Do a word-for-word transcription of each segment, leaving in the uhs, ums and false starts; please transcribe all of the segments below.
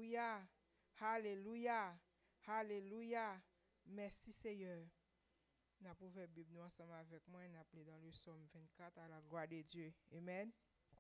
Alléluia. Alléluia. Alléluia. Merci Seigneur. Nous avons ouvert la Bible nous ensemble avec moi. Nous appelé dans le psaume vingt-quatre à la gloire de Dieu. Amen.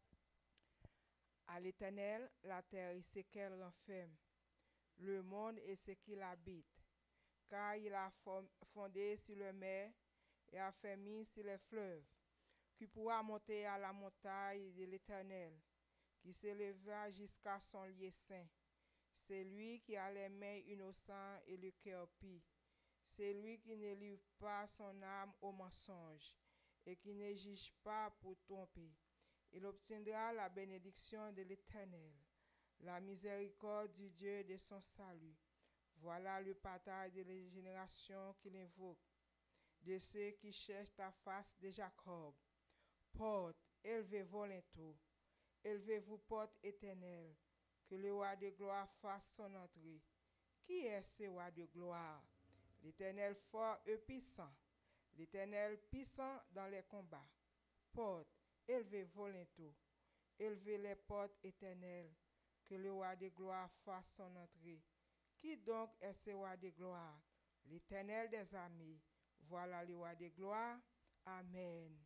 À l'Éternel, la terre et ce qu'elle renferme, le monde et ce qu'il habite. Car il a fondé sur le mer et a fermé sur les fleuves. Qui pourra monter à la montagne de l'Éternel, qui s'éleva jusqu'à son lieu saint. C'est lui qui a les mains innocentes et le cœur pur. C'est lui qui ne livre pas son âme au mensonge et qui ne juge pas pour tromper. Il obtiendra la bénédiction de l'Éternel, la miséricorde du Dieu de son salut. Voilà le partage des générations qu'il invoque, de ceux qui cherchent ta face de Jacob. Porte, élevez-vous l'entour, élevez-vous porte éternelle, que le roi de gloire fasse son entrée. Qui est ce roi de gloire? L'Éternel fort et puissant, l'Éternel puissant dans les combats. Porte, élevez-vous l'entour, élevez les portes éternelles, que le roi de gloire fasse son entrée. Qui donc est ce roi de gloire? L'Éternel des armées. Voilà le roi de gloire. Amen.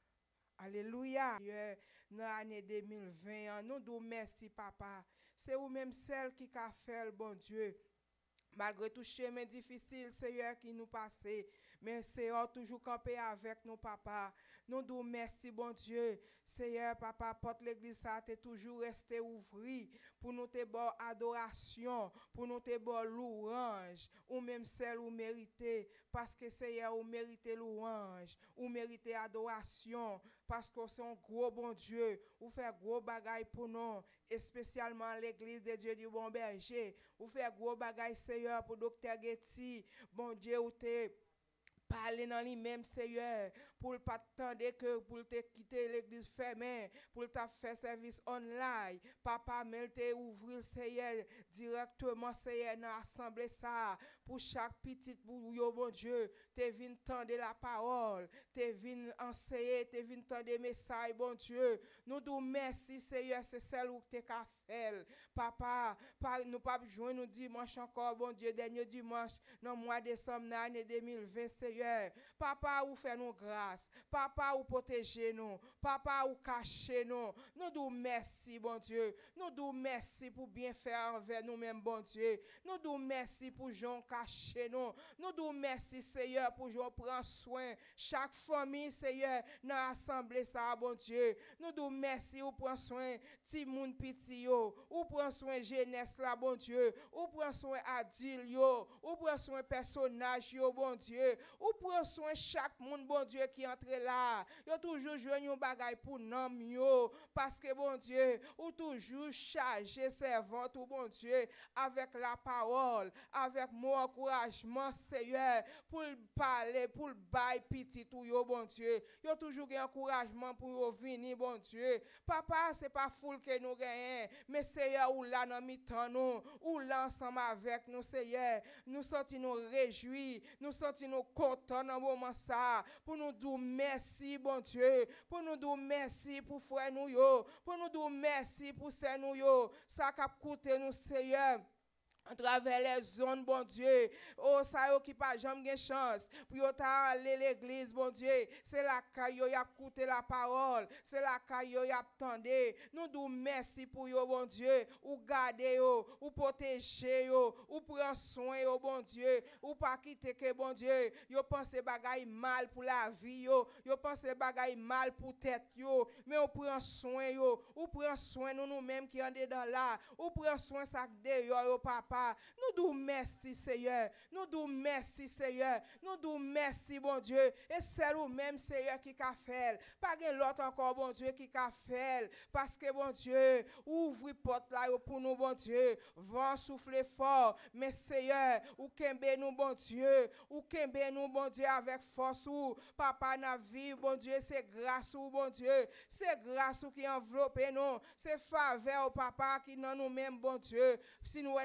Alléluia. Dans l'année deux mille vingt, nous disons merci, papa. C'est vous-même celle qui a fait le bon Dieu. Malgré tout chemin difficile, Seigneur, qui nous passe, mais Seigneur, toujours campé avec nous, papa. Nous disons merci, bon Dieu. Seigneur, papa, porte l'église, ça t'est toujours resté ouvert pour nous te bonne adoration, pour nous te bonne louange, ou même celle où mériter, parce que Seigneur, ou mériter louange, ou mériter adoration, parce que c'est un gros bon Dieu, ou fait gros bagaille pour nous, et spécialement l'église de Dieu du Bon Berger, ou fait gros bagaille, Seigneur, pour docteur Getty, bon Dieu, ou te parler dans lui-même, Seigneur, pour ne pas attendre que pour te quitter l'église fermée, pour te faire service online. Papa, mais te ouvrir, Seigneur, directement, Seigneur, dans l'assemblée, ça, pour chaque petite, pour yo, bon Dieu, te vin tendre la parole, te vin enseigner, te vin tendre message, bon Dieu. Nous disons merci, Seigneur, c'est celle où te qu'a fait. Papa, nous pas jouer nous dimanche encore, bon Dieu, dernier dimanche, dans le mois de décembre, l'année deux mille vingt, Seigneur. Papa, ou fait nous grâce. Papa, ou protéger nous. Papa, ou cacher nous. Nous disons merci, bon Dieu. Nous disons merci pour bien faire envers nous-mêmes, bon Dieu. Nous disons merci pour Jean cacher nous. Nous disons merci, Seigneur, pour Jean prendre soin. Chaque famille, Seigneur, dans l'assemblée, ça, bon Dieu. Nous disons merci, ou prend soin, Timoun Pitio. Ou prend soin, jeunesse, là, bon Dieu. Ou prend soin, Adil, yo. Ou prend soin, personnage, yo, bon Dieu. Ou prend soin chaque monde, bon Dieu, qui entre là. Yo toujours joué un bagay pour nom yo. Parce que, bon Dieu, ou toujours chargé servante, ou bon Dieu, avec la parole, avec mon encouragement, Seigneur, pour parler, pour le bail petit tout yo, bon Dieu. Yo toujours un encouragement pour yo venir, bon Dieu. Papa, c'est pas foule que nous gagnons, mais Seigneur, ou là dans mi-temps nous, ou là ensemble avec nous, Seigneur. Nous sentons nous réjouis, nous sentons nous content dans moment ça pour nous dire merci bon Dieu pour nous dire merci pour frère nous yo pour nous dire merci pour sœur nous yo ça qu'a coûté nous Seigneur à travers les zones, bon Dieu. Oh, ça yo qui pas jamais chance. Pour yo aller l'église, bon Dieu. C'est la caille yo y a écouté la parole. C'est la caille yo y a attendé. Nous disons merci pour yo, bon Dieu. Ou garder yo, ou protéger yo, ou prendre soin yo, bon Dieu. Ou pas quitter que, bon Dieu. Yo pense bagay mal pour la vie yo. Yo pense bagay mal pour tête yo. Mais on prend soin yo. Ou prend soin nous nous-mêmes qui en dedans là. Ou prend soin ça de yo, papa. Nous disons merci, Seigneur. Nous disons merci, Seigneur. Nous disons merci, bon Dieu. Et c'est nous-mêmes, Seigneur, qui a fait. Pas l'autre encore, bon Dieu, qui a fait. Parce que, bon Dieu, ouvre porte là pour nous, bon Dieu. Vent souffle fort. Mais, Seigneur, ou kembe nous, bon Dieu. Ou kembe nous, bon Dieu, avec force. Ou, papa, na vie, bon Dieu, c'est grâce, ou, bon Dieu. C'est grâce ou qui enveloppe nous. C'est faveur, papa, qui dans nous-mêmes, bon Dieu. Si nous, nous,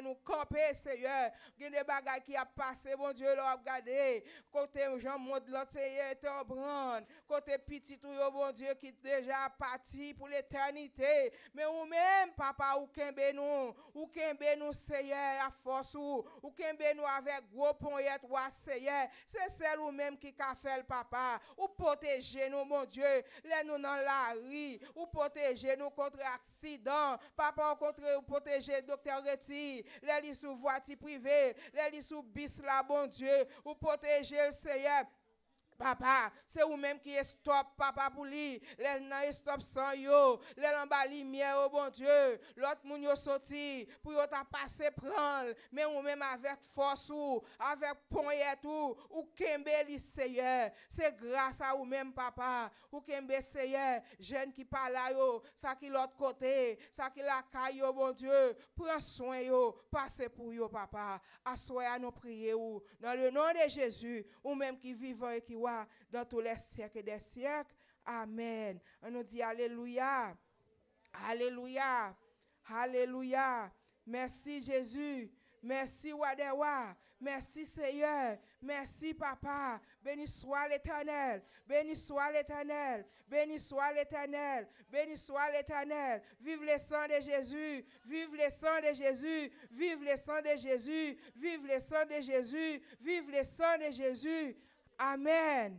camper, Seigneur. Il y a des bagages qui a passé, mon Dieu, là, regardez. Côté Jean monte l'autre, Seigneur, est en branle. Côté petit, tout, mon Dieu, qui déjà parti pour l'éternité. Mais ou même, papa, ou kembe nous, ou kembe nous, Seigneur, à force, ou, ou kembe nous avec gros poignet, ou Seigneur. C'est celle ou même qui a fait le papa. Ou protéger nous, mon Dieu. Les nous dans la rue, ou protéger nous contre accident. Papa, ou contre, ou protéger docteur Reti. Les li sous voiture privée, les li sous bis là, bon Dieu. Ou protéger le Seigneur. Papa, c'est vous même qui est stop, papa, pour lui. Les nan stop sans yo. Les en bas lumière, oh bon Dieu. L'autre moun yo sorti, pour yo ta passé prendre. Mais ou même avec force ou, avec poignet ou, ou kembe li Seigneur. C'est grâce à ou même, papa. Ou kembe Seigneur, jeune qui parle là yo, ça qui l'autre côté, ça qui la caille yo, bon Dieu. Prends soin yo, passez pour yo, papa. Assoyez à nos prières ou, dans le nom de Jésus, ou même qui vivant et qui wa dans tous les siècles des siècles. Amen. On nous dit alléluia. Alléluia. Alléluia. Merci Jésus. Merci Wadewa. Merci Seigneur. Merci Papa. Béni soit l'Éternel. Béni soit l'Éternel. Béni soit l'Éternel. Béni soit l'Éternel. Vive le sang de Jésus. Vive le sang de Jésus. Vive le sang de Jésus. Vive le sang de Jésus. Vive le sang de Jésus. Amen.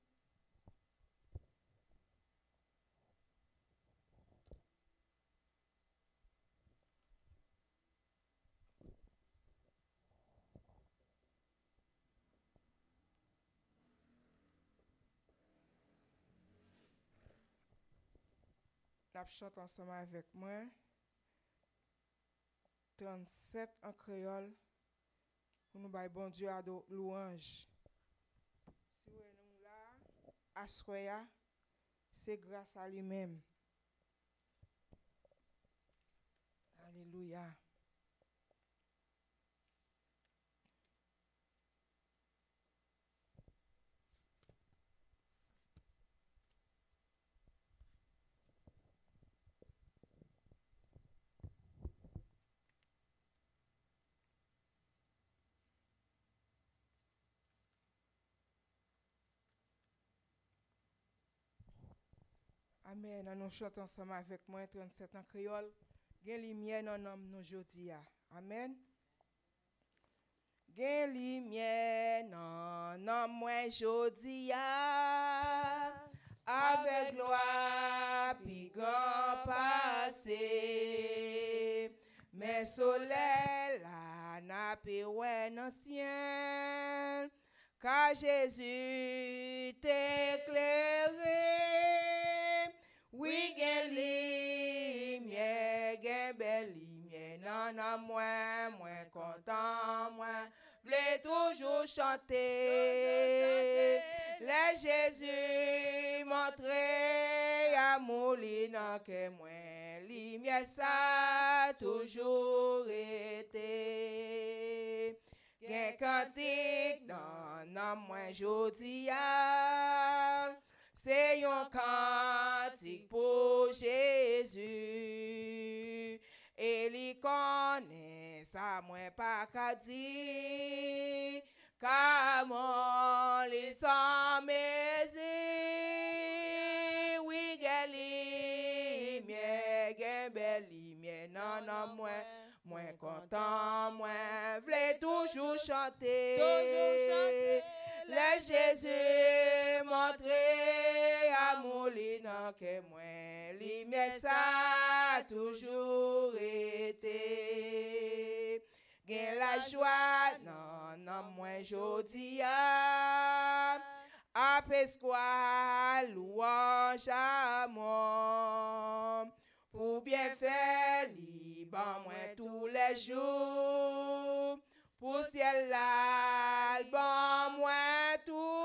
On chante ensemble avec moi. trente-sept en créole. Pour nous bailler bon Dieu à louange. Si vous êtes là, assoya, c'est grâce à lui-même. Alléluia. Amen. Nous chantons ensemble avec moi, trente-sept en créole. Gen lumière dans nom nous jodi a. Amen. Gen lumière dans nom moi jodi a. Avec gloire puis grand passé. Mais soleil la n'a pas ouais dans ciel. Car Jésus t'éclairé. Oui, gen lumière, gen belle lumière, non, non, moins, moins content, moins, v'lait toujours chanter. Les Jésus montré amour, li nan que moins, lumière ça toujours été. Gen cantique, non, non, moins jodi a. C'est un cantique pour Jésus. Et il connaît ça, moi pas qu'à dire. Comment les sans mesure. Oui, gen lumière, gen belle lumière. Non, non, moi, moi content, moi, v'lait toujours chanter. Toujours chanter. Le Jésus montré amour li nan que moi lumière ça toujours été. Gen la joie non non moi jodi a apesquoi louange à moi pour bien faire li ban moi tous les jours. Pour ciel l'album moi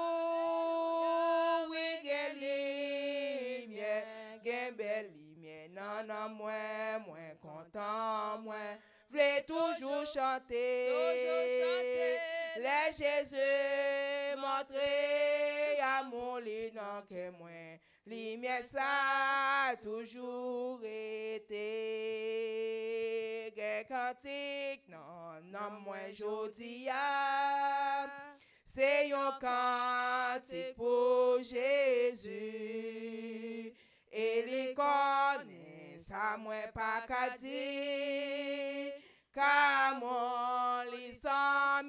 tout. Oui, gen lumière, gen belle lumière. Non, non, moi, moi content, moi. V'lait toujours chanter. Toujours chanter. Les Jésus montré amour li nan que moi. Lumière ça toujours été. Gen cantique, non, non, moi jodi a. C'est un cantique pour Jésus. Et les connaît, ça moi pas qu'à dire. Car mon lit sans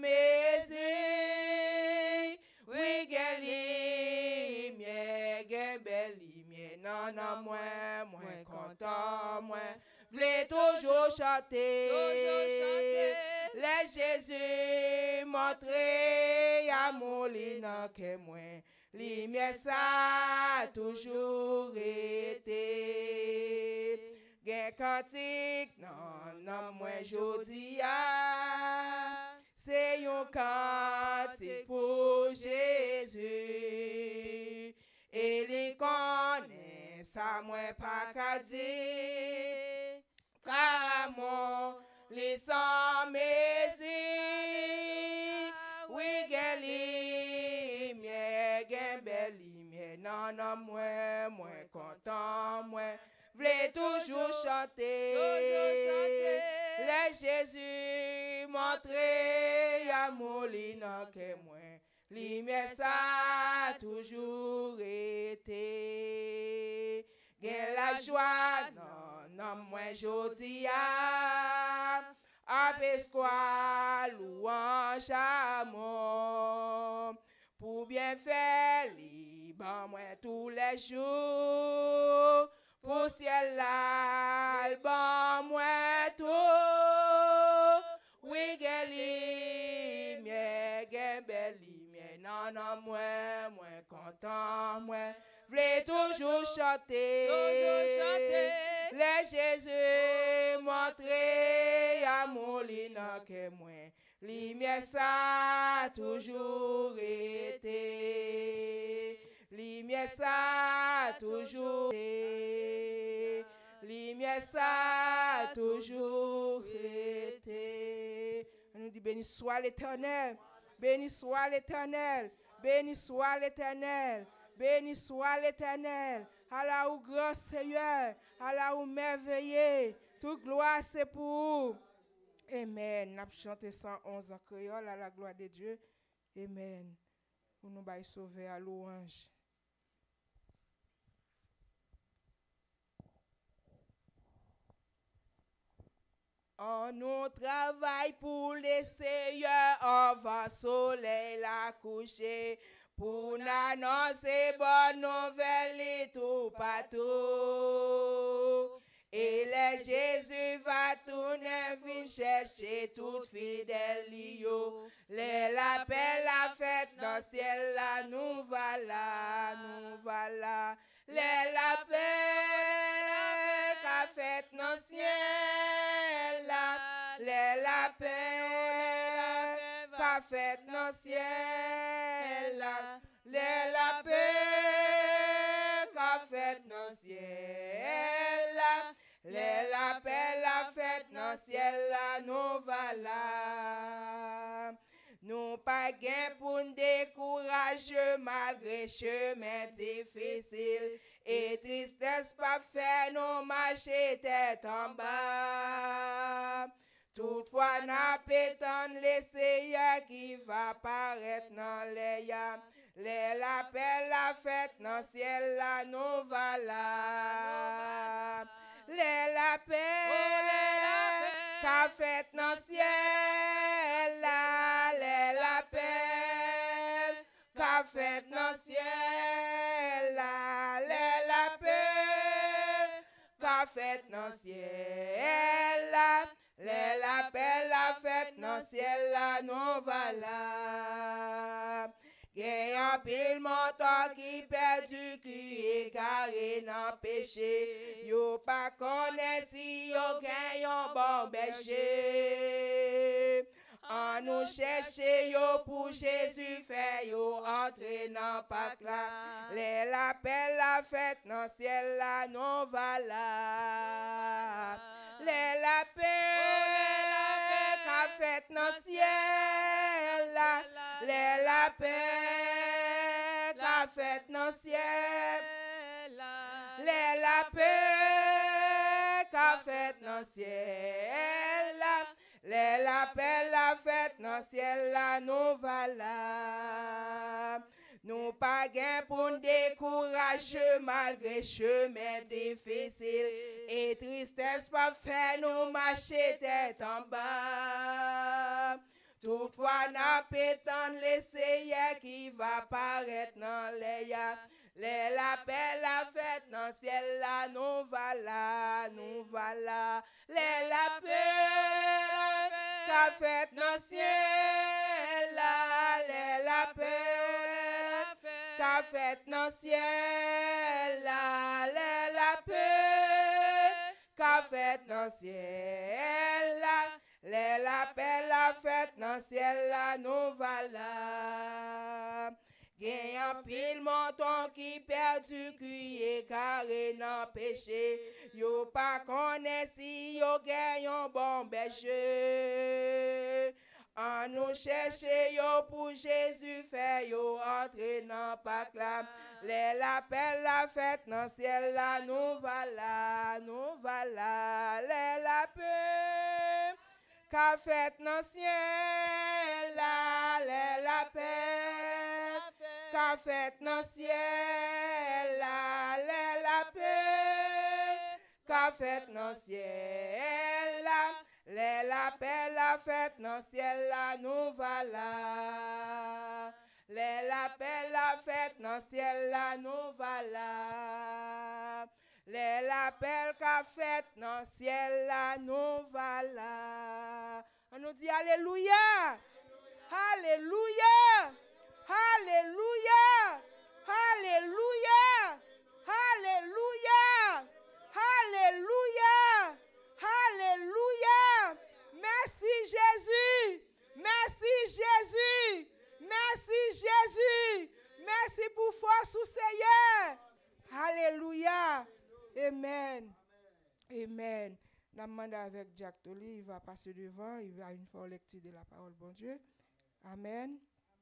mesure. Oui, geli, mie, gebeli, mie, non, non, moi, moi, content, moi. V'lais toujours chanter, toujours chanter. Les Jésus montré à mon lit, non, que moi. Lumière ça toujours été. Gen cantique, non, non, moi jodi a. C'est un cantique pour Jésus. Et les connaît, ça moi pas qu'à dire. Car mon les sans mesure. Oui, geli, mie, gen beli, mie, non, non, moi, moi, content, moi. V'lais toujours chanter, toujours chanter. Les Jésus montré à mon linon que moi. Lumière ça toujours été. Gen la joie, non, non, moi jodi a. Avec quoi louange à mon. Pour bien faire libre moi tous les jours. Pour ciel l'album moi tout. Oui, geli, mie, gen beli, mie, non, non, moi, moi, content, moi. V'lais toujours chanter, toujours chanter. Les Jésus montré à mon linon que moi. Lumière ça toujours été. Lumière ça toujours été. Lumière ça toujours été. On nous dit béni soit l'Éternel. Béni soit l'Éternel. Béni soit l'Éternel. Béni soit l'Éternel. Allah ou grand Seigneur. Allah ou merveilleux. Toute gloire c'est pour. Amen. N'a chanté cent onze en créole à la gloire de Dieu. Amen. Pour nous bailler sauver à louange. On nous travaille pour les seigneurs avant soleil la coucher. Pour annoncer bonne nouvelle et tout partout. Et les Jésus va tourner, vin chercher toute fidèle lio. Les l'appel la fête dans le ciel là, nous voilà, nous voilà. Les l'appel la fête dans le ciel là. Les l'appel la fête dans le ciel là. Les l'appel la fête dans le ciel là. Les l'appel la fête dans le ciel là, nous voilà. Nous pas gain pour nous décourager malgré chemin difficile. Et tristesse pas faire nous marcher tête en bas. Toutefois n'a pétane les seigneurs qui va paraître dans les yams. Les l'appel la fête dans le ciel là, nous voilà. Les l'appel, oh, qu'a fait dans le ciel là, les l'appel, qu'a fait dans le ciel là, les l'appel, qu'a fait dans le ciel là, les l'appel, la fête dans le ciel là, nous voilà. Gay un pile montant qui perdu qui égaré dans péché. Yo pas connaît si yo gagne un bon berger. En nous chercher yo pour Jésus fait yo entrer dans Pâques là. Les l'appel la fête dans ciel là, nous voilà. Les l'appel la fête dans ciel là. Les l'appel la fête dans ciel. Les l'appel la fête dans ciel là. Les l'appel la fête dans ciel là nous voilà. Nous pas gain pour nous décourager malgré chemin difficile et tristesse pas faire nous marcher tête en bas. Toutefois n'a pétant l'essayeur qui va paraître dans les ya. Les l'appel la fête dans ciel là nous voilà, nous voilà. Les l'appel la fête dans ciel là, les l'appel la fête dans ciel là, les l'appel la fête dans ciel là. Les l'appel la fête dans ciel là nous voilà. Gen un pile monton qui perdu cuillé carré nan péché. Yo pas connaît si yo gen yon bon berger. En nous chercher yo pour Jésus fait yo entrer dans Pâques là. Les l'appel la fête dans ciel là nous voilà, nous voilà. Les l'appel qu'a fête dans ciel là, les l'appel qu'a fête dans ciel là, les l'appel qu'a fête dans ciel là, les l'appel la fête dans ciel là nous voilà. Les l'appel la fête dans ciel là nous voilà. Les l'appel qu'a fête dans ciel là nous voilà. On nous dit alléluia. Alléluia. Alléluia. Alléluia. Alléluia. Alléluia. Alléluia. Merci Jésus. Merci Jésus. Merci Jésus. Merci pour force au Seigneur. Alléluia. Amen. Amen. Je demande avec Jack Tolly, il va passer devant, il va une fois lecture de la parole, bon Dieu. Amen.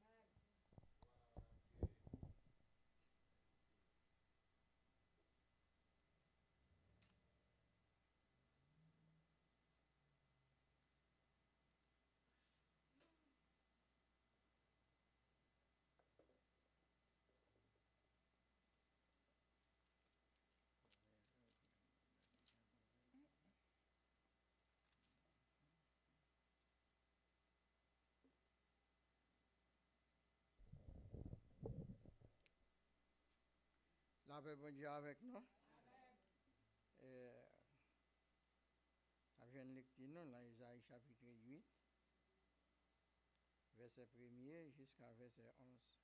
La paix bon Dieu avec nous. Euh, avec une lecture dans Isaïe chapitre huit, verset premier jusqu'à verset onze.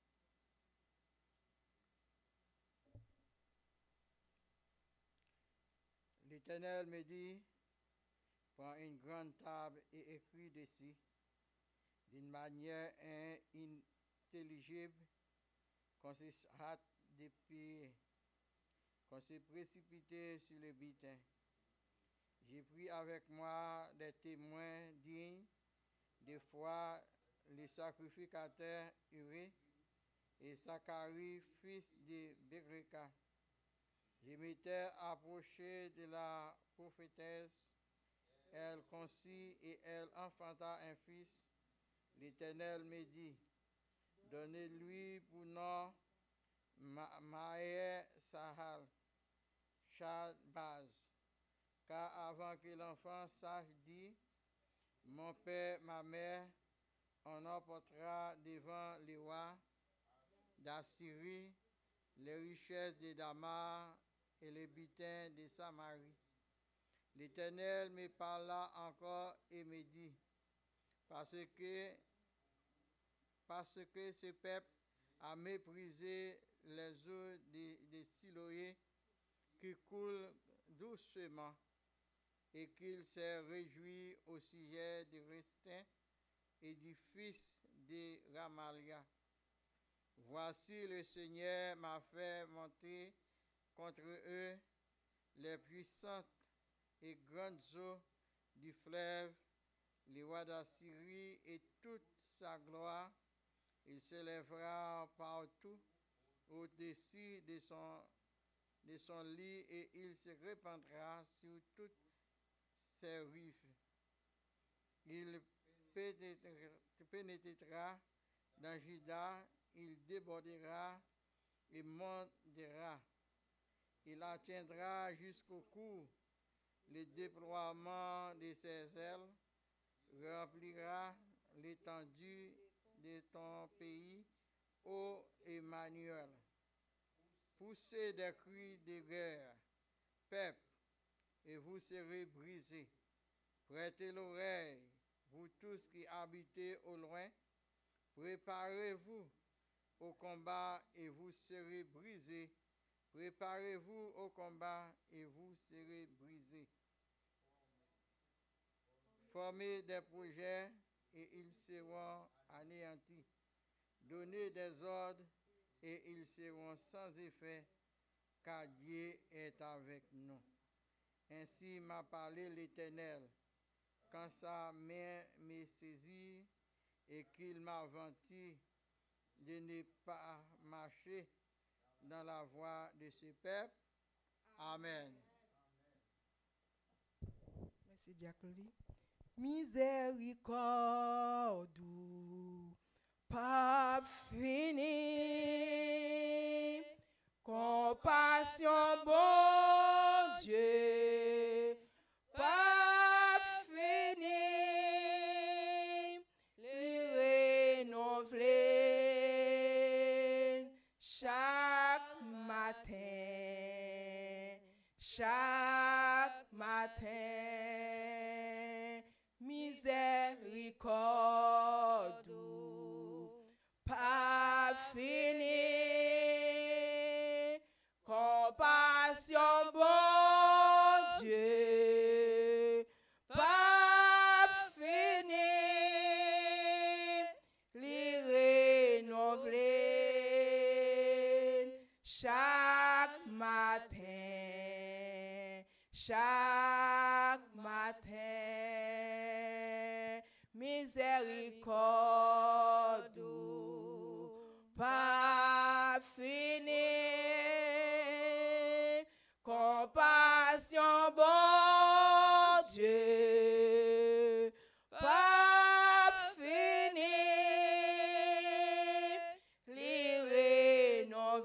L'Éternel me dit, prends une grande table et écris dessus d'une manière inintelligible qu'on se hâte depuis qu'on s'est précipité sur le butin. J'ai pris avec moi des témoins dignes, des fois les sacrificateurs Urée et Zacharie, fils de Béréka. Je m'étais approché de la prophétesse, elle conçut et elle enfanta un fils. L'Éternel me dit, donnez-lui pour nom Maher Sahal, Shadbaz, car avant que l'enfant sache dire, mon père, ma mère, on emportera devant les rois d'Assyrie les richesses de Damas et les butins de Samarie. L'Éternel me parla encore et me dit, parce que, parce que ce peuple a méprisé les eaux de, de Siloé qui coulent doucement et qu'il s'est réjoui au sujet de Restin et du fils de Ramalia. Voici le Seigneur m'a fait monter contre eux les puissantes et grandes eaux du fleuve, les rois d'Assyrie et toute sa gloire. Il s'élèvera partout au-dessus de son, de son lit et il se répandra sur toutes ses rives. Il pénétrera, pénétrera dans Juda, il débordera et montera. Il atteindra jusqu'au cou. Le déploiement de ses ailes remplira l'étendue de ton pays, ô Emmanuel. Poussez des cris de guerre, peuple, et vous serez brisés. Prêtez l'oreille, vous tous qui habitez au loin. Préparez-vous au combat et vous serez brisés. Préparez-vous au combat et vous serez brisés. Formez des projets et ils seront anéantis. Donnez des ordres et ils seront sans effet, car Dieu est avec nous. Ainsi m'a parlé l'Éternel, quand sa main me saisit et qu'il m'avertit de ne pas marcher dans la voie de ce peuple. Amen. Merci, Diacoli. Miséricorde, pas fini, compassion, bon Dieu, pas fini, les renouveler chaque matin, chaque matin. Miséricorde, pas fini, compassion, bon Dieu, pas fini, les renouveler chaque matin, chaque matin. Miséricorde, pas fini, compassion, bon Dieu, pas fini, les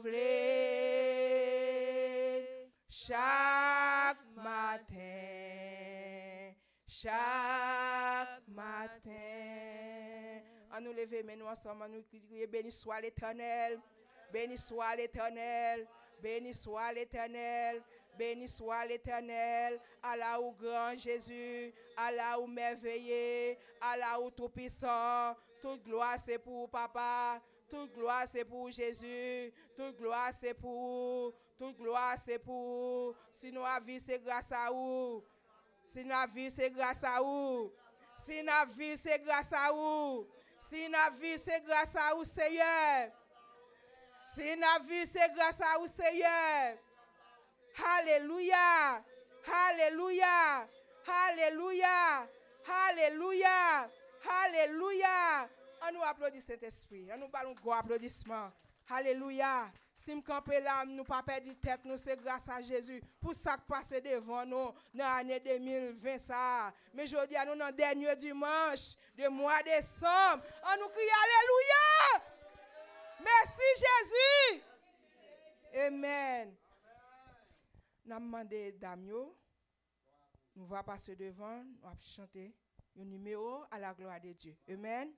renouveler chaque matin, chaque matin. À nous lever, mais nous ensemble, à nous crier, béni soit l'Éternel, béni soit l'Éternel, béni soit l'Éternel, béni soit l'Éternel, Allah ou grand Jésus, Allah ou merveilleux, Allah ou tout puissant, toute gloire c'est pour Papa, toute gloire c'est pour Jésus, toute gloire c'est pour, toute gloire c'est pour, si nous avons c'est grâce à vous, si nous avons c'est grâce à vous, si nous avons c'est grâce à vous. Si la vie, c'est grâce à vous, Seigneur. Si la vie, c'est grâce à vous, Seigneur. Alléluia. Alléluia. Alléluia. Alléluia. Alléluia. On nous applaudit Saint-Esprit. On nous parle un gros applaudissement. Alléluia. Si nous campons là, nous ne pas perdre tête, nous c'est grâce à Jésus. Pour ça qui passe devant nous dans l'année deux mille vingt. Ça. Mais aujourd'hui, nous dans le dernier dimanche du mois de décembre. On nous crie Alléluia. Merci Jésus. Amen. Nous avons demandé Damio. Nous allons passer devant, nous allons chanter un numéro à la gloire de Dieu. Amen.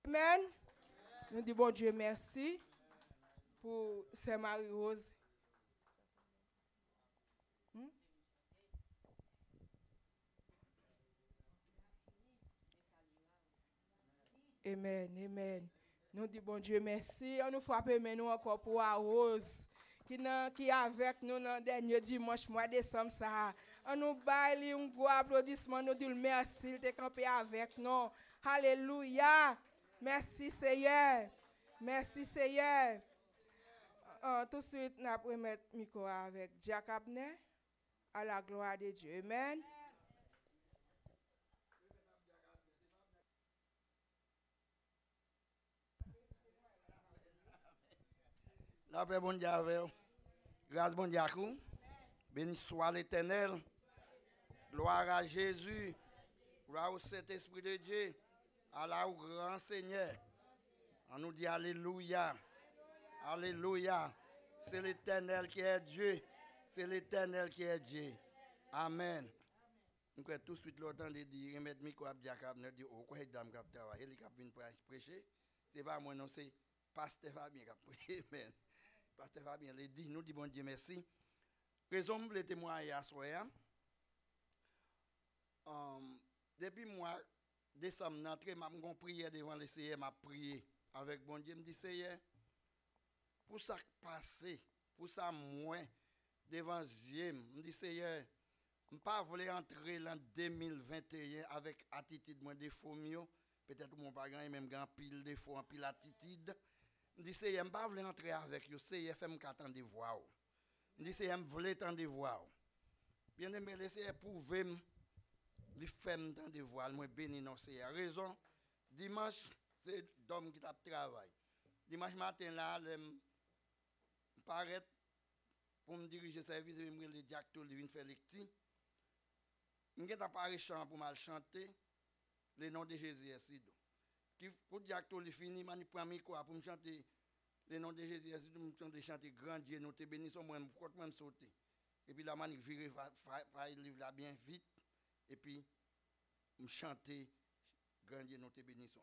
Amen. Nous disons bon Dieu merci pour Sœur Marie-Rose. Hmm? Amen, amen. Nous disons bon Dieu merci. On nous frappe mais nous encore pour la Rose qui nan, qui avec nous dans dernier dimanche mois de décembre ça. On nous baille un gros applaudissement, nous disons merci, il est campé avec nous. Alléluia. Merci Seigneur. Merci Seigneur. Uh, tout de suite, nous allons mettre le micro avec Jack Abner. À la gloire de Dieu. Amen. La paix, bon Dieu avec vous. Grâce, bon Dieu à vous. Béni soit l'Éternel. Gloire à Jésus. Gloire au Saint-Esprit de Dieu. Allah au grand Seigneur. On nous dit Alléluia. Alléluia. C'est l'Éternel qui est Dieu. C'est l'Éternel qui est Dieu. Amen. Nous avons tout de suite le temps de dire, remettre micro à Diakab, nous dire, oh, quoi est-ce que vous travaillez? Il est venu prêcher. Ce n'est pas moi, non, c'est Pasteur Fabien qui a prêché. Amen. Pasteur Fabien, il dit, nous dit bon Dieu merci. Raison pour le témoigner à soi. Um, depuis moi, décembre, je m'a prié devant le Seigneur, m'a prié avec bon Dieu, me dit Seigneur, pour ça passé, pour ça moins devant Dieu, me dit Seigneur, je ne pas voulu entrer en deux mille vingt et un avec attitude moins défaut mieux, peut-être mon parent même grand pile défaut en pile attitude. Je dis Seigneur, je ne pas voulu entrer avec vous, Seigneur, fait me attendre de voir. Je dis Seigneur, je voulais attendre de voir. Bien aimé, le Seigneur prouver les femmes dans des voiles, moi béni non c'est raison. Dimanche, c'est d'homme qui t'a travail. Dimanche matin là, je paraît pour me diriger service, je me le directeur de faire lecture. Je vais pas chant pour mal chanter le nom de Jésus Sido. Qui pour directeur le fini, je prends micro pour me chanter le nom de Jésus Sido, je chanter grand Dieu, nous te bénissons moi quand même sauter. Et puis la man virer le livre là bien vite. Et puis, je chanter, grand Dieu, nous te bénissons.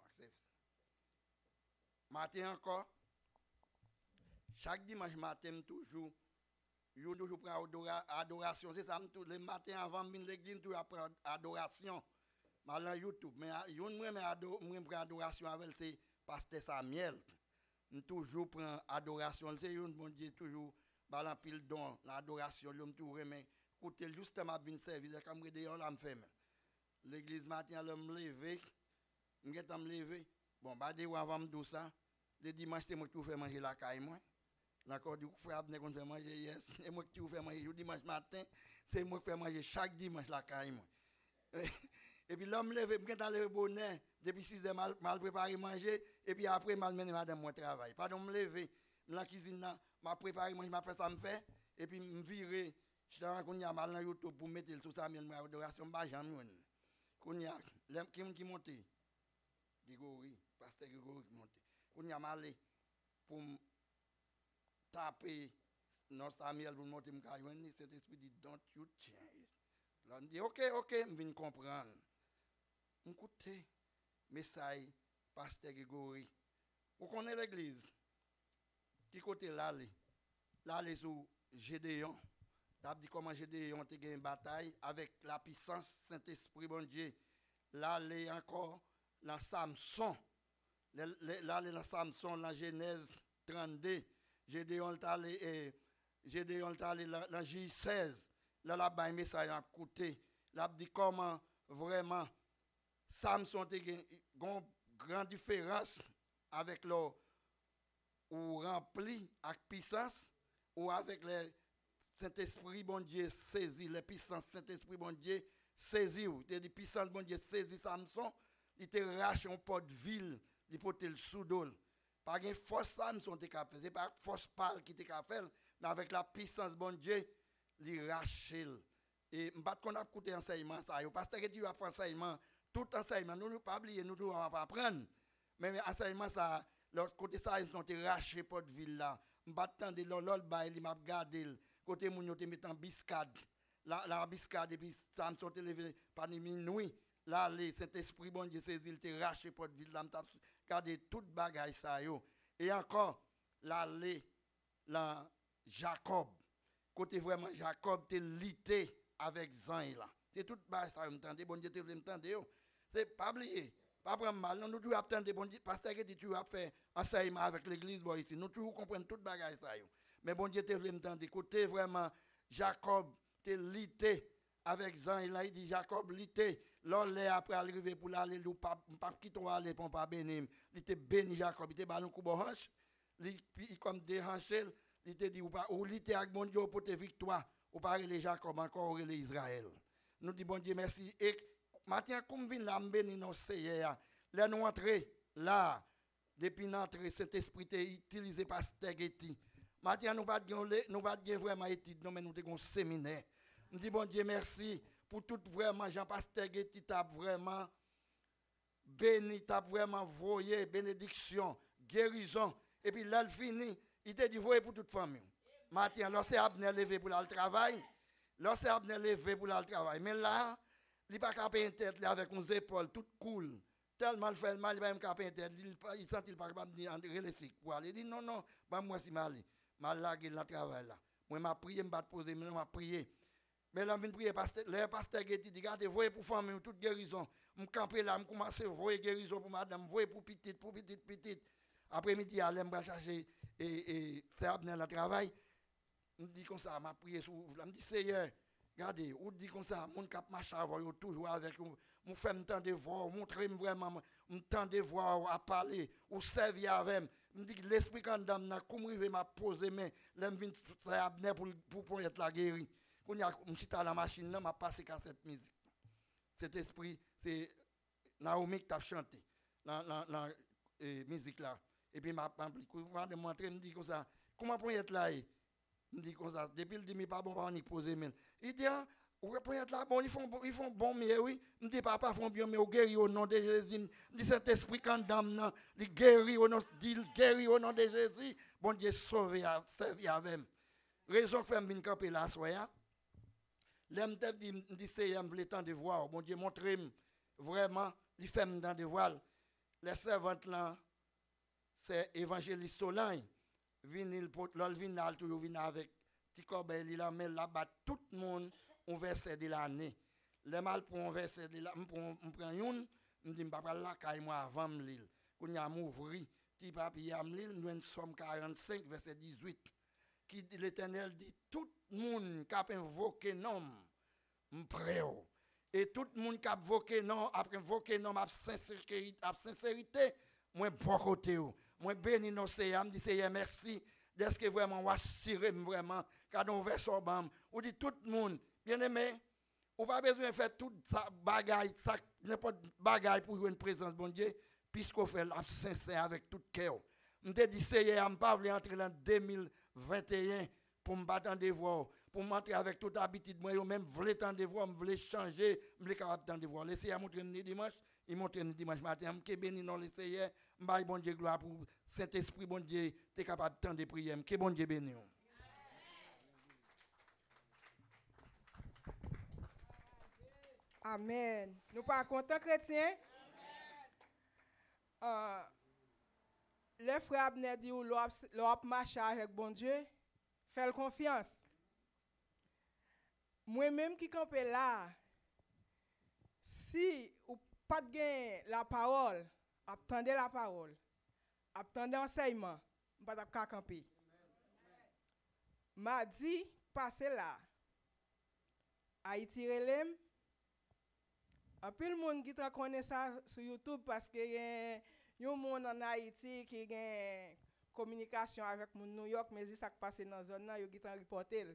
Matin encore, chaque dimanche matin, toujours, je toujours prends adoration. C'est ça, le matin avant de l'église, je prends adoration. Je suis YouTube. Mais je prends adoration avec c'est Pasteur Samuel. Je toujours prends adoration. C'est un bon Dieu, toujours, balan pile don, l'adoration, je toujours remets. Écoutez, justement, je service, comme je dis, je me fais. L'église matin, je me lever, je me lever. Bon, bah, de avant de dire ça, le dimanche, c'est moi qui fais manger la caille, moi. D'accord, du coup, frère, je fais manger, yes. C'est moi qui fais manger le dimanche matin, c'est moi qui fais manger chaque dimanche la caille, moi. Et puis, l'homme levé, je me lever bonnet, depuis six heures, mal, mal préparé manger, et puis après, mal mené madame mon travail. Pardon, me lever, dans la cuisine, je préparé manger, je fais ça, me fait, et puis, me virer. Je suis en mal dans YouTube pour mettre le sous sa mienne adoration, bah j'en ai. Kounya, qui qui monte? Grégory, pasteur Grégory qui monte. Kounya malé pour taper non Samuel pour monter me caillou, cet esprit dit don't you change. Là on dit OK, OK, je viens comprendre. Écoutez, message pasteur Grégory. Vous connaissez l'église? Qui côté l'aller? L'aller sur Gédéon. T'as dit comment Gédéon a gagné une bataille avec la puissance Saint-Esprit, bon Dieu. Là, il est encore dans Samson. Là, il est dans Samson, dans Genèse trente-deux. Gédéon est allé dans J seize. Là, là, il y a un message à côté. Là, il dit comment vraiment Samson a une grande différence avec le ou rempli avec puissance ou avec les Saint-Esprit, bon Dieu, saisi, la puissance Saint-Esprit, bon Dieu, saisi. Il a dit, puissance, bon Dieu, saisi Samson, il te rache un pot de ville, il peut le sous-dol. Pas une force Samson te fait, c'est pas force pâle qui te fait, mais avec la puissance, bon Dieu, il rache. Et je ne sais pas qu'on a écouté enseignement, ça, parce que tu as fait enseignement, tout enseignement, nous ne pas oublier, nous ne devons pas apprendre. Mais enseignement, ça, l'autre côté, ça, ils ont raché pot de ville là. Je ne sais pas attendre, l'autre, il m'a gardé. Côté moun yo te met en biscade. La, la biscade et puis Samson te levé par minuit. Là, le Saint-Esprit, bon Dieu, saisi, il te raché pour ville. Là, Regardez toute bagaille ça yo. Et encore, l'aller, la Jacob. Côté vraiment Jacob, t'es lité avec Zan là. C'est tout bagaille ça, m'entendez, bon Dieu, te voulez m'entendre yo. C'est pas oublier. Pas prendre mal, nous toujours attendre bon Dieu, pasteur qui dit tu as fait enseignement avec l'église boy ici. Nous toujours comprendre toute bagaille ça yo. Mais bon Dieu te voulait m'entendre. Côté vraiment Jacob, t'es lité avec Zan, il a dit Jacob lité. L'on après arriver pour aller ou pas pas quitter aller pour pas bénir. Il était béni Jacob, il était ballon coup hanche. Il comme déhanché, il était dit ou pas ou lité avec bon Dieu pour te victoire, ou pas les Jacob encore les Israël. Nous dit bon Dieu merci et maintenant comme vient là béni non Seigneur. Là nous entrer là depuis notre cet esprit est utilisé par Stegeti. Maintenant nous pas nous pas vraiment étude non mais nous avons un séminaire. Nous dit bon Dieu merci pour tout vraiment Jean-Pasteur Getty t'a vraiment béni, t'a vraiment voyé bénédiction, guérison et puis là il fini, il t'a dit voyez pour toute famille. Maintenant lorsque Abner levé pour le travail, lorsque Abner levé pour le travail, mais là il pas capable une tête avec nos épaules tout cool. Tellement fait le mal, il pas même capable une tête, il sent il pas capable dire relève pour aller. Il dit non non, pas moi si mal. Mal lagué le travail là. Moi m'a prié, m'a poser, m'a prié. Mais là, je prie parce que le pasteur qui dit, regardez, voyez pour famille, toute guérison. Je camper là, je commence à voir guérison pour madame, voyez pour petite, pour petite, petite. Après-midi, je vais chercher et c'est Abner le travail. Je dis comme ça, je prié sur je me dis, Seigneur, regardez, ou dit comme ça, mon cap marche avec toujours avec vous. Je fais un temps de voir, montrer vraiment un temps de voir, à parler, ou servir avec moi. Je dis que l'esprit quand dame, comment il va poser main, là, je viens Abner pour pour être la guéri. Quand je suis à la machine, je passe à cette musique. Cet esprit, c'est Naomi qui a chanté dans la musique là. Et puis, je me montre, je me dis comme ça, comment pour être là? Je me dis comme ça, depuis le début, pas bon, pas on poser main. Il dit, vous pour être là, bon, ils font, ils font bon, mais oui. Je me dis, papa, font bien, mais au guéri au nom de Jésus. Je dis, cet esprit quand dame, il guérit au nom, il guérit au nom de Jésus. Bon Dieu, sauvé, servi avec. Raison que je me camper là, soya. L'aime dit dit Seigneur me temps de voir bon Dieu montrez vraiment les femmes dans de voile les servantes là c'est évangéliste Solange vinil pour l'ol vinal toujours vinn avec petit corbeil il a met là-bas tout le monde on verset de l'année les mal pour un verset de la on prend une me dit papa là caille moi avant me lire qu'on y a m'ouvri petit papier am lire nous somme quarante-cinq verset dix-huit qui l'Éternel dit tout le monde qui a invoqué nom m'preo et tout le monde qui a invoqué nom après invoqué nom avec sincérité avec sincérité moi bon côté moi béni non Seigneur me dit Seigneur merci d'est-ce que vraiment on assurer vraiment quand on veut sobam ou dit tout le monde bien aimé ou pas besoin de faire toute ça bagaille ça n'importe bagaille pour une présence bon Dieu puisqu'on fait la sincère avec tout cœur me dit Seigneur me pas vouloir entrer en deux mille vingt et un pour me battre en devoir pour m'entrer avec toute habitude moi même voulais tant devoir me voulais changer me voulais capable tant devoir laisser à montrer dimanche il montre dimanche matin que béni non le Seigneur m'baille bon Dieu gloire pour Saint-Esprit bon Dieu t'es capable tant de prier que bon Dieu béni. Amen. Nous pas contents chrétiens? Euh, le frère Abner dit ou l'op marche avec bon Dieu, fais confiance. Moi-même qui campe là, si ou pas de la parole, attendez la parole, attendez l'enseignement, pas de camper. M'a dit, passez là. Haïti relève. Un peu le monde qui te connaît ça sur YouTube parce que y a un monde en Haïti qui a une communication avec mon New York, mais ça qui passe dans la zone là, il a reporté.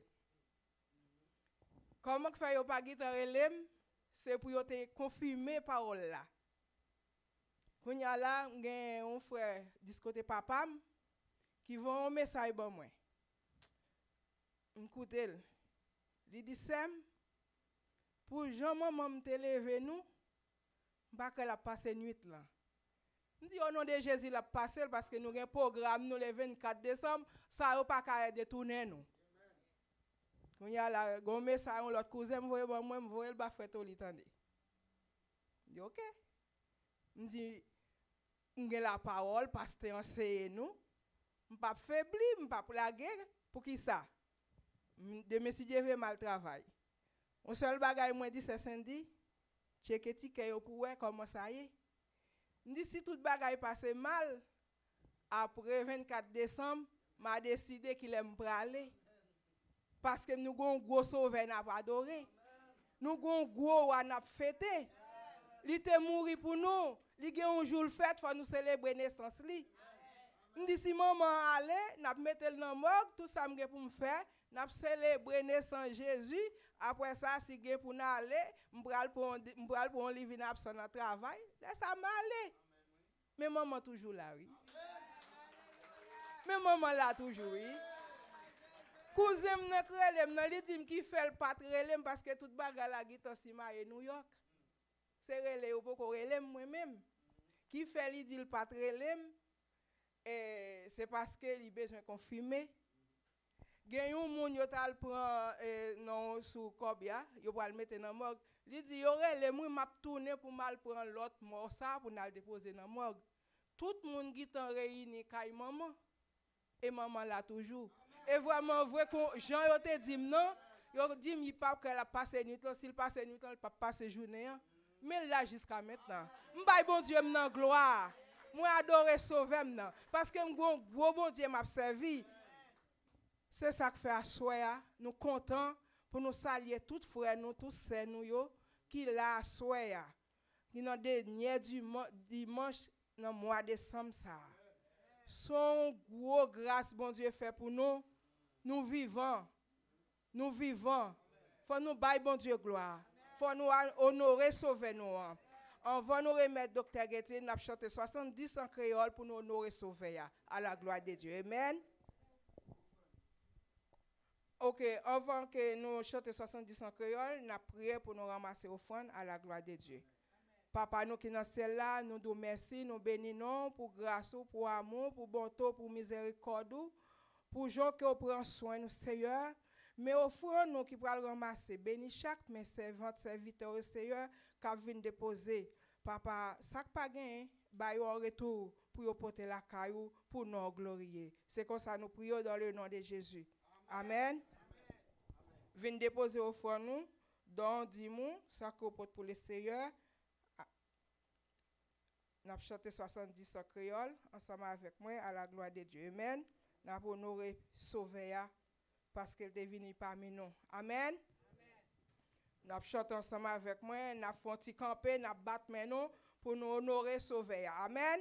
Comment fait yo pas guitar relève, c'est pour yo te confirmer parole là. Quand y a là, j'ai un frère du côté papa qui vend un message pour moi. M'écoute elle. Il dit Sam pour Jean maman me te lever nous, pas que la passer nuit là. On dit au nom de Jésus la passer parce que nous avons un programme nous le vingt-quatre décembre, ça va pas qu'à détourner nous. Quand y a la gomme ça on l'autre cousin me voyer moi me voyer ba fait au litande. Dit OK. On dit m'gen la parole, pasteur enseigne nous. M'pas faibli, m'pas pour la guerre, pour qui ça? Demain si Dieu veut mal travail. On seul bagay moi dit c'est samedi, checker ticket pour voir comment ça y est. M'dit si tout bagay passe mal après vingt-quatre décembre, m'a décidé qu'il aime praler. Parce que nous avons un gros sauveur n'a pas adoré. Nous avons un gros n'a fêté. Il était mort pour nous. Il y a un jour fête pour nous célébrer naissance li. M'dit si maman allait, n'a mettre le dans morgue, tout ça m'gè pour me faire, n'a célébrer naissance Jésus. Après ça si gè pour nous aller, m'pral pour m'pral pour un livre n'a son travail. Laisse ça m'aller. Mais maman toujours là oui. Mais maman là toujours oui. Cousin m'nan krelem nan li dim ki fait le pat relem parce que tout baga la gitan si ma New York. C'est relé ou poko relem moi même. Qui fait li dit le pat relem et c'est parce que li besoin confirmer. Gen yon moun yo tal prend non sous kobia, yo pral mettre dans morgue. Li dit yo relem moi m'a tourner pour mal prendre l'autre mort ça pour n'al déposer dans morgue. Tout moun gitan réuni kay maman et maman là toujours. Et vraiment vrai que Jean yo te dit non, yo dit mi pas qu'elle a passé nuit, s'il passe nuit, elle pas passer journée. Mais là jusqu'à maintenant, m'bay bon Dieu m'nan gloire. Moi adorer sauver m'nan parce que m'gon gros bon Dieu m'a servi. C'est ça que fait à soya, nous content pour nous saluer toutes frères nous, tous sœurs nous yo qui là soya. Qui dans dernier dimanche dans mois de décembre ça. Son gros grâce bon Dieu fait pour nous. Nous vivons. Nous vivons. Faut nous bailler bon Dieu gloire. Faut nous honorer sauver nous. On va nous remettre docteur Getty, nous chanter soixante-dix en créole pour nous honorer sauver à la gloire de Dieu. Amen. OK, avant que nous chanter soixante-dix en créole, nous prions pour nous ramasser offrande à la gloire de Dieu. Papa, nous qui dans celle-là, nous nous merci, nous bénissons pour grâce, pour amour, pour bonté, pour miséricorde, pour gens qui prennent soin de nous, Seigneur. Mais offrons nous qui pourrons ramasser, bénis chaque mes servantes, serviteurs, Seigneur, qui viennent déposer. Papa, ça pas gain, bah en retour pour porter la caillou pour nous glorifier. C'est comme ça nous prions dans le nom de Jésus. Amen. Viens déposer offrons nous, dans dix-mois, ça qu'on porte pour les Seigneur. Nous avons chanté soixante-dix en créole, ensemble avec moi, à la gloire de Dieu. Amen. Nous avons honoré sauvé parce qu'elle est venue parmi nous. Amen. Nous avons chanté ensemble avec moi, nous avons fait camper, nous avons battu nous pour nous honorer sauvé. Amen.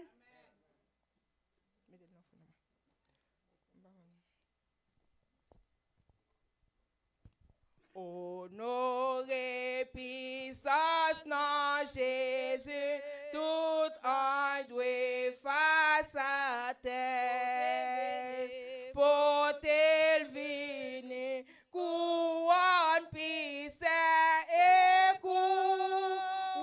Honoré puissance dans Jésus, tout un doit face à terre, pour t'élever, couronne puissance et couronne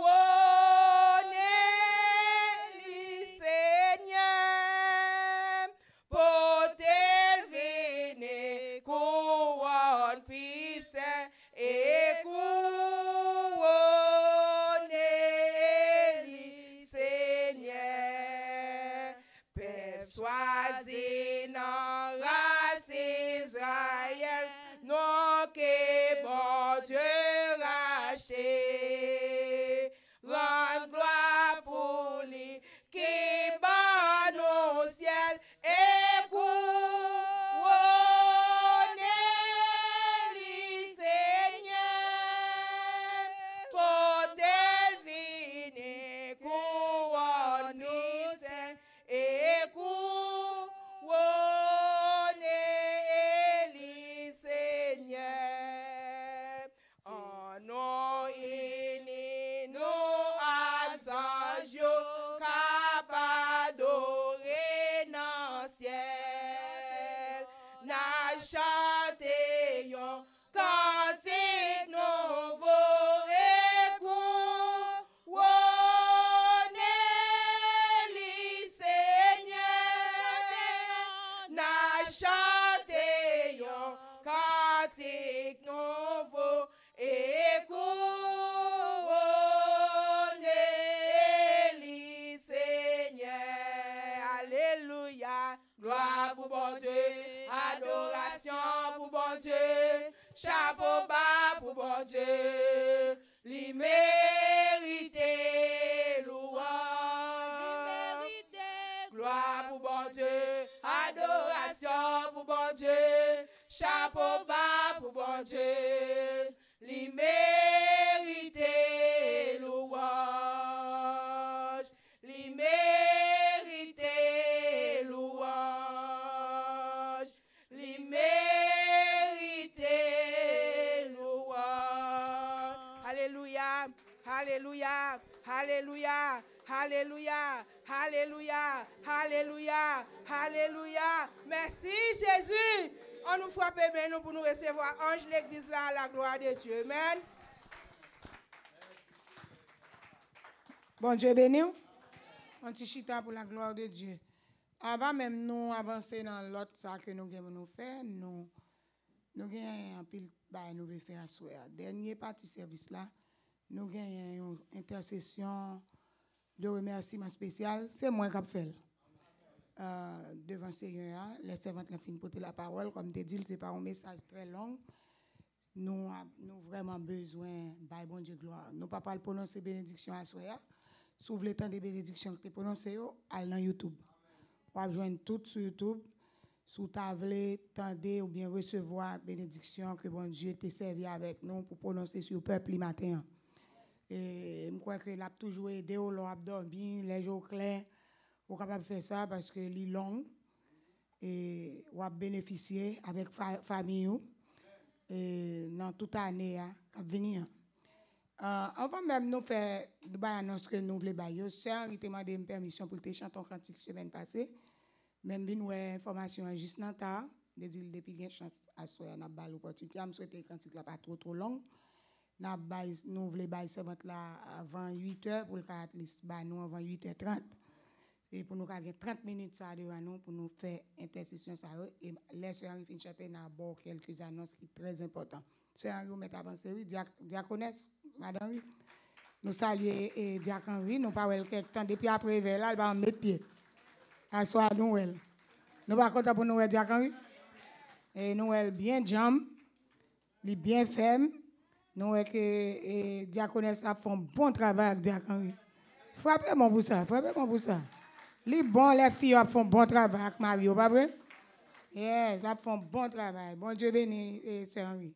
le Seigneur, pour t'élever, couronne puissance et couronne le Seigneur, persuasé dans race Israël, non que bon Dieu racheté, rend gloire pour lui qui bat au ciel et couronne le Seigneur, pour deviner couronne le Seigneur et couronne le Seigneur. En nom ini nous anges capables d'adorer dans le ciel, n'a chanté yon cantique nouveau et couronne le Seigneur, n'a chanté yon cantique nouveau et couronne le Seigneur. gloire pour bon Dieu, adoration pour bon Dieu, chapeau bas pour bon Dieu, l'immérité louange, gloire pour bon Dieu, adoration pour bon Dieu, chapeau bas pour bon Dieu, l'immérité louange, l'immérité louange, l'immérité louange. Alléluia, alléluia, alléluia, alléluia, alléluia, alléluia, alléluia. Merci Jésus. On nous frappe bien nous pour nous recevoir ange l'église là à la gloire de Dieu. Amen. Bon Dieu béni. On t'y chita pour la gloire de Dieu. Avant même nous avancer dans l'autre ça que nous devons nous faire, nous nous avons un pile bail nous veut faire à soir. Dernier partie service là, nous avons une intercession de remerciement spécial, c'est moi qui ai fait. Euh, devant le Seigneur, les servantes ont fini porter la parole, comme tu dis, ce n'est pas un message très long. Nous avons vraiment besoin de bon Dieu gloire. Nous ne pouvons pas prononcer bénédiction à soi. Si vous voulez tant de bénédictions que tu prononces, allez dans YouTube. Vous pouvez joindre tout sur YouTube. Si vous voulez tendre ou bien recevoir bénédiction que bon Dieu t'a servi avec nous pour prononcer sur le peuple le matin. Et je crois que l'a toujours aidé au long dormi, les jours clairs. Vous êtes capable de faire ça parce que c'est long et vous avez bénéficié avec la famille et dans toute année qui venir. Avant même nous faire de annonce que nous voulons faire, c'est un demandé une permission pour te chanter un cantique semaine passée. Même si nous avons information juste dans ta, de dire depuis une chance à soi, n'a pas l'opportunité. Je souhaite que le cantique là pas trop trop long. Nous voulons faire ça avant huit heures pour le cas nous avant huit heures trente. Et pour nous avoir trente minutes ça devant nous pour nous faire intercession ça et les sœurs Henri chanter n'a bon quelques annonces qui sont très importantes. Sœur Henri met avancé oui diaconesse madame nous saluer et diacon Henri nous pas quelque temps depuis après vers là il va mettre pied. À soir Noël. Nous pas content pour Noël diacon Henri. Et Noël bien jam, li bien ferme. Nous que diaconesse a fait un bon travail avec diacon Henri. Frappez-moi pour ça, frappez-moi pour ça. Les bons, les filles font un bon travail avec Mario, pas vrai? Yes, elles font un bon travail. Bon Dieu béni, et Sœur Henri.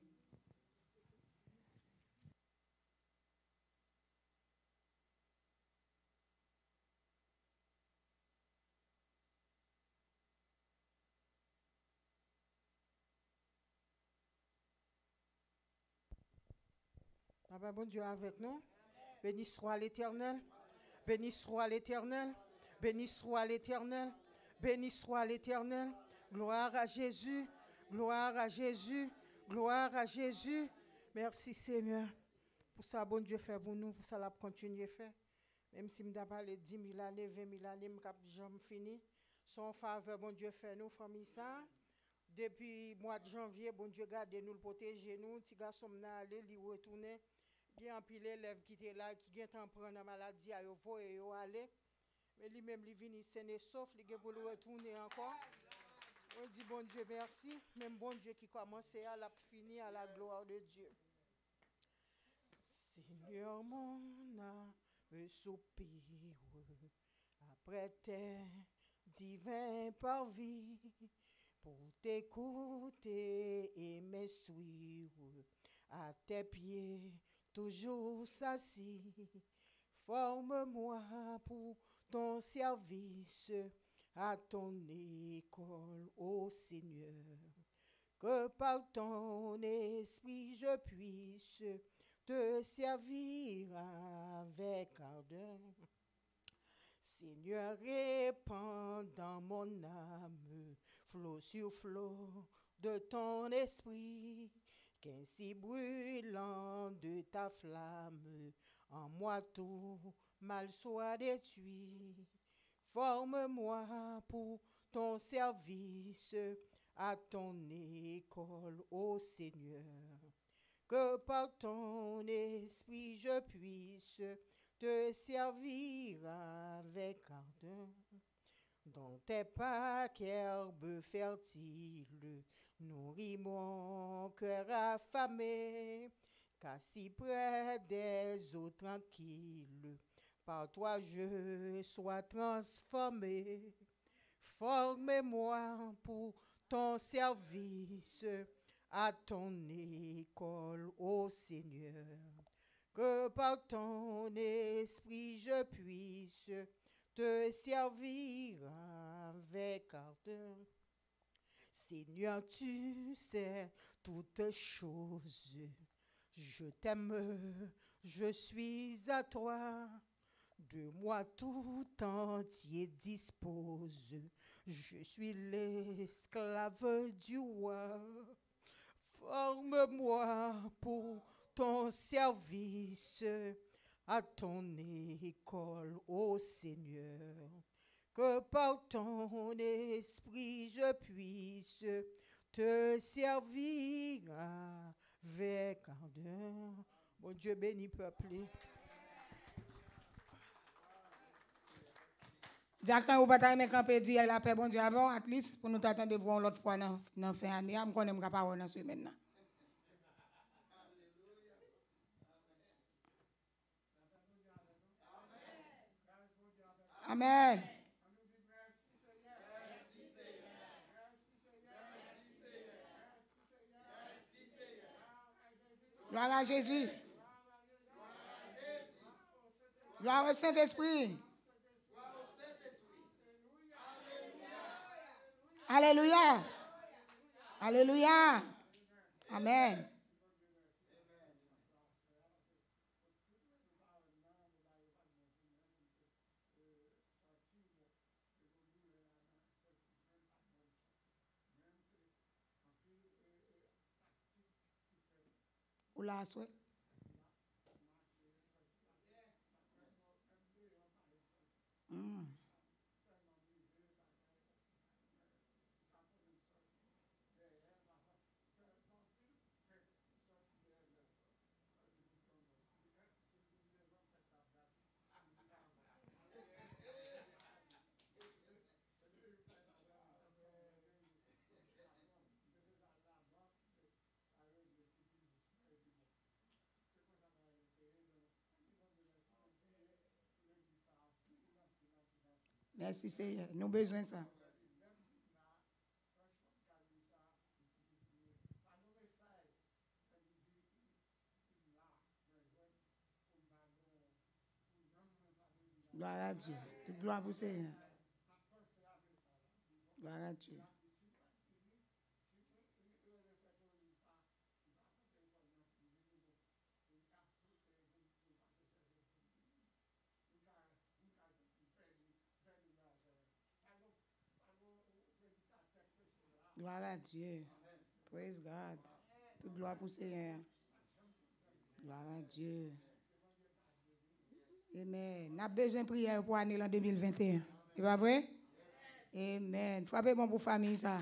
Papa, bon Dieu avec nous. Béni soit l'Éternel. Béni soit l'Éternel. Béni soit l'Éternel. Béni soit l'Éternel. Gloire à Jésus. Gloire à Jésus. Gloire à Jésus. Merci Seigneur. Pour ça, bon Dieu fait pour nous. Pour ça, la continuer faire. Même si je n'ai pas les dix mille années, vingt mille années, je n'ai fini. Son faveur, bon Dieu fait nous, famille ça. Depuis le mois de janvier, bon Dieu garde nous, le protéger nous. Petit garçon n'a allé, lui retourner. Il y a un pile élève qui était là, qui vient en prendre la maladie, à yo et yo aller. Mais lui-même, il vient sain et sauf, il vient pour le retourner encore. On dit bon Dieu merci, même bon Dieu qui commence à la finir à la gloire de Dieu. Seigneur mon âme soupire après tes divins parvis pour t'écouter et me suivre à tes pieds. Toujours s'assis, forme-moi pour ton service à ton école, ô Seigneur, que par ton esprit je puisse te servir avec ardeur. Seigneur, répand dans mon âme, flot sur flot de ton esprit, qu'ainsi brûlant de ta flamme, en moi tout mal soit détruit. Forme-moi pour ton service à ton école, ô Seigneur, que par ton esprit je puisse te servir avec ardeur. Dans tes parcs, herbes fertiles, nourris mon cœur affamé, car si près des eaux tranquilles, par toi je sois transformé. Forme-moi pour ton service, à ton école, ô Seigneur, que par ton esprit je puisse te servir avec ardeur. Seigneur, tu sais toutes choses. Je t'aime, je suis à toi. De moi tout entier dispose. Je suis l'esclave du roi. Forme-moi pour ton service, à ton école, ô Seigneur, que par ton esprit je puisse te servir avec ardeur. Bon Dieu béni peuple. Jacques, ou pas t'aimer camper dire la paix bon Dieu avant, at least pour nous t'attendre voir l'autre fois dans dans fin année, am connais m'ka parole dans semaine là. Amen. Gloire à Jésus. Gloire au Saint-Esprit. Alléluia. Alléluia. Amen. Ou la souhait. Mm. Merci Seigneur. Nous avons besoin de ça. Gloire à Dieu. Toute gloire pour Seigneur. Gloire à Dieu. Gloire à Dieu. Praise God. Toute gloire pour Seigneur. Gloire à Dieu. Amen. N'a besoin de prière pour l'année deux mille vingt et un. C'est pas vrai? Amen. Frappez bon pour famille ça.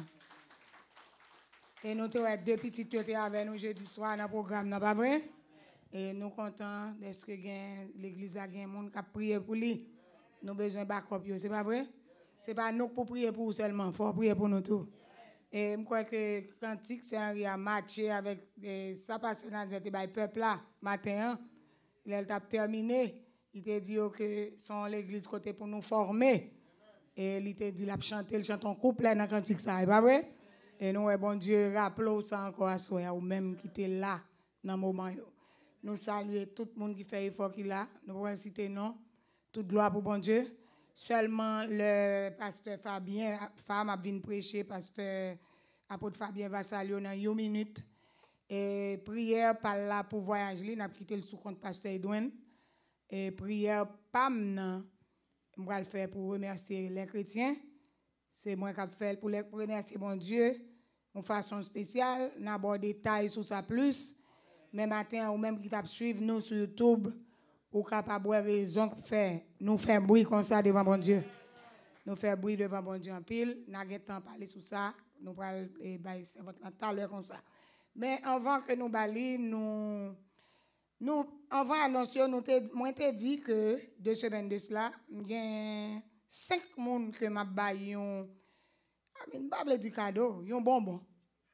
Et nous avons deux petites qui étaient avec nous jeudi soir dans le programme, n'est pas vrai? Et nous sommes contents d'être que l'église a gagné monde qui a prié pour lui. Nous avons besoin de backup, c'est pas vrai? Ce n'est pas nous pour prier pour vous seulement, il faut prier pour nous tous. Et je crois que Cantique, c'est un matché avec sa personnalité du peuple là, matin. Il a terminé. Il t'a dit que son l'église côté pour nous former. Et il t'a dit, il a chanté, il chante en couple dans Cantique, ça, c'est pas vrai? Et nous, bon Dieu, rappelons ça encore à soi, ou même qui était là dans le moment. Nous saluons tout le monde qui fait effort qu'il a. Nous pouvons citer non. Toute gloire pour bon Dieu. Seulement le pasteur Fabien, femme a bien prêché, pasteur apôtre Fabien va saluer dans une minute. Et prière par là pour voyager, nous avons quitté le sous-compte pasteur Edouin. Et prière pam, je vais le faire pour remercier les chrétiens. C'est moi qui vais fait pour les remercier mon Dieu de façon spéciale. Nous avons des détails sur ça plus. Mais matin, ou même qui t'a suivre nous sur YouTube, ou capable de raison de faire, nous faire bruit comme ça devant mon Dieu. Nous faire bruit devant mon Dieu en pile. Nous avons temps parler sur ça. Nous allons parler tout à l'heure comme ça. Mais avant que nous bali, nous, nous, avant d'annoncer, nous moi t'ai dit que deux semaines de cela, il y a cinq moun que m'a baillé yon, amin, pas vle di cadeau, yon bonbon.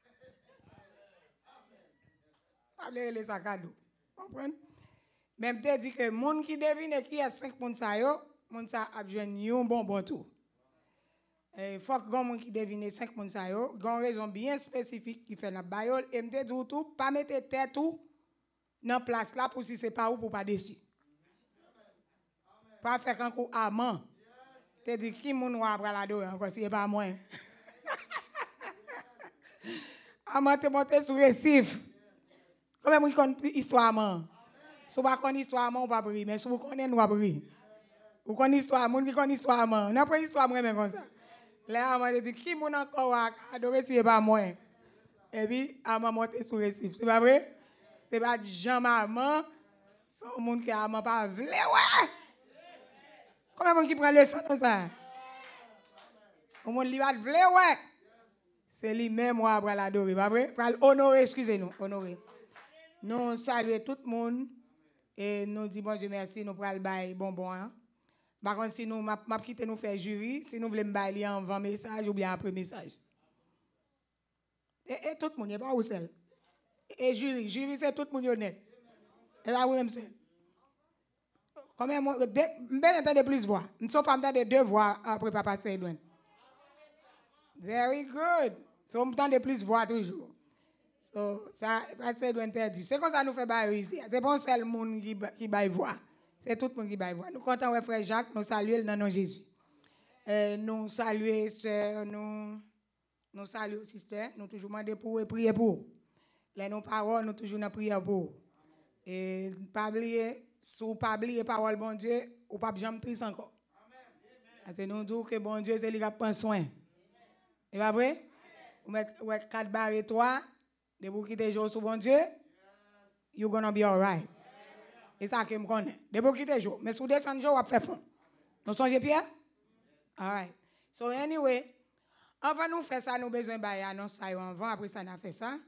Pas vle les sa cadeau. Comprenez? Même te dit que moun qui devine qui est cinq moun sa yo, moun sa a jwenn yon bonbon tout. Il faut que moun qui devine cinq moun sa yo, gon raison bien spécifique qui fait la bayol et m'te dit tout, pas mettre tête tout dans place là pour si c'est pas ou pour pas dessus. Pas faire un coup amant. Te dit qui moun ou après la do encore si pas moi. Amant te monter sur récif. Comment vous connaissez histoire amant? Si vous ne connaissez pas l'histoire, vous ne pouvez pas. Mais si vous connaissez, vous pouvez. Vous connaissez l'histoire, vous connaissez l'histoire. Vous n'avez pas l'histoire, moi, comme ça. Là, on dit, qui m'a encore adoré si ce n'est pas moi? Et puis, on m'a monté sur le récif. Ce n'est pas vrai? Ce n'est pas Jean-Maman. C'est un monde qui n'a pas voulu. Ouais! Combien de gens qui prennent le son comme ça? Le monde qui n'a pas voulu, ouais! C'est lui-même, moi, après l'adorer. Pas vrai? Pour l'honorer, excusez-nous, honorer. Nous saluons tout le monde. Et nous disons bon Dieu merci, nous prenons le bail bonbon. Hein? Par contre, si nous m'a quitté nous faire jury, si nous voulons bailler en avant message ou bien après message. Et, et tout le monde, il n'y a pas où seul. Et jury, jury c'est tout le monde honnête. Et là, où même seul. Combien moi, je entendre plus voix. Nous sommes pas de deux voix après Papa Sedouane. Very good. So, on entend plus voix toujours. So, ça, c'est doit perdu. C'est comme ça nous fait bailler ici. C'est pas un seul monde qui, qui baille voix. C'est tout le monde qui baille voix. Nous comptons avec frère Jacques, nous saluons dans nom Jésus. Euh, nous saluons sœurs, nous, nous saluons sisters, nous toujours demandons pour et prier pour. Les nos paroles, nous toujours dans prière pour. Et pas oublier, si vous pas oublier parole bon Dieu, ou pas jamais triste encore. Parce que nous disons que bon Dieu, c'est lui qui prend soin. C'est pas vrai? Vous mettez quatre barres et trois. De vous quitter jour sous bon Dieu, you're gonna be all right. Et ça que me connaît. De vous quitter jour, mais sous descendre jour, vous faire fond. Nous songez Pierre? All right. So anyway, avant nous faire ça, nous besoin bailler annonce ça avant, après ça nous fait ça.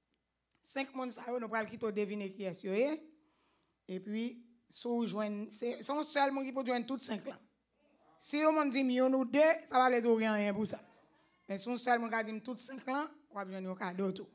Cinq monde ça nous pral quitter deviner qui est yo. Et puis sous joindre c'est son seul monde qui peut joindre toutes cinq là. Si on dit million ou deux, ça va les rien rien pour ça. Mais son seul monde qui dit toutes cinq là, on va besoin un cadeau tout.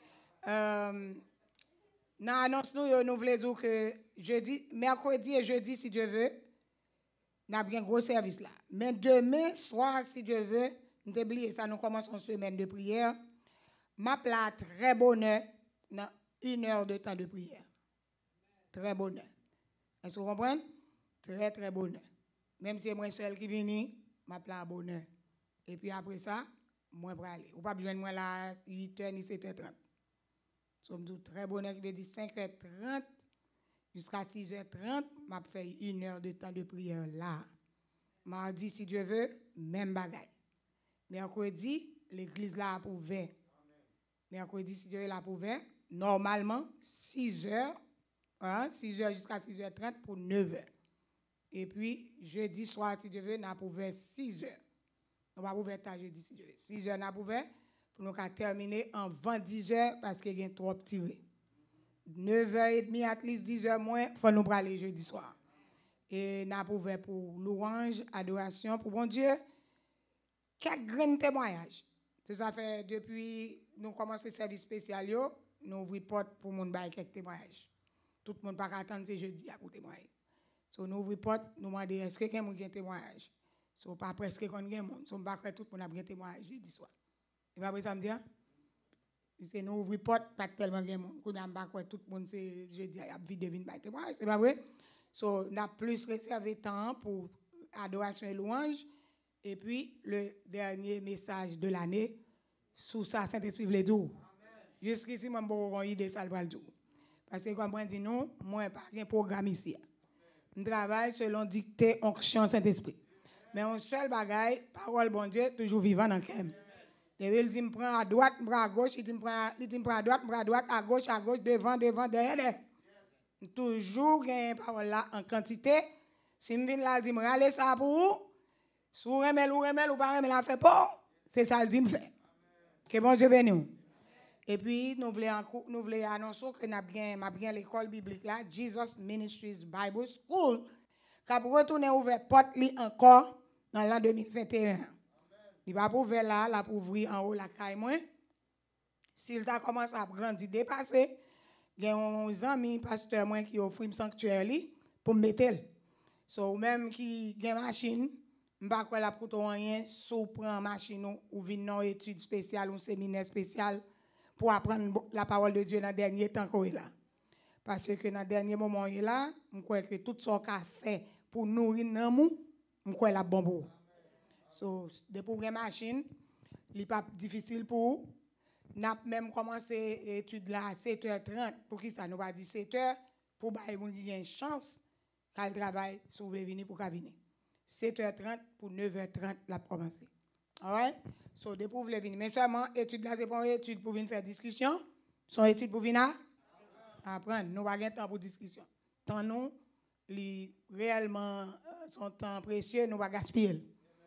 Euh, dans l'annonce, nous, nous voulons dire que jeudi, mercredi et jeudi, si Dieu veut, nous avons un gros service là. Mais demain soir, si Dieu veut, nous oublions ça, nous commençons une semaine de prière. Ma plat très bonheur dans une heure de temps de prière. Très bonheur. Est-ce que vous comprenez? Très, très bonheur. Même si c'est moi seul qui viens, ma plat bonheur. Et puis après ça, moi, je vais aller. Vous ne pouvez pas joindre moi là huit heures ni sept heures trente. Sommes très bonheur qui veut dire cinq heures trente jusqu'à six heures trente, m'a fait une heure de temps de prière là. Mardi, si Dieu veut, même bagaille. Mercredi, l'église là a ouvert. Mercredi, si Dieu est là pour ouvert, normalement, six heures, hein, six heures jusqu'à six heures trente pour neuf heures. Et puis, jeudi soir, si Dieu veut, n'a ouvert six heures. On va ouvrir ta jeudi, si Dieu veut. six heures n'a ouvert. Pour nous terminer en vingt dix heures parce qu'il y a trop tiré. neuf heures trente, at least dix heures moins, il faut nous aller jeudi soir. Et nous avons ouvert pour louange, adoration, pour bon Dieu. Quelques grands témoignages. Ça fait depuis nous commençons le service spécial, nous ouvrons porte pour nous faire quelques témoignages. Tout le monde ne peut pas attendre ce jeudi pour témoigner. So, nous ouvrons porte, nous demandons est-ce que quelqu'un a un témoignage. So, pas presque qu'on a un monde. So, pas tout le monde a un témoignage jeudi soir. Et pas ça me dit? C'est nous ouvrons porte, pas tellement de monde. Nous n'avons pas tout le monde, c'est jeudi, il y a vite devine par témoignage. C'est pas vrai? So, nous avons plus réservé temps pour adoration et louange. Et puis, le dernier message de l'année, sous ça, Saint-Esprit voulait dire. Jusqu'ici, je n'ai pas idée ça le tout. Parce que, comme on dit, non, moi, je n'ai pas un programme ici. Je travaille selon dictée, onction, Saint-Esprit. Mais un seul bagaille, parole bon Dieu, toujours vivant dans le cœur. Et il dit, me prend à droite, me prend à gauche, il dit, me prend à droite, me prend à droite, à gauche, à gauche, devant, devant, derrière. Toujours, il y a une parole là en quantité. Si je viens là, il dit, me râler ça pour vous. Si vous remel ou remel ou pas remel, la fait pas. C'est ça le dit, me fait. Que bon Dieu bénisse. Et puis, nous voulons, nous voulons annoncer que nous avons bien l'école biblique là, Jesus Ministries Bible School, qui a retourné ouvert porte li encore dans l'an deux mille vingt et un. Il va pour ouvrir là, là pour ouvrir en haut la caille moi. S'il t'a commencé à grandir, dépasser, il y a un ami pasteur moi qui offre un sanctuaire li pour me mettre. So même qui a une machine, m'pa quoi la pour rien, sous prend machine ou vinn dans étude spéciale ou séminaire spécial pour apprendre la parole de Dieu dans dernier temps qu'on est là. Parce que dans dernier moment il est là, je crois que tout ce qu'a fait pour nourrir l'amour, je crois la bon pour. So depuis une machine, il pas difficile pour n'a même commencé étude là à sept heures trente pour qui ça nous va dire sept heures pour bailler moun qui a une chance qu'elle travaille si vous voulez venir pour venir. sept heures trente pour neuf heures trente la commencer. Alright? So depuis vous voulez venir mais seulement étude là c'est pas une étude pour venir faire discussion, son étude pour venir apprendre, nous pas gain temps pour discussion. Tant nous li réellement son temps précieux nous pas gaspiller.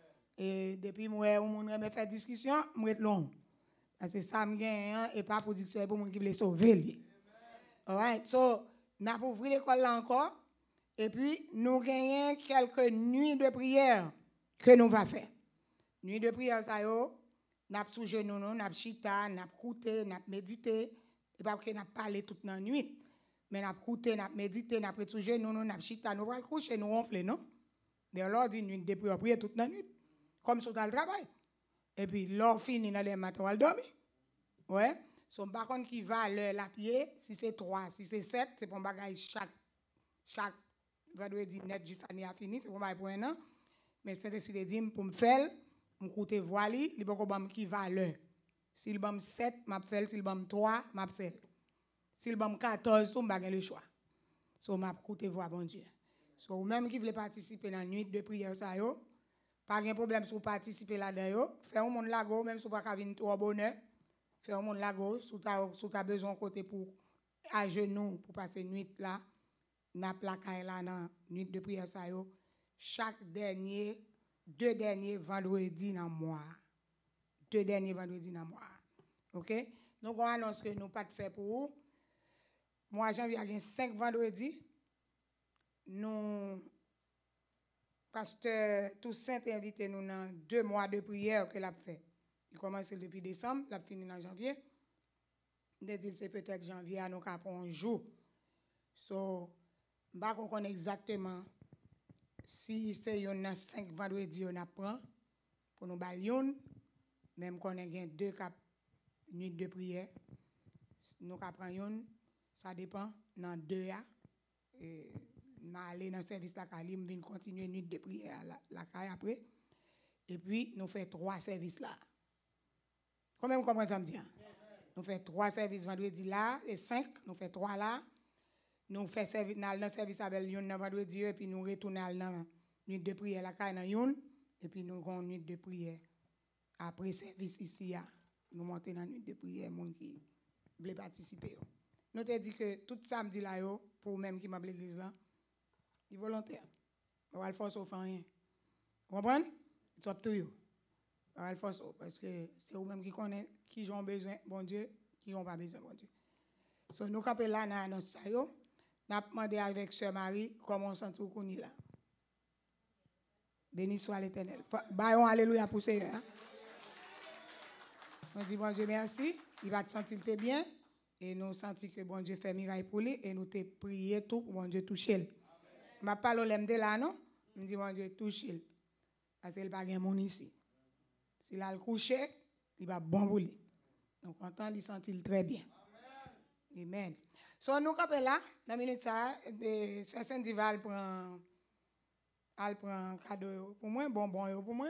Et depuis moi on moun remet faire discussion, moi long. Parce que ça me gagne et pas pour discussion pour moun qui veut sauver. Alright? So n'a pas ouvrir l'école là encore et puis nous gagnons quelques nuits de prière que nous va faire. Nuit de prière ça yo, n'a sous genou nous, n'a chita, n'a écouté, n'a médité. Et pas que n'a parlé toute la nuit, mais n'a écouté, n'a médité, n'a pris sous genou nous, n'a chita, nous va coucher, nous ronfler non. De l'heure d'une nuit de prière, prier toute la nuit comme sur le travail. Et puis l'heure fini dans les matins, on va dormir. Ouais. Son par contre qui va l'heure la pied, si c'est trois, si c'est sept, c'est pour bagage chaque chaque vendredi net juste année a fini, c'est pour moi pour un an. Mais Saint-Esprit dit pour me faire, me coûter voile, il faut que qui va l'heure. S'il bam sept, m'a fait, s'il bam trois, m'a fait. S'il bam quatorze, tout m'a le choix. So m'a coûter voir bon Dieu. So même qui veut participer dans la nuit de prière ça yo, pas de problème si vous participer là-dedans yo, faire un monde lago même si vous pas venir trop bonheur, faire un monde lago si tu as si tu as besoin côté pour à genoux pour passer nuit là, n'a plaqué là dans nuit de prière ça yo, chaque dernier deux derniers vendredis dans mois. Deux derniers vendredis dans le mois. OK? Donc, on annonce que nous pas de fait pour vous. Moi, janvier, il y a cinq vendredis. Nous, pasteur Toussaint invité nous dans deux mois de prière que l'a fait. Il commence depuis décembre, l'a fini en janvier. Il c'est peut-être janvier à nous pour un jour. So, je ne sais pas exactement si c'est un cinq vendredis on apprend pour nous balayer. Même qu'on a deux cap nuit de prière, nous apprenons, ça dépend dans deux a et aller dans le service la Cali, me vinn continuer nuit de prière la, la caille après et puis nous fait trois services là. Combien vous comprenez ça me dit? Nous fait trois services vendredi là et cinq, nous fait trois là. Nous fait service dans le service avec yon vendredi et puis nous retourner dans nuit de prière la caille dans yon et puis nous avons nuit de prière. Après service ici, nous montons dans la nuit de prière, les gens qui veulent participer. Nous te dit que tout samedi là, pour même qui m'a l'église là, ils volontaires. On va le forcer au faire rien. Vous comprenez? It's up to you. On va le forcer parce que c'est vous-même qui connaissez qui ont besoin, bon Dieu, qui n'ont pas besoin, bon Dieu. So, nous campons là dans l'annonce ça, nous avons demandé avec Sœur Marie comment on sent tout qu'on est là. Béni soit l'Éternel. Bayon alléluia pour Seigneur. Hein? On dit bon Dieu merci, il va te sentir bien et nous sentons que bon Dieu fait miracle pour lui et nous te prier tout pour bon Dieu toucher. Je ne parle pas de là non, je dis bon Dieu toucher parce qu'il pas gain mon ici. S'il a le couché, il va bon pour lui. Donc content il sentit très bien. Amen. Amen. So nous capé là, dans minute ça de Sœur Saint-Dival prend elle prend cadeau pour moi, bonbon pour moi.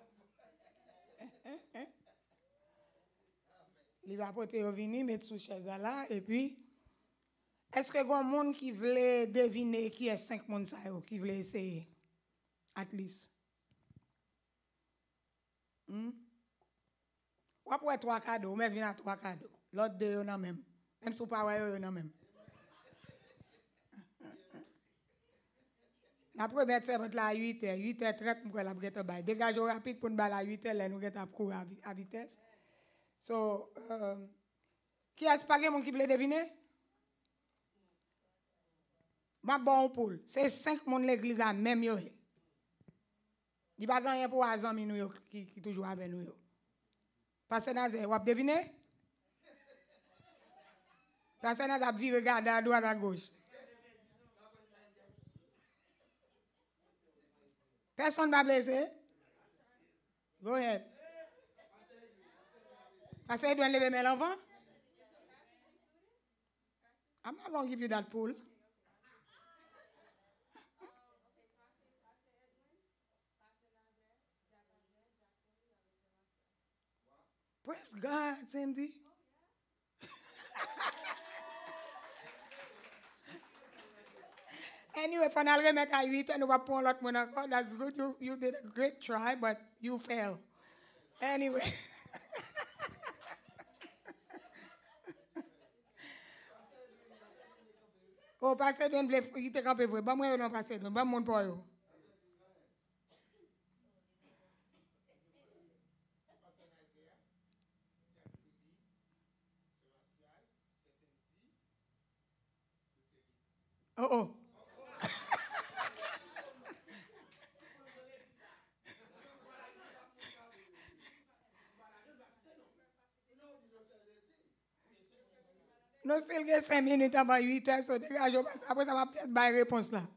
Il va porter au vini, mettre sous chaise là, et puis, est-ce que il y a un monde qui veut deviner qui est cinq monde ça, qui veut essayer? At least. Hmm? Ou après trois cadeaux, mais vient à trois cadeaux. L'autre deux, on a même. Même si vous pas ouais, on a même. La première servante là à huit heures, huit heures trente, nous la brette bail. Dégage rapide pour nous bailler à huit heures, là nous geta courir à vitesse. So, euh, qui est-ce pas quelqu'un qui veut deviner? Ma bon poule, c'est cinq monde l'église à même yo. Il n'y a pas rien pour les amis nous qui qui toujours avec nous. Pasteur Nazaire, vous avez deviné? Pasteur Nazaire a vu regarder à droite à gauche. Personne ne va blesser? Go ahead. Pasteur Edouin lever mes l'enfant? I'm not going to give you that pool. Praise God, Cindy. Anyway, finally, I met à huit and we pour l'autre monde encore. That's good. You, you did a great try, but you failed. Anyway. Oh, pasteur Edouin, il était campé pour. Bon, moi, non, pasteur Edouin. Bon, mon pour vous. Oh, oh. Nous still cinq minutes avant huit heures, so après ça va peut-être avoir une réponse là.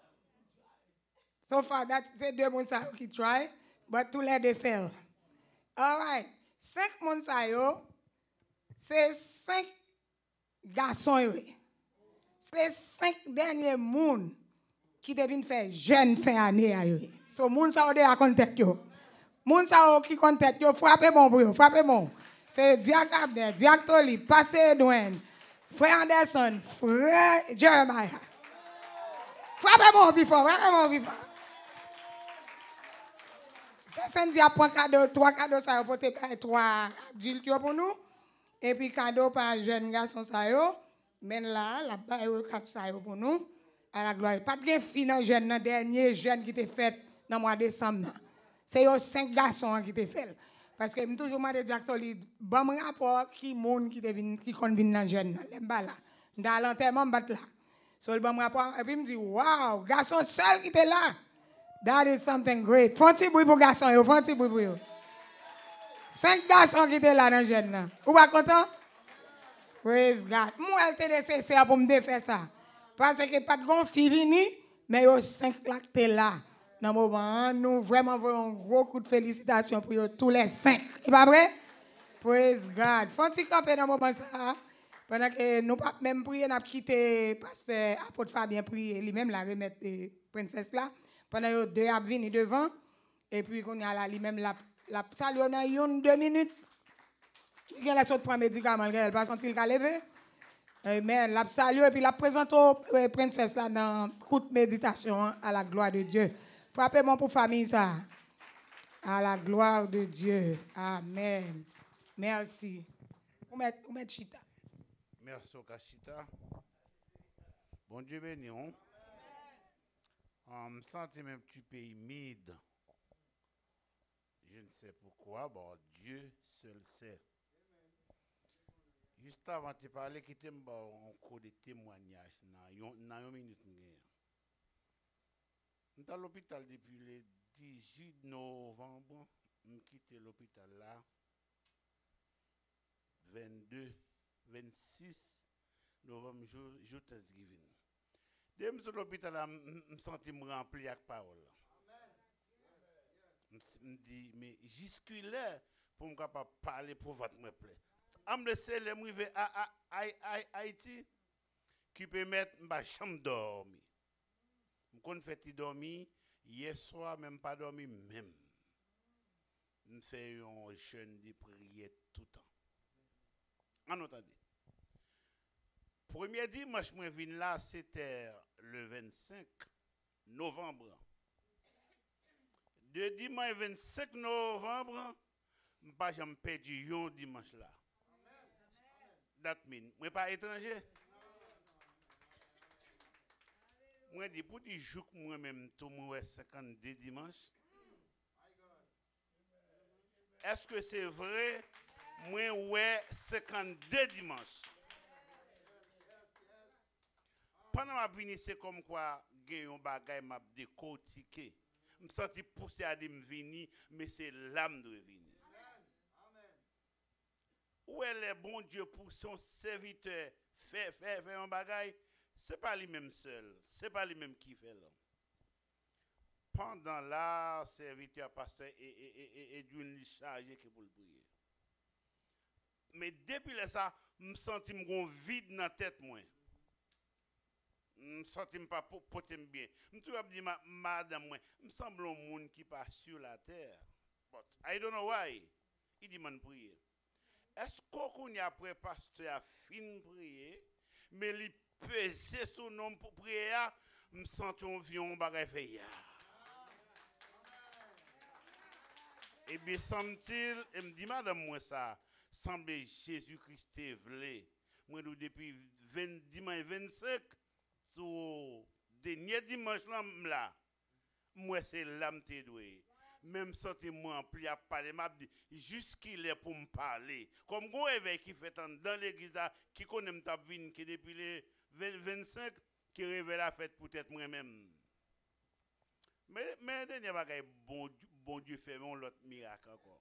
So far, that, c'est deux personnes qui try, but tous les deux fail. All right. Cinq personnes, c'est cinq garçons. C'est cinq derniers monde qui deviennent faire jeune fin année. So, moun sa ou de a contact yo. Moun sa ou qui contact yo, frappez bon pour yo, frappez bon. C'est Diak Abner, Diak Toli, Pasteur Edouin, Frère Anderson, Frère Jeremiah. Frappez bon before, frappez bon before. C'est Cindy a pris cadeau, trois cadeaux ça pour te trois adultes pour nous. Et puis cadeau par jeune garçon ça yo. Mais là, la baille cap ça pour nous. À la gloire. Pas de fille dans jeune, dans dernier jeune qui était fait dans le mois de décembre. C'est yo cinq garçons qui étaient fait. Parce que je toujours demandé directeur bon rapport qui monde qui devine qui convient dans jeune là. Là. Dans l'enterrement bat là. So le bon rapport et puis me dit waouh, garçon seul qui était là. That is something great. Font petit bruit pour garçon yo, font petit bruit pour yo. Cinq garçons qui étaient là dans jeune là. Vous pas content? Praise God. Moi elle était nécessaire pour me défaire ça. Parce que pas de gon fini mais yo cinq là qui étaient là. Dans le moment, nous vraiment voulons un gros coup de félicitations pour eux, tous les cinq. C'est pas vrai? Praise God. Faut-il camper dans le moment ça? Pendant que nous pas même prier, nous avons quitté pasteur Apôtre Fabien prier, lui-même la remettre princesse là. Pendant que deux a venu devant, et puis qu'on a là, lui-même la, la salut, on a une, deux minutes. Il a sauté pour médicament, il n'a pas senti le lever. Amen. La salut, et puis la présente aux princesse là dans toute méditation à la gloire de Dieu. Frappez-moi pour famille ça. À la gloire de Dieu. Amen. Merci. Vous mettez, vous mettez Chita. Merci au Chita. Bon Dieu béni. On me sentait même petit pays humide. Je ne sais pourquoi. Bon, Dieu seul sait. Juste avant de parler, qui t'aime en cours de témoignage dans une minute. Je suis à l'hôpital depuis le dix-huit novembre. Je quitté l'hôpital là. vingt-deux, vingt-six novembre, jour, jour Thanksgiving. Dès que je suis à l'hôpital là, je me sens me rempli avec parole. Je me dis, mais jusque-là, pour me capable parler pour votre me plaît. Je me laisse les mourir à Haïti, qui peut mettre ma chambre dormir. Je fais dormir, hier soir, même pas dormir, même. Je fais un jeûne de prière tout le temps. En entendez. Premier dimanche, je viens là, c'était le vingt-cinq novembre. De dimanche vingt-cinq novembre, je n'ai pas perdu un dimanche là. That means, je ne suis pas étranger. Moi, je dis, pour dire que moi-même, tout le monde cinquante-deux dimanches. Est-ce que c'est vrai? Moi, ouais, cinquante-deux dimanches. Pendant ma venue, c'est comme quoi, j'ai un bagage m'a décortiqué. me senti pousser à dire me venir, mais c'est l'âme de venir. Où est le bon Dieu pour son serviteur faire faire faire un bagage, c'est pas lui-même seul, c'est pas lui-même qui fait là. Pendant là, serviteur pasteur et et et et d'une chargé que pour le prier. Mais depuis là ça, me senti me vide dans tête moi. Me senti pas porter bien. Me toujours dit madame moi, me semble un monde qui passe sur la terre. But I don't know why. Il dit man prier. Est-ce qu'on y a après pasteur a fin prier, mais il pesait son nom pour prier, me senti un vion bagay fait. Et bien semble-t-il, et me dit madame moi ça, semble Jésus-Christ vle. Moi depuis vingt dimanche vingt-cinq sur dernier dimanche là, moi c'est l'âme te doué. Même senti moi ampli à parler m'a dit jusqu'il est pour me parler comme gon éveil qui fait dans l'église qui connaît m'ta vinn qui depuis le vingt-cinq qui révèle la fête peut-être moi-même mais mais dernier bagay bon bon Dieu fait un autre miracle encore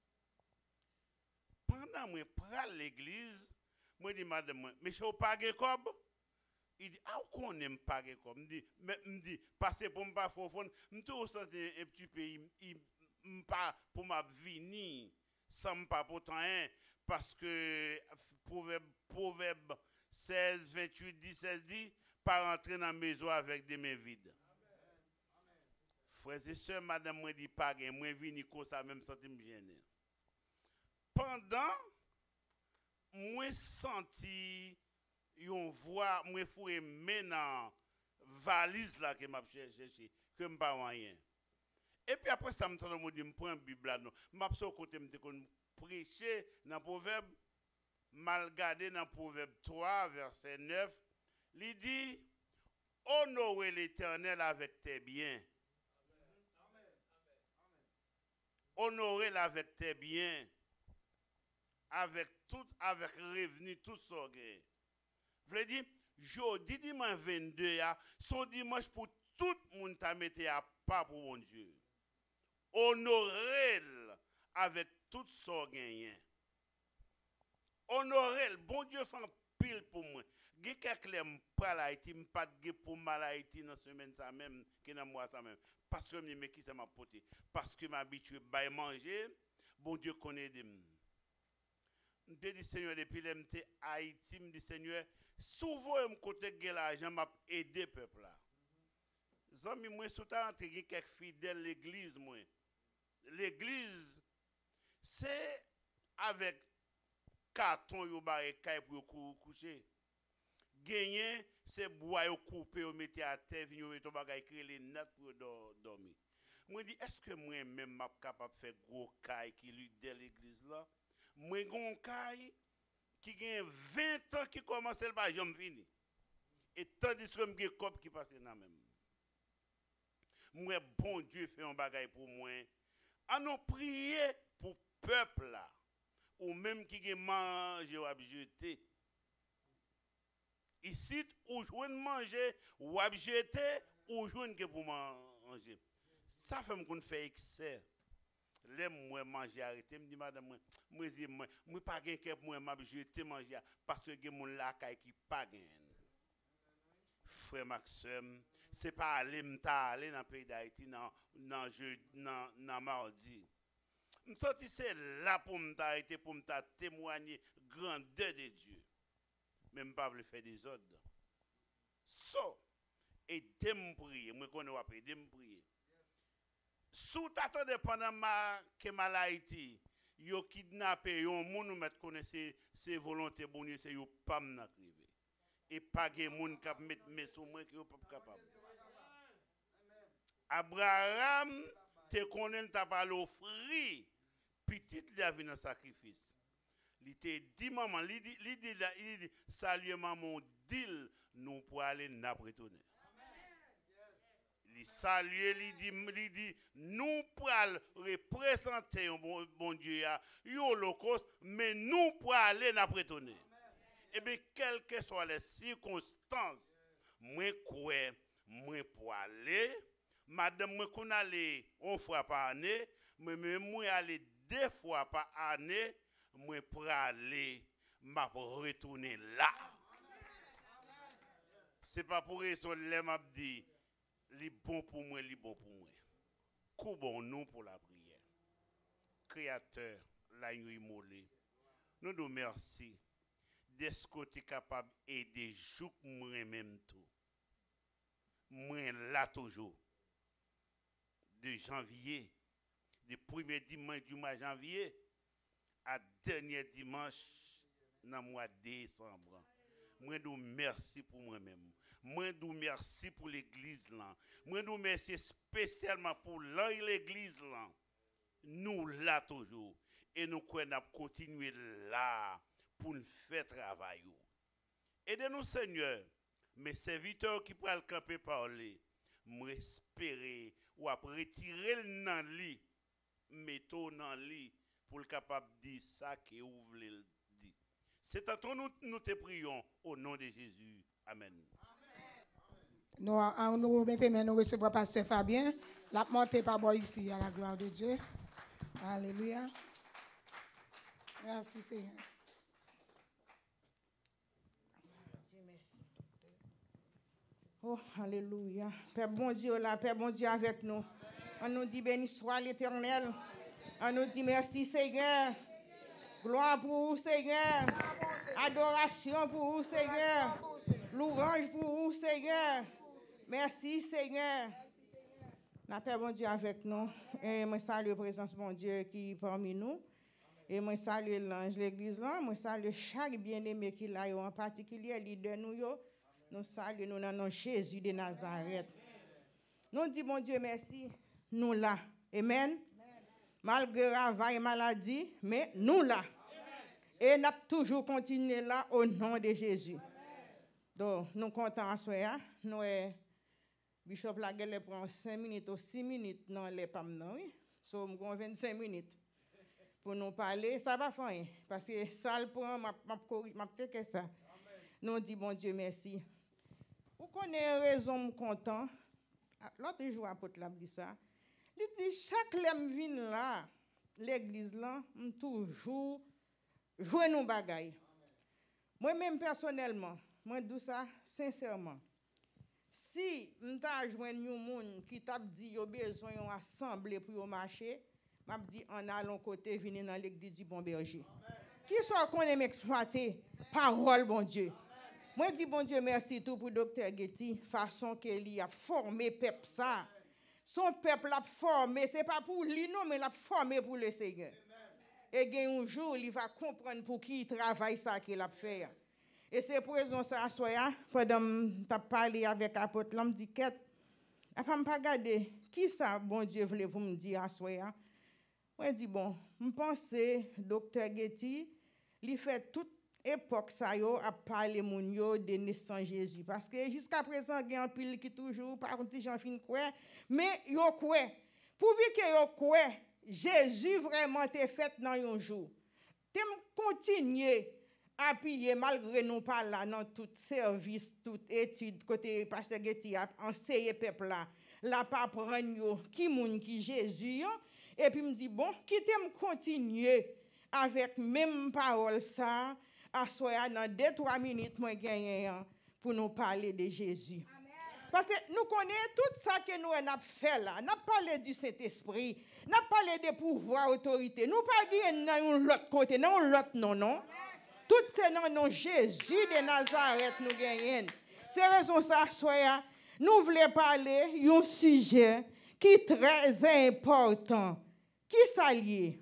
pendant moi pral l'église moi dit madame mais je pas gagner comme il dit ah qu'on aime pas comme me dit me dit passer pour me pas fofone me tout senti un petit peu il pas pour m'a venir sans pas pourtant hein parce que proverbe proverbe seize vingt-huit dix-sept dit pas rentrer dans la maison avec des mains vides. Frères et sœurs madame moi dit pas gain moi venir comme ça même senti me gêner. Pendant moi senti yon voix moi foué maintenant valise là que m'a cherché que me pas rien. Et puis après ça me tend me dit me prend Bible là non m'a so côté me kon prêcher dans proverbe mal garder dans proverbe trois verset neuf il dit honorer l'Éternel avec tes biens. Honorer avec tes biens avec tout avec revenu tout sorgue. Veut dire jeudi dimanche vingt-deux ya son dimanche pour tout monde t'a metté à pas pour mon Dieu. Honorer avec tout son gagnant. Honorer bon Dieu fait pile pour moi. Gè quelqu'un m pas la Haïti m pas de pour mal Haïti dans semaine ça même qui dans mois ça même parce que me qui ça m'a porté parce que m'habitué bailler manger bon Dieu connaît de m. Me dit Seigneur depuis l'emté Haïti me dit Seigneur souvent m côté gè l'argent m'a aider peuple là. Zami moi sous ta entre quelques fidèles l'église moi. L'église c'est avec carton yo baré kay pour coucher. Gagner c'est bois yo couper yo mettre à terre venir mettre bagay créer les notes pour dormir. Moi dit est-ce que moi même m'a capable faire gros kay qui lui de l'église là? Moi gon kay qui gagne vingt ans qui commence le ba j'aime fini. Et tandis que me cop qui passe dans même. Moi bon Dieu fait un bagay pour moi. À nous prier pour peuple là ou même qui gagne manger ou jeter. Ici, ou joindre manger, ou jeter, ou joindre que pour manger. Ça fait me qu'on fait excès. L'aime moi manger arrêter me dit madame moi moi moi moi pas gain que moi m'a jeter manger parce que mon la caille qui pas gain. Frère Maxime, c'est pas aller m'ta aller dans pays d'Haïti dans dans je dans dans mardi. Me senti c'est là pour m'ta été pour m'ta témoigner grandeur de Dieu. Même pas le faire des ordres. So, aidez me prier, moi connais pas aider me prier. Sous t'attendez pendant ma que mal Haïti, yo kidnappé yon moun ou mettre connaisser ses volontés bonnes c'est yo pas m'na privé. Et pas gen moun k'ap mettre mes sous moi qui yo pas capable. Abraham te connaît t'a pas l'offrir petit li a vinn en sacrifice. Il te dit maman, il dit il dit il dit salut maman dit nous pour aller n'a retourner. Il salue il dit il dit nous pour représenter un bon, bon Dieu à l'Holocauste mais nous pour aller n'a retourner. Et bien quelles que soient les circonstances, moi crois moi pour aller Madame, moi, qu'on allait une fois par année, mais même moi, aller deux fois par année, moi, pour aller, m'a retourner là. C'est pas pour raison, les m'a dit, li bon pour moi, li bon pour moi. Coubons nous pour la prière. Créateur, la nuit molée, nous nous remercions d'être côté capable d'aider jouk moi-même tout. Moi là toujours. De janvier, du premier dimanche du mois de janvier à dernier dimanche dans le mois de décembre. Moi nous merci pour moi-même. Moi nous merci pour l'église là. Moi nous merci spécialement pour l'église là. Nous là toujours et nous qu'on continuer là pour nous faire travail. Aidez-nous Seigneur, mes serviteurs qui pourraient camper parler, m'espérer ou à retirer le nan li, mettons nan li pour le capable de dire ça que vous voulez dire. C'est à toi nous nous te prions au nom de Jésus. Amen. Nous, en nous mettons, nous recevons Pasteur Fabien, la montée par bois ici à la gloire de Dieu. Alléluia. Merci Seigneur. Oh, alléluia. Père bon Dieu là, Père bon Dieu avec nous. On nous dit béni soit l'Éternel. On nous dit merci Seigneur. Gloire pour vous Seigneur. Adoration pour vous Seigneur. Louange pour vous Seigneur. Merci Seigneur. La Père bon Dieu avec nous. Et moi salue la présence bon Dieu qui est parmi nous. Et moi salue l'ange l'église là. Moi salue chaque bien-aimé qui l'a en particulier leader nous yo. Nous saluons nous dans le nom de Jésus de Nazareth. Nous disons, bon Dieu, merci. Nous là. Amen. Amen. Malgré travail et maladie, mais nous là. Amen. Et nous avons toujours continué là au nom de Jésus. Amen. Donc, nous comptons à soi. Nous, Bishop Laguelle prend cinq minutes ou six minutes dans les P A M. Oui. So, nous avons vingt-cinq minutes pour nous parler. Ça va faire. Parce que ça le prend, je fais ça. Nous disons, bon Dieu, merci. Vous connaissez raison content. L'autre jour, l'apôtre l'a dit ça. Il dit, chaque lème vient là, l'église là, toujours jouer nos bagailles. Moi-même, personnellement, moi, je dis ça sincèrement. Si je joue un monde qui t'a dit qu'il a besoin d'une assemblée pour marcher, je dis, on a l'autre côté, venir dans l'église du bon berger. Qui soit qu'on aime exploiter, parole, bon Dieu. Moi, je dis, bon Dieu, merci tout pour docteur Getty, façon qu'il a formé peuple ça. Son peuple a formé, ce n'est pas pour lui, non, mais il a formé pour le Seigneur. Et un jour, il va comprendre pour qui il travaille ça qu'il a fait. Et c'est pour raison ça, pendant que je parlé avec l'apôtre, je me dis, la femme pas regarder, qui ça, bon Dieu, voulez vous me dire à soya? Moi, je dis, bon, je pense que docteur Getty, il fait toute époque ça yo a parler moun yo de naissance Jésus parce que jusqu'à présent il y a un pile qui toujours par contre j'en fin quoi mais yo quoi pourvu que yo quoi Jésus vraiment t'est fait dans un jour t'aime continuer à appuyer malgré nous pas là dans tout service toute étude côté pasteur Getty a enseigné peuple là là pas prendre yo qui moun qui Jésus yo, et puis me dit bon qui t'aime continuer avec même parole ça à soi dans deux trois minutes moi gagner pour nous parler de Jésus. Amen. Parce que nous connaissons tout ça que nous avons fait là. Nous avons parlé du Saint-Esprit, nous avons parlé des pouvoirs, autorité. Nous pas gagné dans l'autre côté, non l'autre non non. Amen. Tout c'est dans nom Jésus de Nazareth nous gagnons. C'est raison ça soya nous voulons parler d'un sujet qui est très important. Qui s'allie?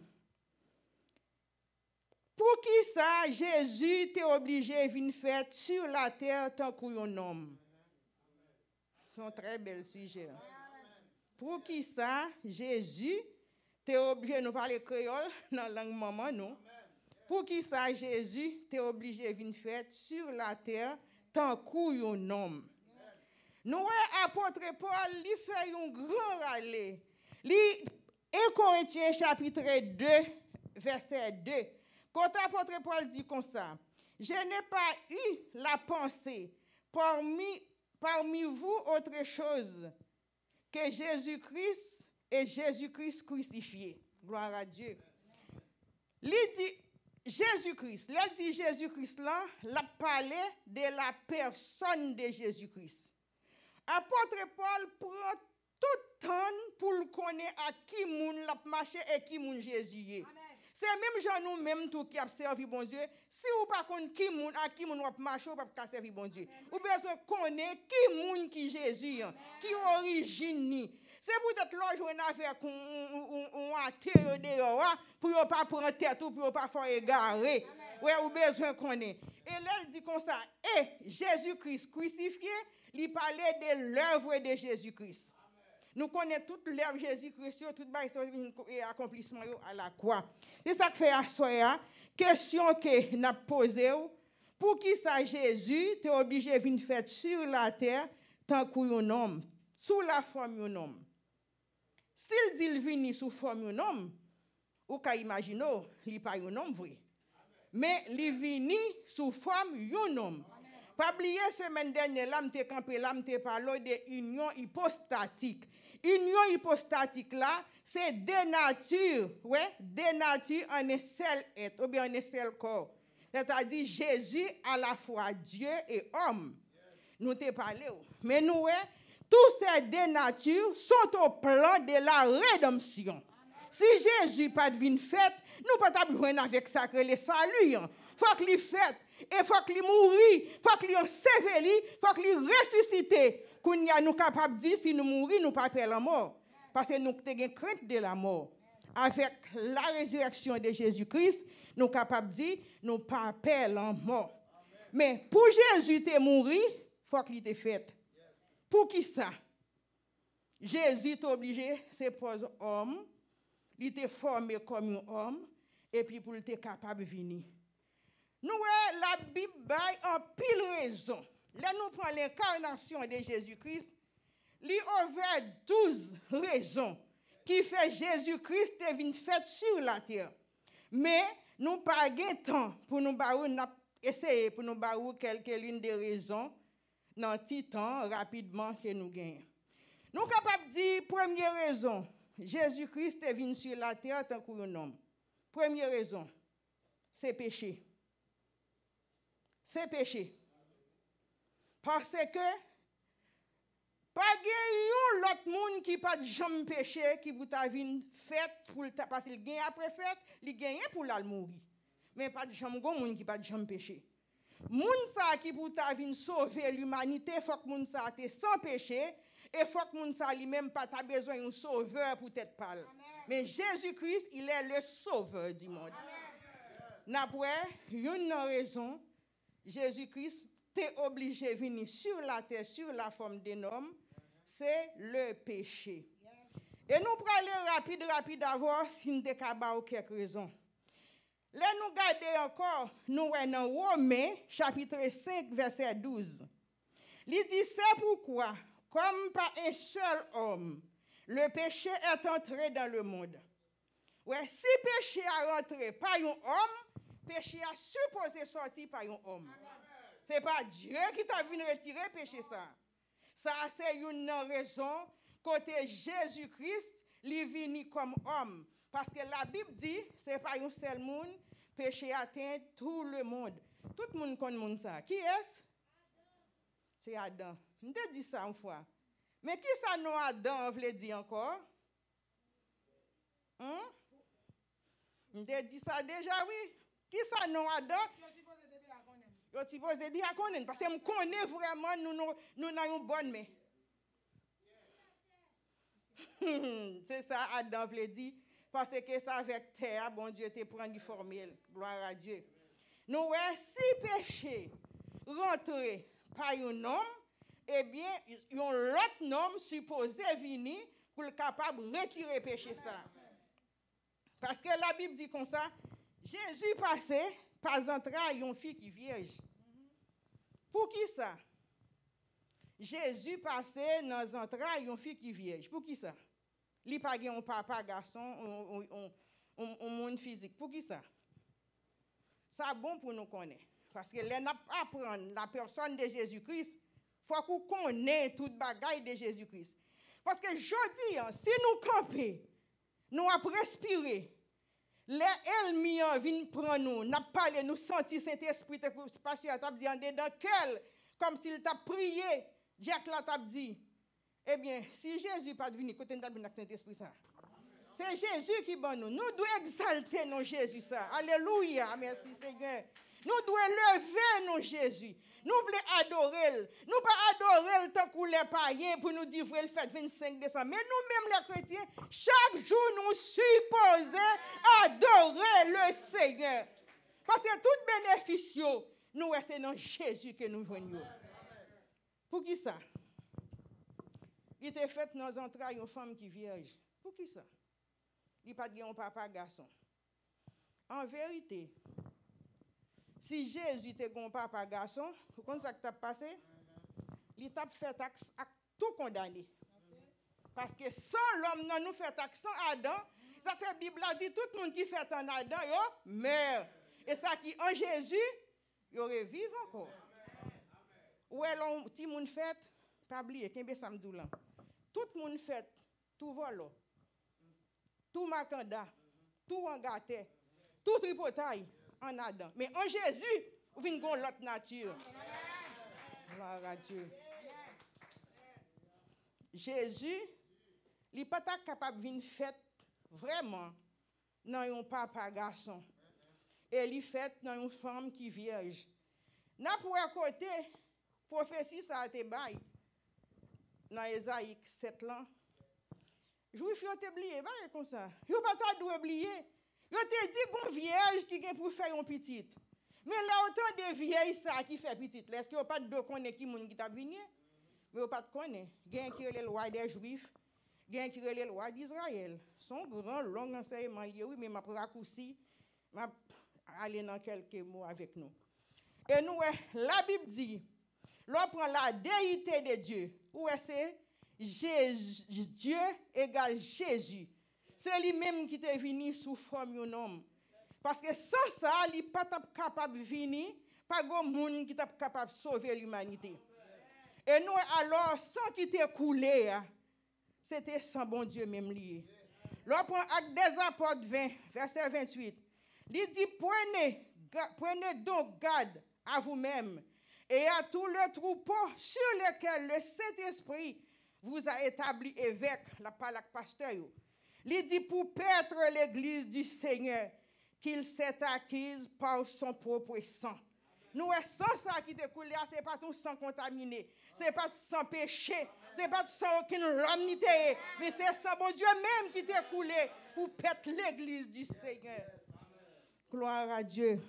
Pour qui ça, Jésus était obligé de venir faire sur la terre tant qu'un homme? C'est un très bel sujet. Pour qui ça, Jésus était obligé de nous parler créole dans la langue maman, non? Pour qui ça, Jésus était obligé de venir faire sur la terre tant qu'un homme? Nous, apôtre Paul, il fait un grand râler. un Corinthiens chapitre deux, verset deux. Quand l'apôtre Paul dit comme ça, je n'ai pas eu la pensée parmi, parmi vous autre chose que Jésus-Christ est Jésus-Christ crucifié. Gloire à Dieu. Il dit Jésus-Christ. Il dit Jésus-Christ là, l'a parlé de la personne de Jésus-Christ. Apôtre Paul prend tout temps pour le connaître à qui moun l'a marché et qui moun Jésus est. C'est même gens nous même tout qui a servi bon Dieu. Si ou pas connaître qui moun à qui moun va marcher ou pas servir bon Dieu. Ou besoin connaître qui moun qui Jésus, qui origine. C'est peut-être là jouer une affaire qu'on on atterre dehors pour ne pas prendre tête ou pour ne pas faire égarer. Ouais, ou besoin connaître. Et là il dit comme ça, et Jésus-Christ crucifié, il parlait de l'œuvre de Jésus-Christ. Nous connaissons toute l'œuvre de Jésus-Christ, tout l'accomplissement à la croix. C'est ça que fait à soi, question que nous avons posée, pour qui ça Jésus est obligé de venir faire sur la terre tant qu'un homme, sous la forme d'un homme. S'il dit qu'il vient sous forme d'un homme, ou qu'à imaginer, il n'est pas un homme vrai. Mais il vient sous forme d'un homme. Pas oublier, semaine dernière, là, je campé, là, je parlé de union hypostatique. Union hypostatique, là, c'est deux natures, ouais, deux natures en un seul être, ou bien en un seul corps. C'est-à-dire Jésus à la fois Dieu et homme. Nous t'ai parlé. Mais nous, ouais, tous ces deux natures sont au plan de la rédemption. Si Jésus pas de fait, nous pas besoin avec ça que le salut. Faut qu'il fait et faut qu'il mourit, faut qu'il enseveli, faut qu'il ressuscite. Qu'on y a nous capable de dire si nous mourir, nous pas peur la mort parce que nous avons crainte de la mort. Avec la résurrection de Jésus-Christ, nous sommes capables de dire nous pas peur la mort. Mais pour Jésus te mourir, faut qu'il te fait. Pour qui ça? Jésus est obligé de se poser homme. Il était formé comme un homme, et puis pour être capable de venir. Nous, la Bible a en pile raison. Là, nous prenons l'incarnation de Jésus-Christ. Il y a douze raisons qui fait Jésus-Christ est venu fait sur la terre. Mais nous n'avons pas de temps pour nous essayer pour nous barouer quelques-unes des raisons dans le petit temps rapidement que nous gagnons. Nous sommes capables de dire, première raison, Jésus-Christ est venu sur la terre tant qu'un homme. Première raison, c'est péché. C'est péché. Parce que, pas de l'autre monde qui pas de jamais péché, qui vous a vu fait, pour parce qu'il gagne après fait, il gagne pour la mourir. Mais pas de jamais monde qui pas de jamais péché. Moun sa qui pour ta vin sauver l'humanité, faut que moun sa te sans péché et faut que moun sa lui-même pas ta besoin d'un sauveur pour être parle. Mais Jésus-Christ, il est le sauveur du monde. N'après une raison, Jésus-Christ t'est obligé de venir sur la terre sur la forme d'un homme, c'est le péché. Et nous prenons aller rapide rapide d'abord si nous avons quelques raisons. Là, nous regardons encore, nous sommes dans Romains, chapitre cinq, verset douze. Il dit, c'est pourquoi, comme par un seul homme, le péché est entré dans le monde. Ouais, si péché a rentré par un homme, péché a supposé sortir par un homme. Ce n'est pas Dieu qui t'a venu retirer le péché ça. Ça, c'est une raison côté Jésus-Christ, il est venu comme homme. Parce que la Bible dit, ce n'est pas un seul monde, péché atteint tout le monde. Tout le monde connaît monde ça. Qui est-ce? C'est Adam. Je te dis ça une fois. Mais qui ça non Adam, on veut dire encore? Hein? Je te dis ça déjà, oui. Qui ça non Adam? Je suis supposé dire à connaître. Parce que je connais vraiment, nous nous, nous avons une bonne main. C'est ça, Adam veut dire. Parce que ça avec terre, bon Dieu te prend du formel. Gloire à Dieu. Nous, ouais, si péché rentré par un homme, eh bien, un autre homme supposé venir pour le capable de retirer péché ça. Parce que la Bible dit comme ça, Jésus passait par entrailles une fille qui vierge. Pour qui ça? Jésus passait dans les entrailles une fille qui vierge. Pour qui ça? Il n'y a pas un papa, garçon, un monde physique. Pour qui ça? Ça bon pour nous connaître. Parce que là, nous apprenons la personne de Jésus-Christ, il faut qu'on connaisse toute bagaille de Jésus-Christ. Parce que je dis, hein, si nous campons, nous avons respiré, les ennemis viennent prendre nous, nous avons parlé, nous senti Saint-Esprit, parce qu'il a dit en dedans quel, comme s'il t'a prié, Jack l'a t'a dit. Eh bien, si Jésus pas venu, côté nous avons Saint-Esprit ça. C'est Jésus qui bon nous. Nous devons exalter nos Jésus ça. Alléluia, merci Seigneur. Nous devons lever nos Jésus. Nous voulons adorer. Nous pas adorer tant que les païens pour nous dire le fête vingt-cinq décembre. Mais nous-mêmes les chrétiens, chaque jour nous supposons adorer le Seigneur. Parce que tout bénéfice, nous restons dans Jésus que nous joignons. Pour qui ça? Il était fait dans nos entrailles une femme qui vierge. Pour qui ça? Il n'y a pas de papa garçon. En vérité, si Jésus était un papa garçon, vous comprenez ça qui t'a passé? Il t'a fait taxe à tout condamné. Parce que sans l'homme, non, nous fait taxe sans Adam, ça fait Bible a dit tout le monde qui fait en Adam, yo meurt. Et ça qui en Jésus, il aurait vivre encore. Où est l'on petit monde fait? Pas oublier, qu'est-ce que ça me dit là? Tout le monde fait, tout volo, tout macanda, tout engâté, tout tripotaille en Adam. Mais en Jésus, vous venez de l'autre nature. Gloire à Dieu. Jésus, il n'est pas capable de venir faire vraiment dans un papa garçon. Et il fait dans une femme qui vierge. N'a pour côté, prophétie ça a été bail. Dans Ésaïe sept ans. Juif ont oublié, pas comme ça. Ils n'ont pas dû oublier. Ils ont dit qu'on vierge qui vient pour faire un petit. Mais là, autant de vieilles ça qui fait petit. Est-ce qu'il n'y a pas de connaître qui moun qui t'a venu? Mais il n'y a pas de connaître. Il y a qui est le roi des Juifs. Il y a qui est le roi d'Israël. Son grand, long enseignement, oui, mais je vais raccourci. Je vais aller dans quelques mots avec nous. Et nous, la Bible dit, l'on prend la déité de Dieu. Où est-ce Jésus, Dieu égale Jésus. C'est lui-même qui est venu sous forme d'un homme. Parce que sans ça, il n'est pas capable de venir, pas de monde qui est capable de sauver l'humanité. Et nous, alors, sans qu'il t'ait coulé, c'était sans bon Dieu même lié. L'on prend Actes des Apôtres vingt, verset vingt-huit. Il dit, prenez, prenez donc garde à vous-même et à tout le troupeau sur lequel le Saint-Esprit vous a établi évêque, la parole pasteur. Il dit pour paître l'église du Seigneur qu'il s'est acquise par son propre sang. Nous, sans ça qui te coule, ce n'est pas tout sang contaminé, ce n'est pas sans péché, ce n'est pas sans aucune lomnité, mais c'est sans bon Dieu même qui te coulé pour paître l'église du Seigneur. Gloire à Dieu.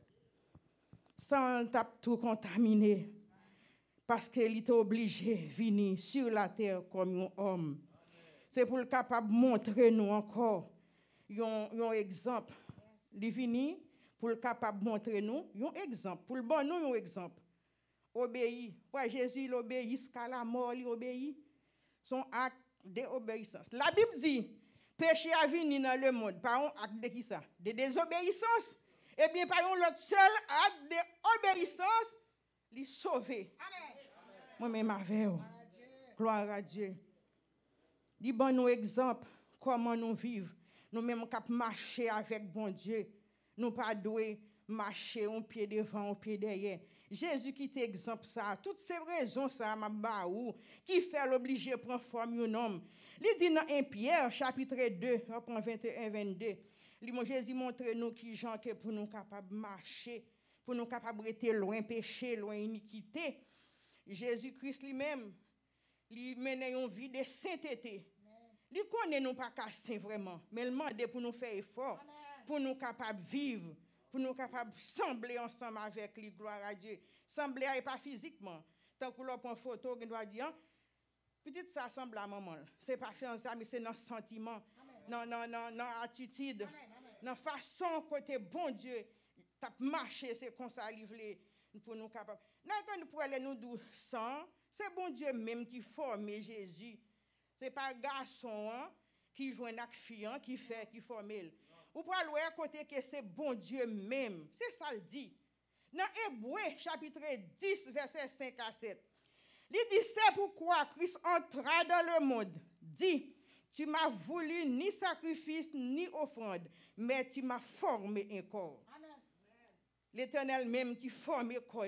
Sans tape tout contaminé. Parce qu'il était obligé de venir sur la terre comme un homme. C'est pour le capable de montrer nous encore un exemple. Il est venu pour le capable de montrer nous un exemple. Pour le bon nous un exemple. Obéir. Ouais, Jésus il obéit jusqu'à la mort, il obéit. Son acte d'obéissance. La Bible dit, péché a venu dans le monde par un acte de qui ça? De désobéissance. Eh bien, par un l'autre seul acte d'obéissance, il sauvé. Moi-même avec vous. Gloire à Dieu. Dis bon nous exemple comment nous vivons. Nous même cap marcher avec bon Dieu. Nous pas doué marcher un pied devant, un pied derrière. Jésus qui est exemple ça. Toutes ces raisons ça m'a baou qui fait l'obliger prendre forme un homme. Il dit dans un Pierre chapitre deux, reprend vingt et un vingt-deux. Jésus montre nous qui gens que pour nous capables de marcher, pour nous capables de rester loin péché, loin iniquité. Jésus-Christ lui-même, il mène une vie de sainteté. Il connaît nous pas casser vraiment, mais il demande pour nous faire effort, pour nous capables de vivre, pour nous capables de sembler ensemble avec lui, gloire à Dieu. Sembler et pas physiquement. Tant que l'on prend photo, on doit dire, peut-être ça semble à maman. C'est pas fait en ça, mais c'est dans le sentiment, dans l'attitude, dans la façon côté bon Dieu, t'as marché, c'est comme ça, livré pour nous capables. Quand nous pourrions nous dire sang, c'est bon Dieu même qui forme Jésus. Ce n'est pas garçon hein, qui joue un fille qui fait, qui forme. Ou pour aller à côté que c'est bon Dieu même. C'est ça le dit. Dans Hébreu, chapitre dix, verset cinq à sept. Il dit, c'est pourquoi Christ entra dans le monde dit, tu m'as voulu ni sacrifice ni offrande, mais tu m'as formé un corps. L'Éternel même qui forme le corps.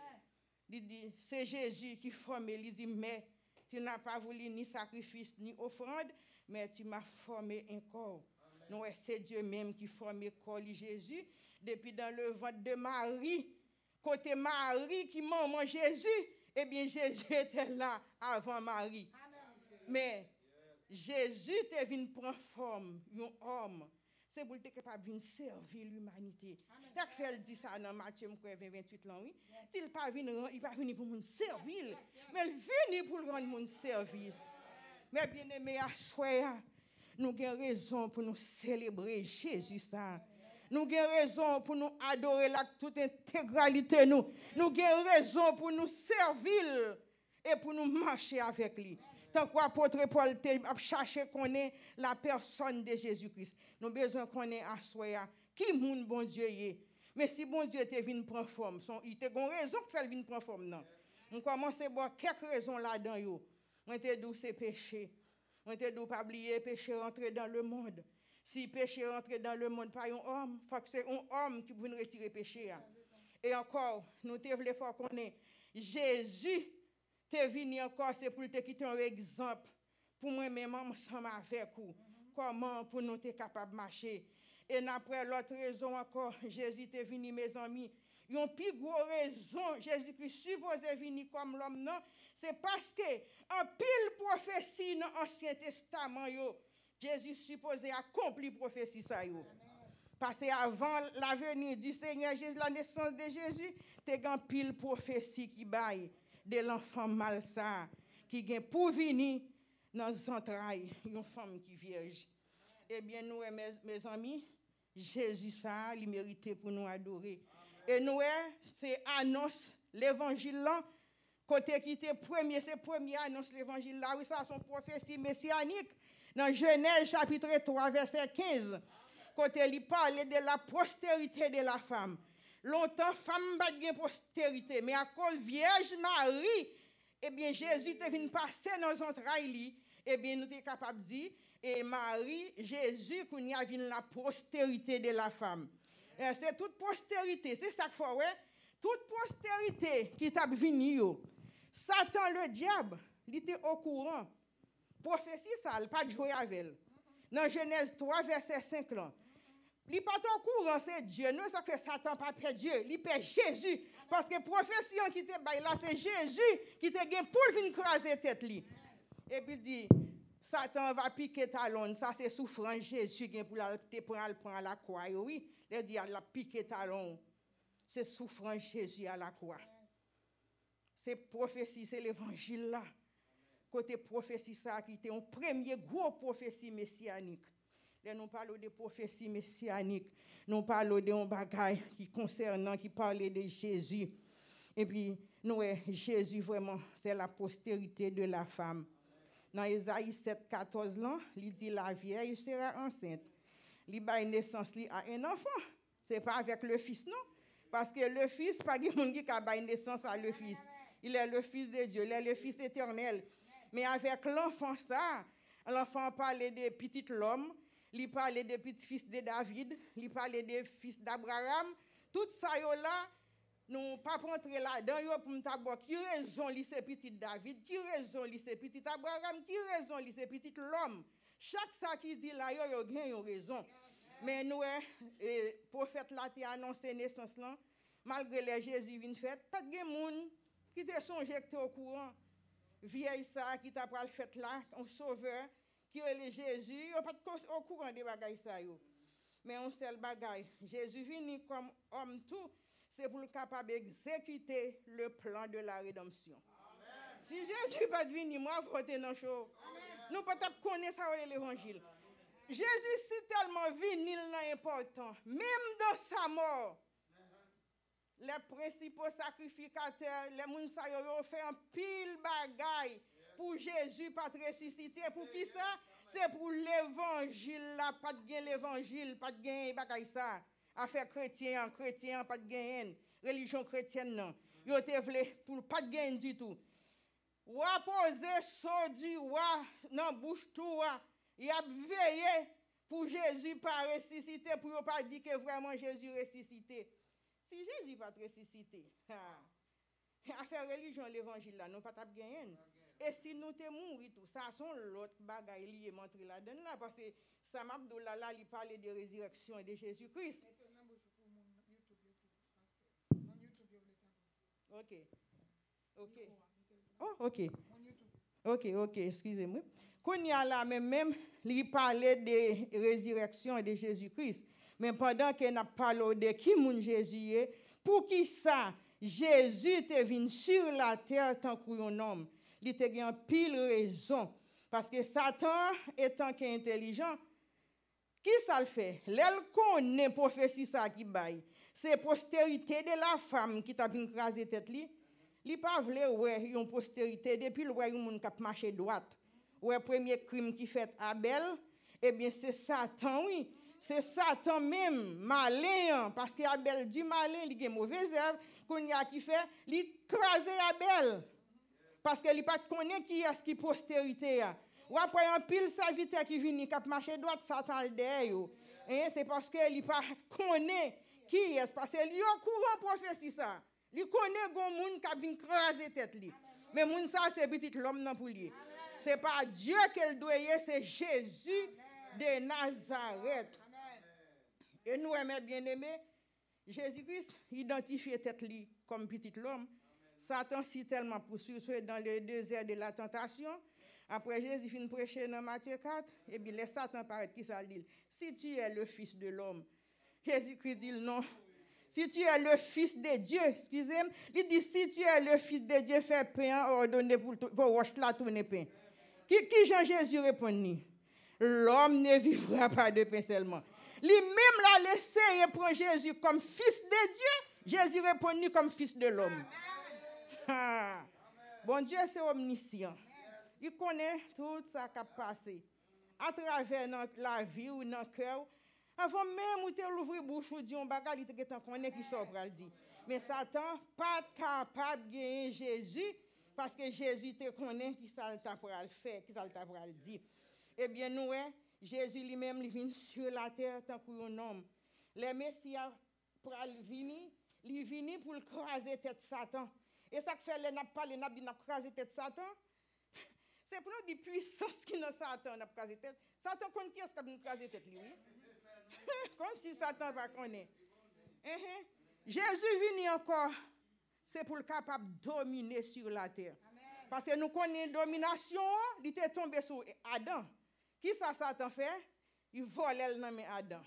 Il dit, c'est Jésus qui forme. Il dit, mais tu n'as pas voulu ni sacrifice ni offrande, mais tu m'as formé un corps. Non, c'est Dieu même qui forme le corps de Jésus. Depuis dans le ventre de Marie, côté Marie qui maman Jésus, eh bien Jésus était là avant Marie. Mais Jésus est venu prendre forme, un homme. C'est pour être capable de servir l'humanité. T'as fait dit ça dans Matthieu vingt-huit là, oui. S'il pas venir, il va venir pour nous servir, mais il vient pour rendre mon service. Mais bien aimé, à soi, nous avons raison pour nous célébrer Jésus ça. Nous avons raison pour nous adorer la toute intégralité nous. Nous avons raison pour nous servir et pour nous marcher avec lui. Tant qu'apôtre Paul a cherché qu'on est la personne de Jésus-Christ. Nous avons besoin qu'on ait à soi qui moun bon Dieu est. Mais si bon Dieu te venu prendre forme, il te gon raison que fait vinn prendre forme non. On commence à voir quelques raisons là-dedans yo. On te dit c'est péché. On te dit pas oublier péché rentrer dans le monde. Si péché rentre dans le monde par un homme, faut que c'est un homme qui vient retirer péché. Et encore, nous te voulons faire connaître Jésus te venu encore c'est pour te quitter un exemple pour moi-même ensemble avec vous. Comment pour nous être capable de marcher. Et après l'autre raison encore, Jésus est venu, mes amis. Une plus grosse raison, Jésus-Christ supposé venir comme l'homme, non, c'est parce que en pile prophétie dans l'Ancien Testament, yo, Jésus supposé accomplir prophétie ça yo. Parce que avant la venue du Seigneur Jésus, la naissance de Jésus, t'es grand pile prophétie qui baille de l'enfant malsain qui vient pour venir dans les entrailles, une femme qui vierge. Eh bien, nous, mes, mes amis, Jésus, ça, il méritait pour nous adorer. Et nous, c'est annonce l'évangile là, côté qui était premier, c'est premier annonce l'évangile là, oui, ça, son prophétie messianique, dans Genèse chapitre trois, verset quinze, côté il parle de la postérité de la femme. Longtemps, femme n'a pas de postérité, mais à cause Vierge Marie, eh bien, Jésus est venu passer dans les entrailles, eh bien, nous sommes capables de dire, et Marie, Jésus, qu'on y a vu la postérité de la femme. C'est toute postérité, c'est ça qu'il faut, ouais. Toute postérité qui t'a venu, Satan le diable, il était au courant. Prophétie ça, il pas de jouer avec elle. Dans Genèse trois, verset cinq, là. Il n'est pas au courant, c'est Dieu. Non, ça fait Satan pas perd Dieu, il perd Jésus. Parce que prophétie qui était là, c'est Jésus qui te gagne pour venir craser tête li. Et puis il dit, Satan va piquer talon, ça c'est souffrance Jésus qui pour te prendre à la croix. Oui, il dit, il a piqué talon. C'est souffrance Jésus à la croix. C'est prophétie, c'est l'évangile là. Côté prophétie ça qui était un premier gros prophétie messianique. Là nous parlons de prophétie messianique, nous parlons de un bagage qui concernant qui parlait de Jésus. Et puis nous Jésus vraiment c'est la postérité de la femme. Dans Ésaïe sept, quatorze là, il dit la vieille sera enceinte. Il a une naissance à un enfant. C'est pas avec le fils non, parce que le fils pas qui monde qui a une naissance à le fils. Il est le fils de Dieu, il est le fils éternel. Mais avec l'enfant ça, l'enfant parlait des petits l'homme, il parlait des petits fils de David, il parlait des fils d'Abraham. Tout ça yo là, nous pas rentrer là-dedans yo pour m'taboire qui raison li c'est petit David, qui raison li c'est petit Abraham, qui raison li c'est petit l'homme. Chaque ça qui dit là yo yo gagne une raison. Mais nous eh, prophète là qui annoncé naissance là, malgré les Jésus vinn fait, pas de monde qui te songe que au courant. Vieille ça qui t'a pral fait là, un sauveur qui est le Jésus, yo pas au courant de bagay ça yo. Mais un seul bagay, Jésus venu comme homme tout, c'est pour le capable d'exécuter le plan de la rédemption. Amen. Si Jésus pas venu, moi voter dans chaud. Nous peut-être connaître ça l'évangile. Jésus c'est tellement venu là important, même dans sa mort. Les principaux sacrificateurs, les gens qui ont fait un pile bagaille pour Jésus pas ressusciter. Pour qui ça? C'est pour l'évangile là, pas de gain l'évangile, pas de gain bagaille ça. Affaire chrétien, chrétien, pas de gain. Religion chrétienne non. Yo te vle pour pas de gain du tout. Ou a posé son du roi dans bouche tout. Il a veillé pour Jésus pas ressusciter, pour ne pas dire que vraiment Jésus ressuscité. Si Jésus va ressusciter, affaire religion, l'évangile là, nous pas tap gagner. Et si nous te mourir tout ça, sont l'autre bagaille lié montrer là-dedans là, parce que Sam Abdullah là, il parlait de résurrection et de Jésus-Christ. Ok. Ok. Oh, ok. Ok, ok, excusez-moi. Quand il y a là même, même, il parlait de résurrection et de Jésus-Christ. Mais pendant que nous parlons de qui mon Jésus est, pour qui ça, Jésus est venu sur la terre tant qu'un homme. Il était en pile raison. Parce que Satan, étant intelligent, qui ça le fait? L'elle connaît prophétie ça qui baille. C'est postérité de la femme qui t'a venu craser tête li. Li pas vle ouais une postérité depuis le ouais moun k'ap marcher droite. Ouais premier crime qui fait Abel, eh bien c'est Satan oui. C'est Satan même, malin, parce que Abel dit malin, il a mauvaise œuvre, qu'on y a qui fait, il crase Abel. Parce qu'il ne pas connaît qui est ce qui postérité. Ou après un pile serviteur qui vient, qui marche droite, Satan le derrière. Et c'est parce qu'il ne pas connaît qui est, parce qu'il y a un courant prophétie ça. Il connaît gon moun qui vient craser tête li. Mais moun ça c'est petit l'homme non pour lui. C'est pas Dieu qu'elle doit y, c'est Jésus de Nazareth. Et nous, aimons bien aimé, Jésus-Christ identifiait tête li comme petit l'homme. Satan si tellement poursuivi dans le désert de la tentation. Après Jésus finit prêcher dans Matthieu quatre, et bien les Satan paraît qui ça dit. Si tu es le fils de l'homme, Jésus-Christ dit non. Si tu es le fils de Dieu, excusez-moi, il dit si tu es le fils de Dieu, fais pain ordonné pour pour roche la tourner pain. Qui qui Jean Jésus répondit? L'homme ne vivra pas de pain seulement. Lui-même l'a laissé et prend Jésus comme fils de Dieu. Jésus répondit comme fils de l'homme. Ah. Bon Dieu, c'est omniscient. Il connaît tout ça qui a passé. À travers notre, la vie ou dans le cœur. Avant même où tu l'ouvrir bouche ou dire un bagage, il te connaît qui sort pour le dire. Mais Satan pas capable de gagner Jésus parce que Jésus te connaît qui ça t'a pour le faire, qui ça t'a pour le dire. Eh bien nous, Jésus lui-même il vient sur la terre tant qu'un homme. Le Messie pour venir, il vient pour craser tête Satan. Et ça fait les n'a pas les n'a pas craser tête Satan. C'est pour nous dire puissance qui dans Satan n'a pas craser tête. Satan connaît qui est-ce qui a craser tête lui. Comme si Satan va connaître. Uh-huh. Jésus vient encore, c'est pour le capable de dominer sur la terre. Amen. Parce que nous connaissons la domination, il est tombé sur Adam. Qui ça Satan fait? Il vole le nom Adam.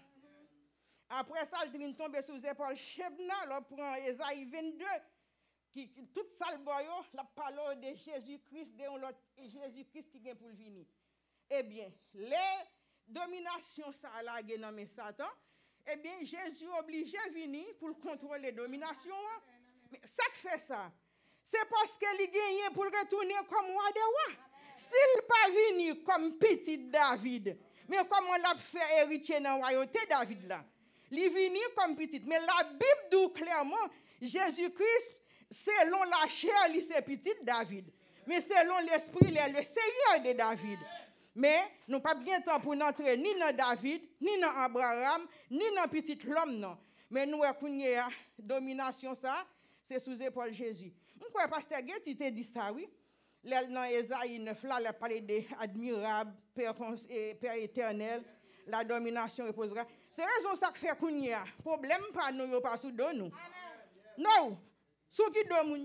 Après ça, il vient tomber sur les épaules Shebna, il prend Ésaïe vingt-deux, qui, qui toute ça le boyo, la parole de Jésus-Christ, de l'autre Jésus-Christ qui vient pour venir. Eh bien, les domination ça la nommé Satan, eh bien Jésus obligé à venir pour contrôler la domination. Mais ça qui fait ça, c'est parce qu'il gagne pour retourner comme roi de roi. S'il pas venu comme petit David, mais comme on l'a fait héritier dans la royauté David là, il venu comme petit. Mais la Bible dit clairement, Jésus-Christ, selon la chair, il c'est petit David. Mais selon l'esprit, il est le Seigneur de David. Mais nous n'avons pas bien temps pour n'entrer ni dans David, ni dans Abraham, ni dans petit l'homme, non. Mais nous, la domination, ça, c'est sous épaule Jésus. Je crois que Pasteur Getty t'a dit ça, oui. Dans Ésaïe neuf, là, il a parlé d'admirable, Père, Père éternel, la domination reposera. C'est raison ça que fait qu'on y a. Problème pas nous, pas sous nous. Non, sous qui domine,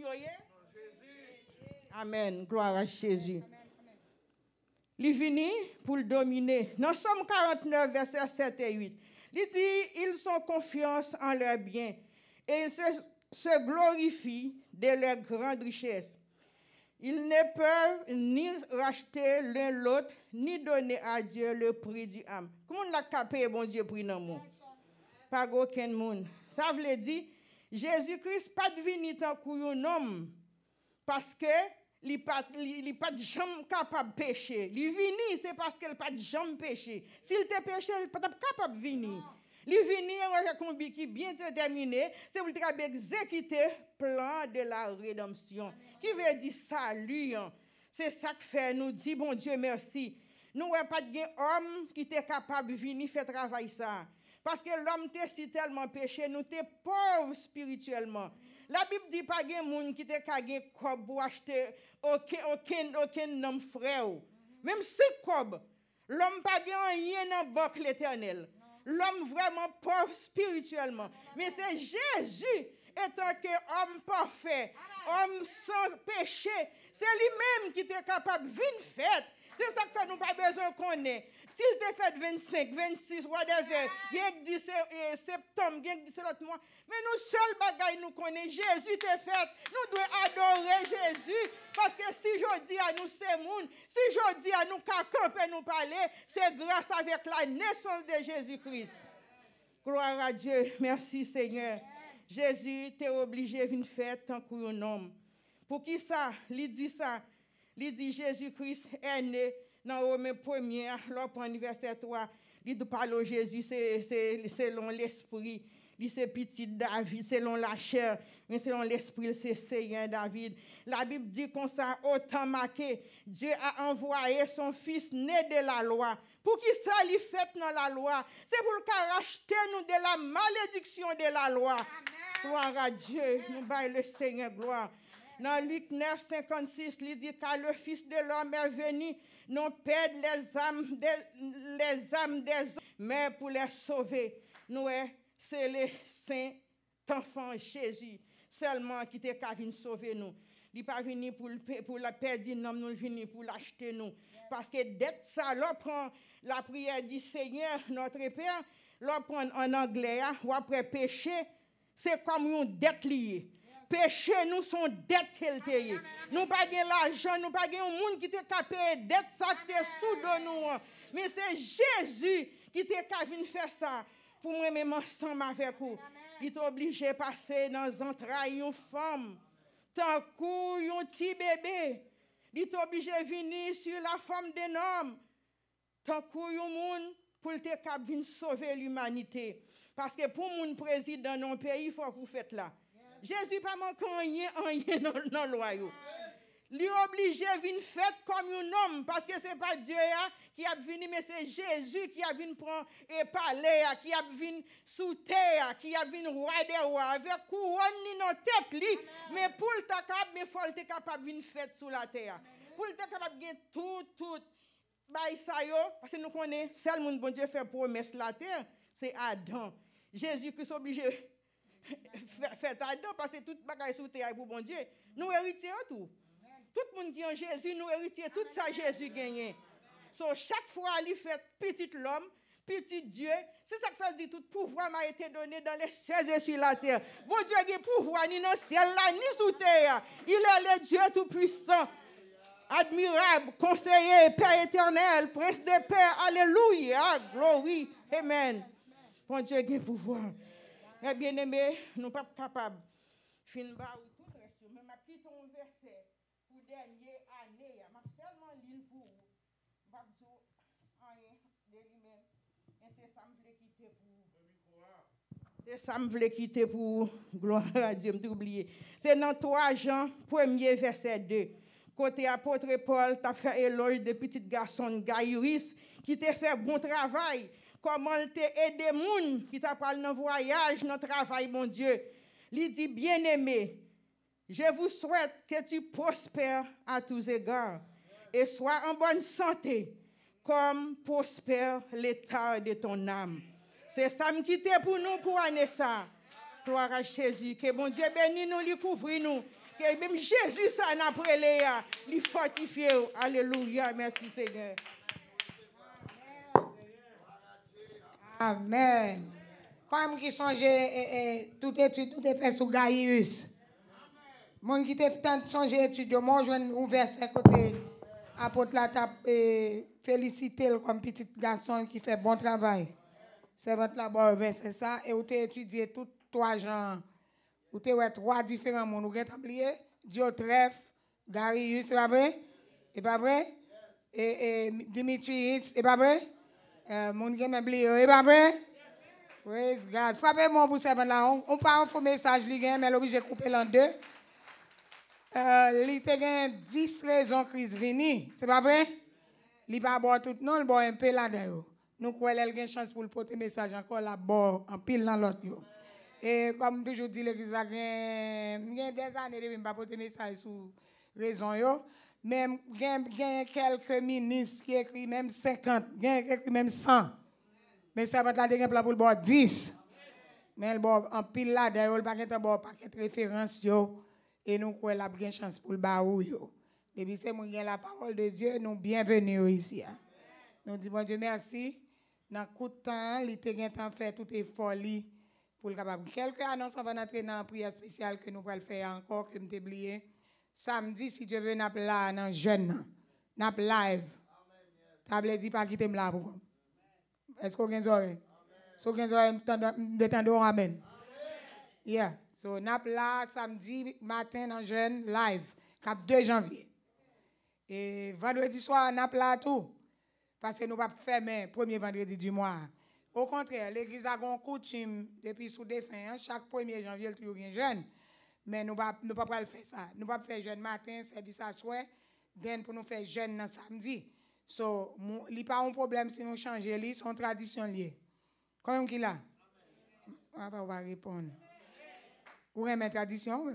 amen, gloire à Jésus. Il vient pour le dominer. Dans Somme quarante-neuf, versets sept et huit, il dit, ils ont confiance en leurs biens et ils se, se glorifient de leurs grandes richesses. Ils ne peuvent ni racheter l'un l'autre, ni donner à Dieu le prix du âme. Comment on a capé, bon Dieu, prix dans le monde? Pas aucun monde. Ça veut dire, Jésus-Christ pas devenu tant qu'un homme, parce que il n'est pas de jambe capable de pécher. Il vient, c'est parce qu'il n'est pas de jambe péché. S'il était péché, il n'est pas capable de venir. Il vient avec un combi qui est bien déterminé, c'est pour exécuter le plan de la rédemption. Qui veut dire salut. C'est ça que fait, nous dit, bon Dieu, merci. Nous n'avons pas d'homme qui était capable de venir faire travail ça. Parce que l'homme était si tellement péché, nous sommes pauvres spirituellement. La Bible dit pas de monde qui était capable pour acheter aucun, aucun, aucun homme frère. Même si cob, l'homme pas rien dans banque l'éternel. L'homme vraiment pauvre spirituellement. Mais c'est Jésus, étant que homme parfait, homme sans péché, c'est lui-même qui était capable de venir faire. C'est ça que fait nous pas besoin qu'on ait. S'il te fait vingt-cinq, vingt-six, whatever, il y a dit c'est septembre, il y a dit c'est l'autre mois. Mais nous seuls bagailles nous connaissons. Jésus te fait. Nous devons adorer Jésus. Parce que si je dis à nous c'est monde, si je dis à nous qu'à camper nous parler, c'est grâce avec la naissance de Jésus-Christ. Gloire à Dieu. Merci Seigneur. Jésus t'es obligé de venir faire tant qu'un homme. Pour qui ça? Il dit ça. Il dit Jésus-Christ est né dans Romains premier, l'autre verset trois. Il parle de Jésus, c'est selon l'esprit. Il c'est petit David, selon la chair, mais selon l'esprit, c'est Seigneur David. La Bible dit qu'on ça autant marqué. Dieu a envoyé son fils né de la loi. Pour qui ça lui fait dans la loi? C'est pour le racheter nous de la malédiction de la loi. Amen. Gloire à Dieu, nous baillons le Seigneur gloire. Dans Luc neuf, cinquante-six, il dit car le Fils de l'homme est venu, non perdre les âmes des, les âmes des hommes, mais pour les sauver. Nous, c'est le Saint-Enfant Jésus seulement qui est venu sauver nous. Il n'est pas venu pour, pour la perdre, non, nous est venu pour l'acheter nous. Parce que d'être ça, l'on prend la prière du Seigneur, notre Père, l'on prend en anglais, ou après péché, c'est comme une dette liée. Péché, nous sommes dettes qu'elle paye. Nous pas de l'argent, nous pas de un monde qui te payer dette ça qui est sous de nous. Mais c'est Jésus qui te capable faire ça pour moi même ensemble avec vous. Il est obligé de passer dans les entrailles une femme, tant qu'un petit bébé. Il est obligé de venir sur la forme d'un homme, tant qu'un monde pour te capable venir sauver l'humanité. Parce que pour mon président dans le pays, il faut que vous faites là. Jésus pas manqué rien rien dans dans loi yo. Il est obligé de venir faire comme un homme parce que c'est pas Dieu qui a venu mais c'est Jésus qui a venu prendre et parler qui a venu sous terre qui a venu roi des rois avec couronne ni dans tête li mais pour le capable mais faut être capable venir faire sous la terre. Pour être capable de tout tout bail ça yo parce que nous connaissons seul monde bon Dieu fait promesse la terre c'est Adam. Jésus Christ obligé fait Adam parce que toute bagaille sous terre pour bon Dieu. Nous héritiers tout. Tout le monde qui est en Jésus, nous héritiers tout ça Jésus gagné. So chaque fois il fait petit l'homme, petit Dieu, c'est ça que fait dire tout pouvoir m'a été donné dans les cieux et sur la terre. Bon Dieu a pouvoir ni dans le ciel là ni sous terre. Il est le Dieu tout puissant. Admirable, conseiller, Père éternel, prince de paix. Alléluia, glory. Amen. Bon Dieu a pouvoir. Eh bien aimé, nous ne sommes pas capables. Fin bas ou tout reste, mais ma petite un verset pour dernière année, m'a seulement lu pour vous. Pas dire rien de lui-même. Et c'est ça me voulait quitter pour. C'est ça me voulait quitter pour gloire à Dieu, me oublié. C'est dans trois Jean, premier verset deux. Côté apôtre Paul, tu as fait éloge de petit garçon Gaius qui t'a fait bon travail. Comment te aider moun qui t'a parlé dans voyage, dans travail, mon Dieu. Il dit, bien-aimé, je vous souhaite que tu prospères à tous égards et sois en bonne santé, comme prospère l'état de ton âme. C'est ça qui était pour nous pour année ça. Gloire à Jésus. Que bon Dieu bénisse nous, lui couvre nous. Que même Jésus, ça n'a pas lui fortifie. Alléluia. Merci Seigneur. Amen. Comme qui songe tout étude, tout est fait sous Gaius. Mon qui te fait songer étude, moi je un verset côté apôtre la tape féliciter comme petit garçon qui fait bon travail. C'est votre là-bas verset ça et vous t'ai étudié tout trois gens. Vous t'ai ouais trois différents mondes, vous avez oublié Diotrephe, Gaius, c'est pas vrai? C'est pas vrai? Et, et Dimitrius, c'est pas vrai? Euh, mon qui m'a oublié, c'est pas vrai? Praise God. Frappez-moi pour ça là. On, on parle un faux message, mais l'obligé de couper l'en deux. Euh, il a dix raisons crise vini. C'est pas vrai? Il pas boire tout non, il boit un peu là-dedans. Nous croyons qu'il a une chance pour le porter message encore là bas en pile dans l'autre. Et comme toujours dit l'église a gagné des années de pas porter message sur raison yo, même gagne quelques ministres qui écrit même cinquante, gagne écrit même cent. Mais ça va être là de pour le boire dix. Mais le boire en pile là-dedans, il pas gagne boire paquet de références yo. Et nous croyons la bien chance pour le baou yo. Depuis c'est moi la parole de Dieu, nous bienvenue ici. Nous disons bon Dieu merci. Dans coup de temps, il était gain temps faire tout effort li pour le capable. Quelques annonces avant d'entrer dans la prière spéciale que nous allons faire encore que m'ai oublié. Samedi si Dieu veut n'a là dans jeune n'a live. Table dit pas quitter là pour. Est-ce qu'on gagne oreille? So gagne oreille détendre amen. Yeah. So, nous sommes là samedi matin en jeune live, cap deux janvier. Et vendredi soir, nous sommes là tout. Parce que nous ne pouvons pas fermer le premier vendredi du mois. Au contraire, l'église a une coutume depuis sous défunt, chaque premier janvier, il y a toujours un jeune. Mais nous ne pouvons pas faire ça. Nous ne pouvons pas faire jeune matin, service à soir, then pour nous faire jeune dans samedi. So, il n'y a pas un problème si nous changeons, c'est une tradition liée. Comment qu'il a? On ne va pas répondre. Ou une tradition, oui.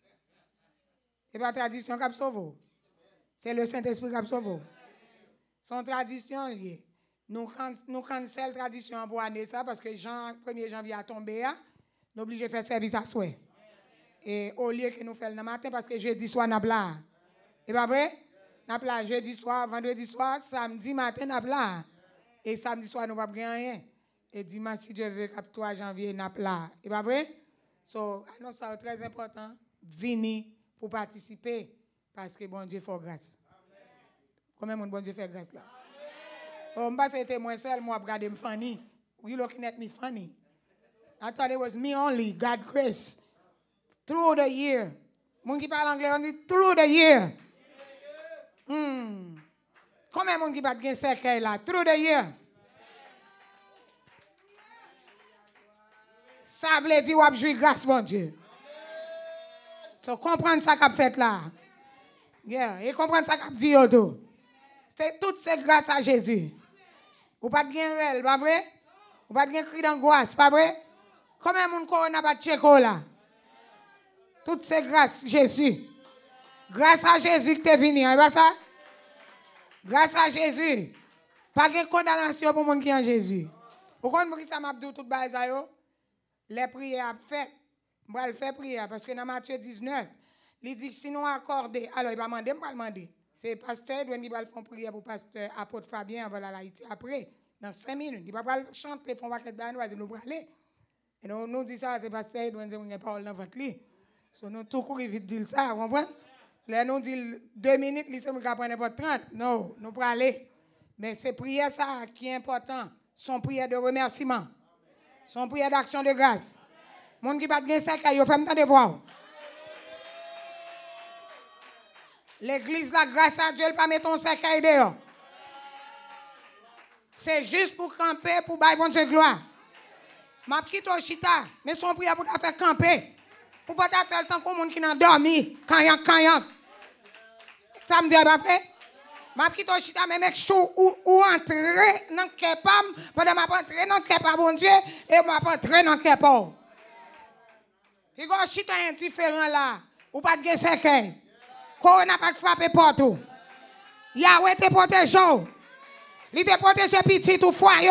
Ce n'est pas tradition qui a sauvé. C'est le Saint-Esprit qui a sauvé. Son tradition liée. Nous nous cancel tradition pour année ça parce que Jean, premier janvier a tombé, nous obligés de faire service à souhait. Et au lieu que nous faisons le matin parce que jeudi soir nous là. Et pas vrai? Nous là jeudi soir, vendredi soir, samedi matin nous là. Et samedi soir nous pas rien. Et dimanche si Dieu veut cap trois janvier nous là. Et pas vrai? So, annonce ça très important, venir pour participer parce que bon Dieu fait grâce. Combien de bon Dieu fait grâce là? Oh, je pense que c'était moi seul, moi, regarder me funny. You looking at me funny. I thought it was me only, God grace. Through the year. Mon qui parle anglais, on dit through the year. Hmm. Combien de monde qui bat bien cercueil là? Through the year. Ça veut dire qu'on jouer grâce, mon Dieu. So, comprendre ça qu'a fait là. Yeah. Et comprendre ça qu'a dit tout. C'est toute cette grâce à Jésus. Ou pas de gain réel, pas vrai? Ou pas de gain cri d'angoisse, pas vrai? Combien de monde n'a pas de tchéko là? Toute cette grâce, Jésus. Grâce à Jésus que tu es venu, hein, pas ça? Grâce à Jésus. Pas de condamnation pour les gens qui sont en Jésus. Pourquoi je ça m'a dit tout ça yo? Les prières faites. Je vais faire prière parce que dans Matthieu dix-neuf, il dit que si nous accordons, alors il va demander, je vais demander. C'est pasteur, il va faire prière pour pasteur apôtre Fabien avant la Haïti après, dans cinq minutes. Il va pas chanter, font paquet de nous parler. Et nous nous dit ça, c'est pasteur, il doit dire une parole dans votre lit. So nous tout courir vite dire ça, vous comprenez? Là nous dit deux minutes, il nous prendre n'importe trente. Non, nous pour aller. Mais c'est prière ça qui est important. Son prière de remerciement. Son prière d'action de grâce. Mon qui bat bien ça, il fait me de voir. L'église, la grâce à Dieu, elle pas mettre ton cercueil dehors. C'est juste pour camper, pour bailler bon Dieu gloire. Ma petite chita, mais son prière pour te faire camper. Pour pas te faire le temps qu'on monde qui n'a dormi, kanyak, kanyak. Ça me dit pas vrai? Ma petite chita, mais mec chou ou, ou entrer dans le kepam, pendant m'a entrer dans le kepam, bon Dieu, et m'a entrer dans le kepam. Puis quand chita indifférent là, ou pas de cercueil. Corona pas frappé partout. Yahweh te protège. Il te protège petit ou foyer.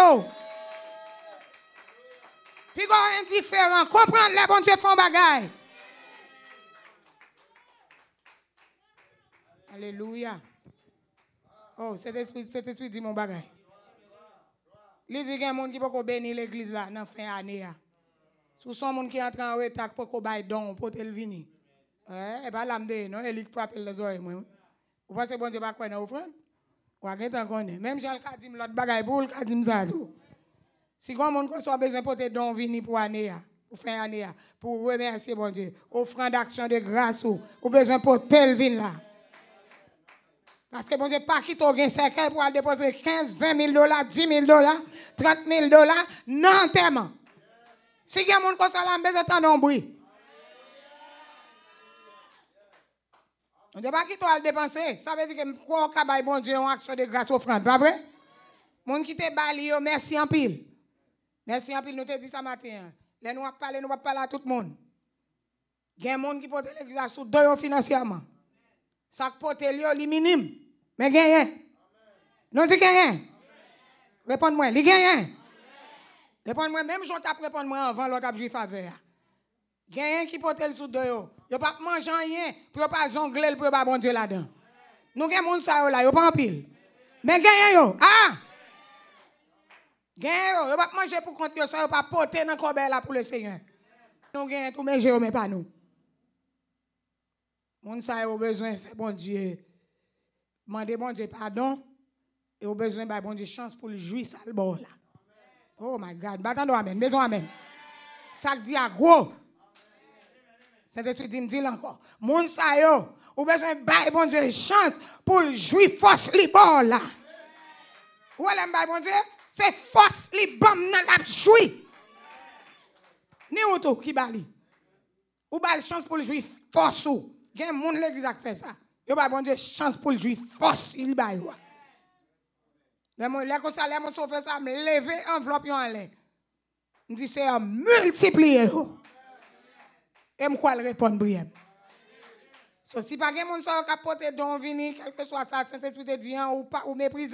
Puis quand indifférent, comprendre les bon Dieu font bagaille. Alléluia. Oh, cet esprit, cet esprit dit mon bagaille. Il dit qu'il y a un monde qui peut bénir l'église là dans fin année. Sous son monde qui entre en retard pour qu'on baille don pour te venir. Eh, et pas l'amde, non, il frappe les oreilles, moi. Vous pensez que bon Dieu va quoi dans offrande? Ou à qu'est-ce qu'on est? Même si elle a dit l'autre bagaille pour, elle a dit ça tout. Si grand monde soit besoin pour te don venir pour année, pour fin année, pour remercier bon Dieu, offrande d'action de grâce ou, ou besoin pour pelvin là. Parce que bon Dieu, pas qui t'ont cercueil pour aller déposer quinze, vingt mille dollars, dix mille dollars, trente mille dollars, non, tellement. Si grand monde comme ça, là, besoin d'entendre un bruit. On ne dit pas qui doit le dépenser. Ça veut dire que quoi qu'on a bon Dieu en action de grâce offrande, pas vrai? Moun qui te bali, merci en pile. Merci en pile, nous te dit ça matin. Là nous parler, nous pas parler à tout le monde. Il y a des gens qui portent l'église sous deux financièrement. Ça porte le minime. Mais gagne. Non dit gagne. Réponds-moi, il gagne. Réponds-moi, même si on t'a répondu moi avant l'autre a joué faveur. Gagne qui porte le sous deux yo. Yo pas manger rien, pour pas jongler pour pas bon Dieu là-dedans. Nous gagne moun ça là, yo pas en pile. Mais gagne yo. Ah! Gagne yo, yo pas manger pour compte yo ça, yo pas porter dans corbeille là pour le Seigneur. Nous gagne tout mais mais pas nous. Moun ça yo besoin faire bon Dieu. Demander bon Dieu pardon et au besoin de bon Dieu chance pour le jouir ça le bon là. Oh my God, battons amen, maison amen. Ça dit à gros. Cet esprit dit me dit encore. Moun sa yo, ou besoin de bon Dieu chance pour le jouir force li bon là. Ou elle bail bon Dieu, c'est force li bon nan la jouir. Ni ou tout qui bali. Ou bail chance pour le jouir force ou. Gen moun l'église a fait ça. Yo ba bon Dieu chance pour le jouir force il bail wa. Les mon les comme ça les mon fait ça me lever enveloppe en l'air. Me dit c'est à multiplier. Et me quoi répondre briem. So si pas gen moun sa ka porter don vini quel que soit ça Saint-Esprit te dit ou pas ou mépriser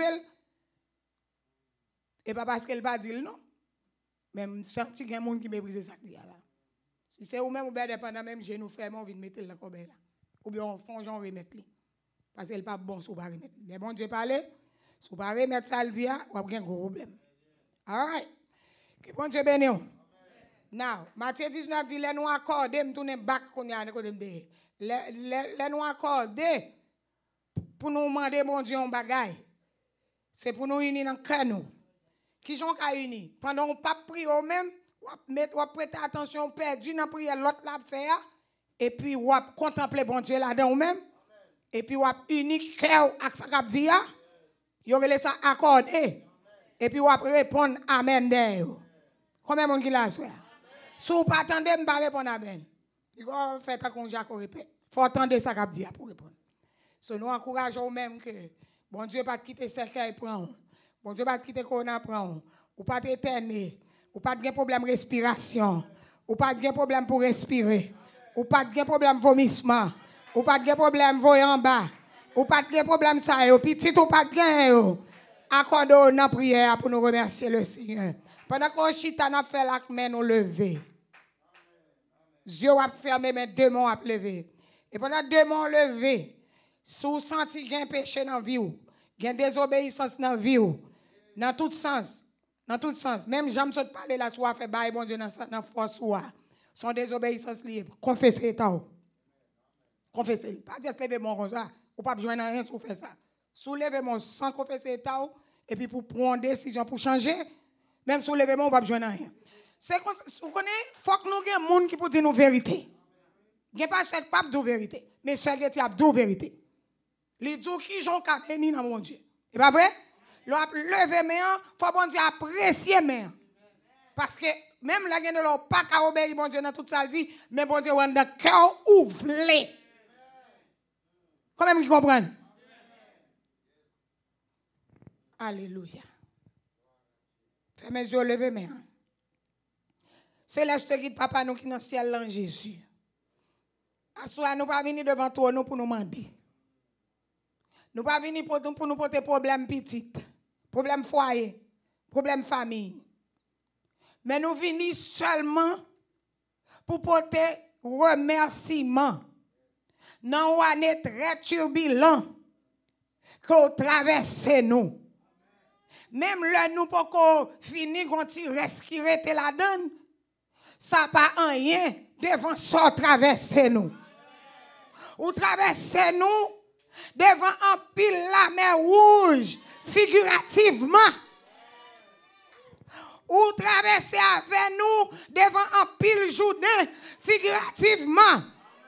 et pas parce qu'elle pas dit non. Même senti gen moun qui mépriser ça dit là. Si c'est ou même ou bien dépendant même genou ferme on vient mettre la corbeille là. Ou bien on fond j'en remettre li. Parce qu'elle pas bon sou pas remettre. Mais bon Dieu parler, sou pas remettre ça le dit ou a un gros problème. All right. Que bon Dieu bénisse. Now, Matthieu dix-neuf dit, les nous accorder, me tourner back qu'on y a côté de. Les nous accorder pour nous demander bon Dieu un bagay. C'est pour nous unir dans le cœur nous. Qui sont qu'à unir? Pendant qu'on pas prier au même, ou prêter attention perdu dans prière l'autre l'a faire et puis ou contempler bon Dieu là-dedans ou même et puis ou unir cœur avec ça qu'a dit a, yo relé ça accorder et puis ou répondre amen derrière. Combien de monde qui l'a fait? Si vous ne pas attendre, je ne pas répondre à ben. Il faut faire ça comme Jacques répète. Il faut attendre ça qu'a dit pour répondre. So, nous encourageons même que bon Dieu pas quitter cercueil prend. Bon Dieu pas quitter corona prend. Ou pas t'éterner. Ou pas de problème de respiration. Ou pas de problème pour respirer. Ou pas de problème de vomissement. Ou pas de problème de voyer en bas. Ou pas de problème ça. Ou petit ou pas de gain. Accordons nos prières pour nous remercier le Seigneur. Pendant qu'on chita n'a fait la main nous lever. Dieu a fermé mais deux mains a levé. Et pendant deux mains levé, si vous sentez qu'il y a un péché dans la vie, il y a une désobéissance dans la vie, dans tout sens, dans tout sens, même j'aime ça parler là, soit fait bail bon Dieu dans la force ou son désobéissance liée, confessez ça. Confessez. Pas juste lever mon comme ça, ou pas besoin de rien si vous faites ça. Soulevez mon sans confesser ça et puis pour prendre une décision pour changer. Même si vous levez, on ne va pas besoin de rien. C'est comme vous connaissez, il faut que nous ayons des gens qui peuvent dire nous vérité. Il n'y a pas de pape de vérité, mais c'est qui a de vérité. Les gens qui sont bénis dans mon Dieu. C'est pas vrai? Lever mes mains, il faut bon Dieu apprécier mes mains. Parce que même la gens ne pas qu'à obéir mon Dieu dans tout ça dit, mais bon Dieu a un cœur ouvert. Comment vous comprenez? Alléluia. Fais mes yeux lever mes mains. Céleste guide papa nous qui dans le ciel en Jésus. Assoir nous pas venir devant toi nous pour nous demander. Nous pas venir pour nous pour nous porter problème petit, problème foyer, problème famille. Mais nous venons seulement pour porter remerciement dans une année très turbulente que traversez nous. Même là, nous pouvons finir quand il reste qui reste la donne, ça pas rien devant ça traverser nous. Ou traverser nous devant un pile la mer rouge, figurativement. Ou traverser avec nous devant un pile Jourdain, figurativement.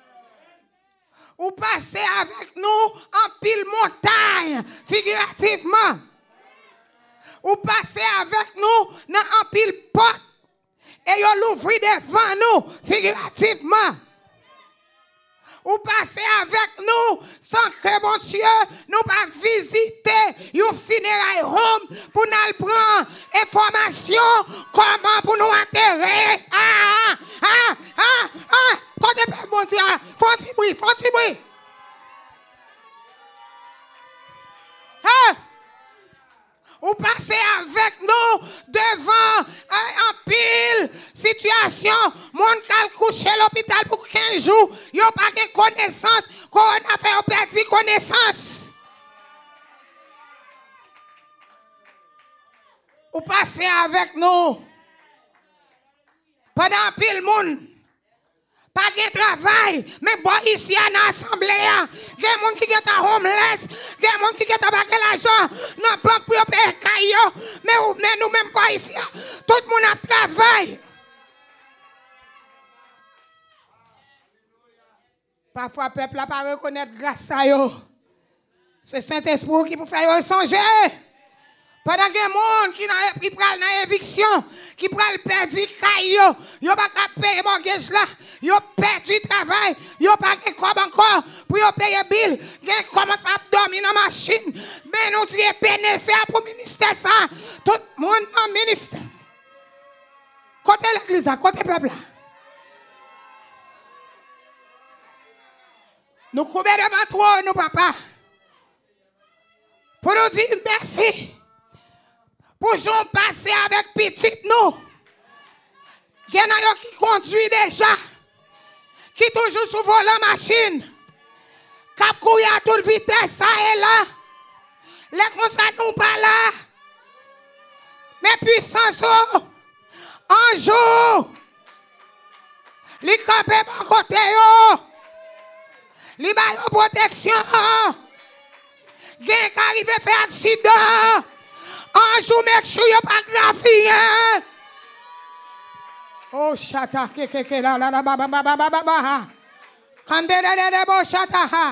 Ou passer avec nous en pile montagne, figurativement. Ou passer avec nous dans un pile porte et vous l'ouvrez devant nous, figurativement. Ou passer avec nous nous, sans que bon Dieu, nous pas visiter un funérail home pour nous prendre information comment pour nous enterrer. Ah, ah, ah, ah, quand on peut bon Dieu, faut-il bruit, faut-il bruit. Ah, ou passez avec nous devant un pile situation. Mon cal couché à l'hôpital pour quinze jours. Yo pas de connaissance. Qu'on a fait, on perdu connaissance. Ou passez avec nous pendant pile monde. Pas de travail, mais bon ici à l'assemblée, il y a des gens qui sont homeless, il y a des gens qui sont pas l'argent, dans la banque pour payer caillou, mais nous même pas ici, tout le monde a travail. Parfois, le peuple n'a pas reconnaître grâce à eux. C'est Saint-Esprit qui peut faire songer. Pendant que les gens qui ont pris dans l'éviction, qui prennent perdu caillou, ils n'ont pas payer mortgage là, ils ont perdu le travail, ils n'ont pas de quoi encore pour payer bill, ils commencent à dormir dans la machine. Mais nous disons, pénétrer pour le ministère ça, tout le monde dans le ministère. Côté l'église, côté le peuple. Nous courons devant toi, nous papa, pour nous dire merci. Pour nous passer avec petit nous. Il y en a qui conduit déjà. Qui toujours sous volant machine. Qui courir à toute vitesse, ça et là. Les constats nous pas là. Mais puissance, un jour, les campés par côté, les bails de protection. Quelqu'un qui arrive à faire accident. Un jour, mec, je suis pas grave. Oh, chata, que que que la la la ba ba ba ba ba ba ba. Quand de de de bo chata ha.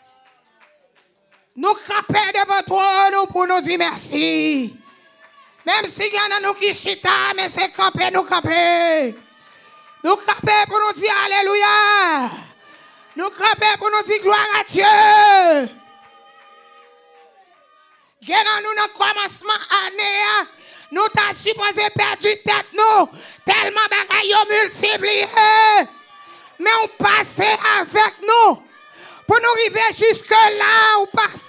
Nous camper devant toi, nous pour nous dire merci. Même si il y en a nous qui chita, mais c'est camper, nous camper. Nous camper pour nous dire alléluia. Nous camper pour nous dire gloire à Dieu. Nous, dans le commencement année, nous t'as supposé perdre tête, nous, tellement bagaille multiplié. Mais on passait avec nous pour nous arriver jusque là où passe.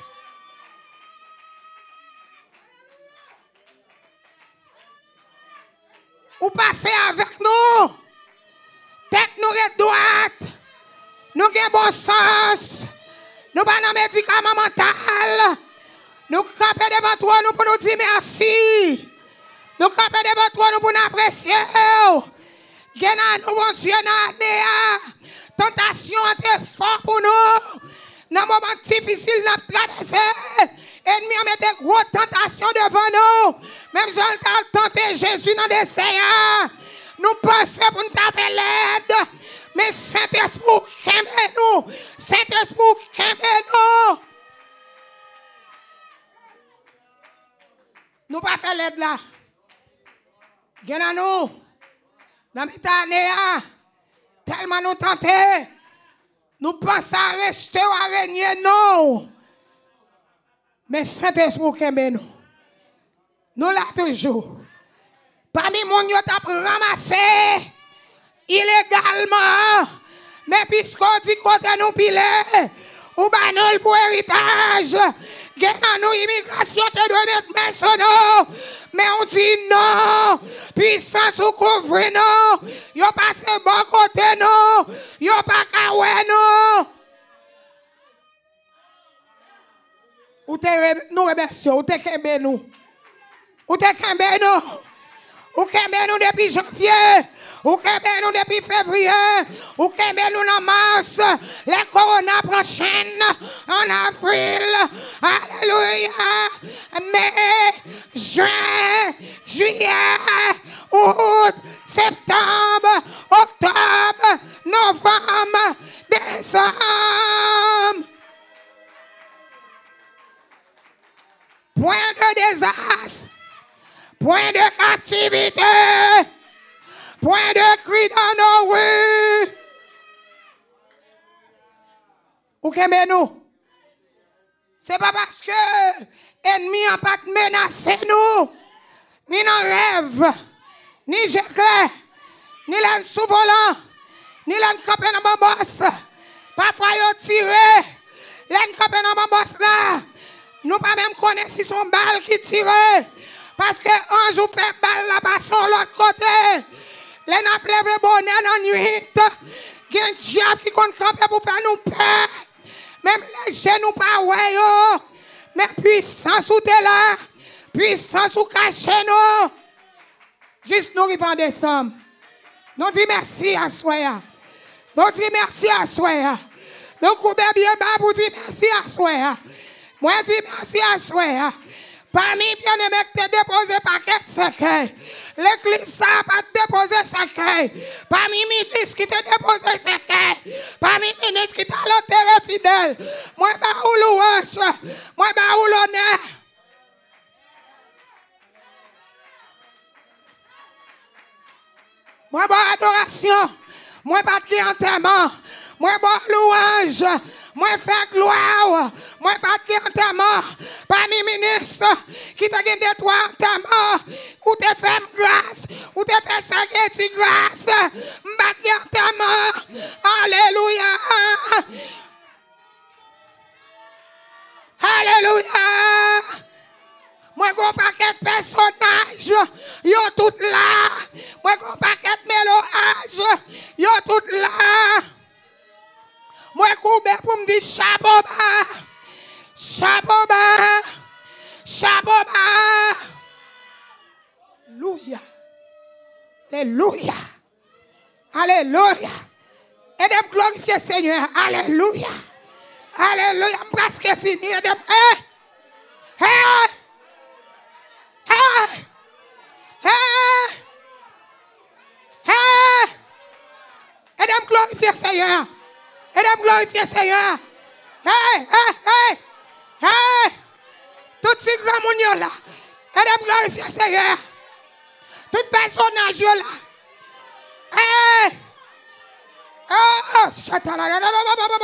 Ou passer avec nous, tête nous est droite, nous avons bon sens, nous pas dans médicament mental. Nous camper devant toi, nous pour nous dire merci. Nous camper devant toi, nous pour nous apprécier. Gena nous, mon Dieu, dans tentation est fort pour nous. Dans un moment difficile, nous avons traversé. Ennemi a mis des grosses tentations devant nous. Même Jean a tenté Jésus dans des séances. Nous pensons pour nous taper l'aide. Mais Saint-Esprit, qu'aimez-nous. Saint-Esprit, qu'aimez-nous. Nous pas faire l'aide là. Gena nous. Dans mes années, tellement nous tenter. Nous pensons à rester ou à régner, non. Mais Saint-Esprit, qu'aimez nous. Nous là toujours. Parmi mon yo t'a ramassé illégalement. Mais puisqu'on dit côté nous pile, ou banol pour héritage. Gena nous immigration te doit mettre main sur nous. Mais on dit non. Puissance ou couvre non. Yo passe bon côté non. Yo pas kawé non. Ou te nous remercions, ou te kembe nous. Ou te kembe nous. Ou kembe nous depuis janvier. Ou kembe nous depuis février. Ou kembe nous dans mars. Les corona prochaines en avril. Alléluia. Mai, juin, juillet, août, septembre, octobre, novembre, décembre. Point de désastre, point de captivité, point de cri dans nos rues. Ou kembe nous? C'est pas parce que l'ennemi n'a pas menacé nous, ni dans rêve, ni j'éclaire, ni l'un sous volant, ni l'un campé dans mon boss. Parfois, ils tiré, l'un campé dans mon boss là. Nous pas même connaître si son balle qui tire. Parce que un jour fait balle là bas sur l'autre côté. Les n'a plevé bonnet dans nuit. Il y a un diable qui compte camper pour faire nous peur. Même les genoux pas ouais yo. Mais puissance ou t'es là. Puissance ou caché nous. Juste nous arrivons en décembre. Nous disons merci à Soya. Nous disons merci à Soya. Nous coupons bien bas pour dire merci à Soya. Moi dis merci à Soya. Parmi bien les mecs qui déposé paquet de cercueil. L'église ça pas déposé cercueil. Parmi les ministres qui te déposé cercueil. Parmi les ministres qui t'a l'enterré fidèle. Moi ba ou louange. Moi ba ou l'honneur. Moi ba adoration. Moi pas de enterrement. Moi ba louange. Moi fais gloire. Moi pas de enterrement. Parmi les ministres qui te gagné trois enterrements. Ou te fait grâce. Ou te fait sacrifier grâce. M'bat de enterrement. Alléluia. Alléluia. Moi j'ai un paquet de personnages. Yo tout là. Moi j'ai un paquet de méloages. Yo tout là. Moi, je pour me dire chapeau bas, chapeau bas, chapeau bas. Alléluia. Alléluia. Alléluia. Et de glorifier Seigneur. Alléluia. Alléluia. Je presque fini. Et de. Hey! Hey! Hey! Hey! Hey! Et de glorifier Seigneur. Et de glorifier Seigneur. Hey, hey, hey, hey. Tout ces grands mounions là. Et de glorifier Seigneur. Tout personnage là. Hey. Oh, chata la la la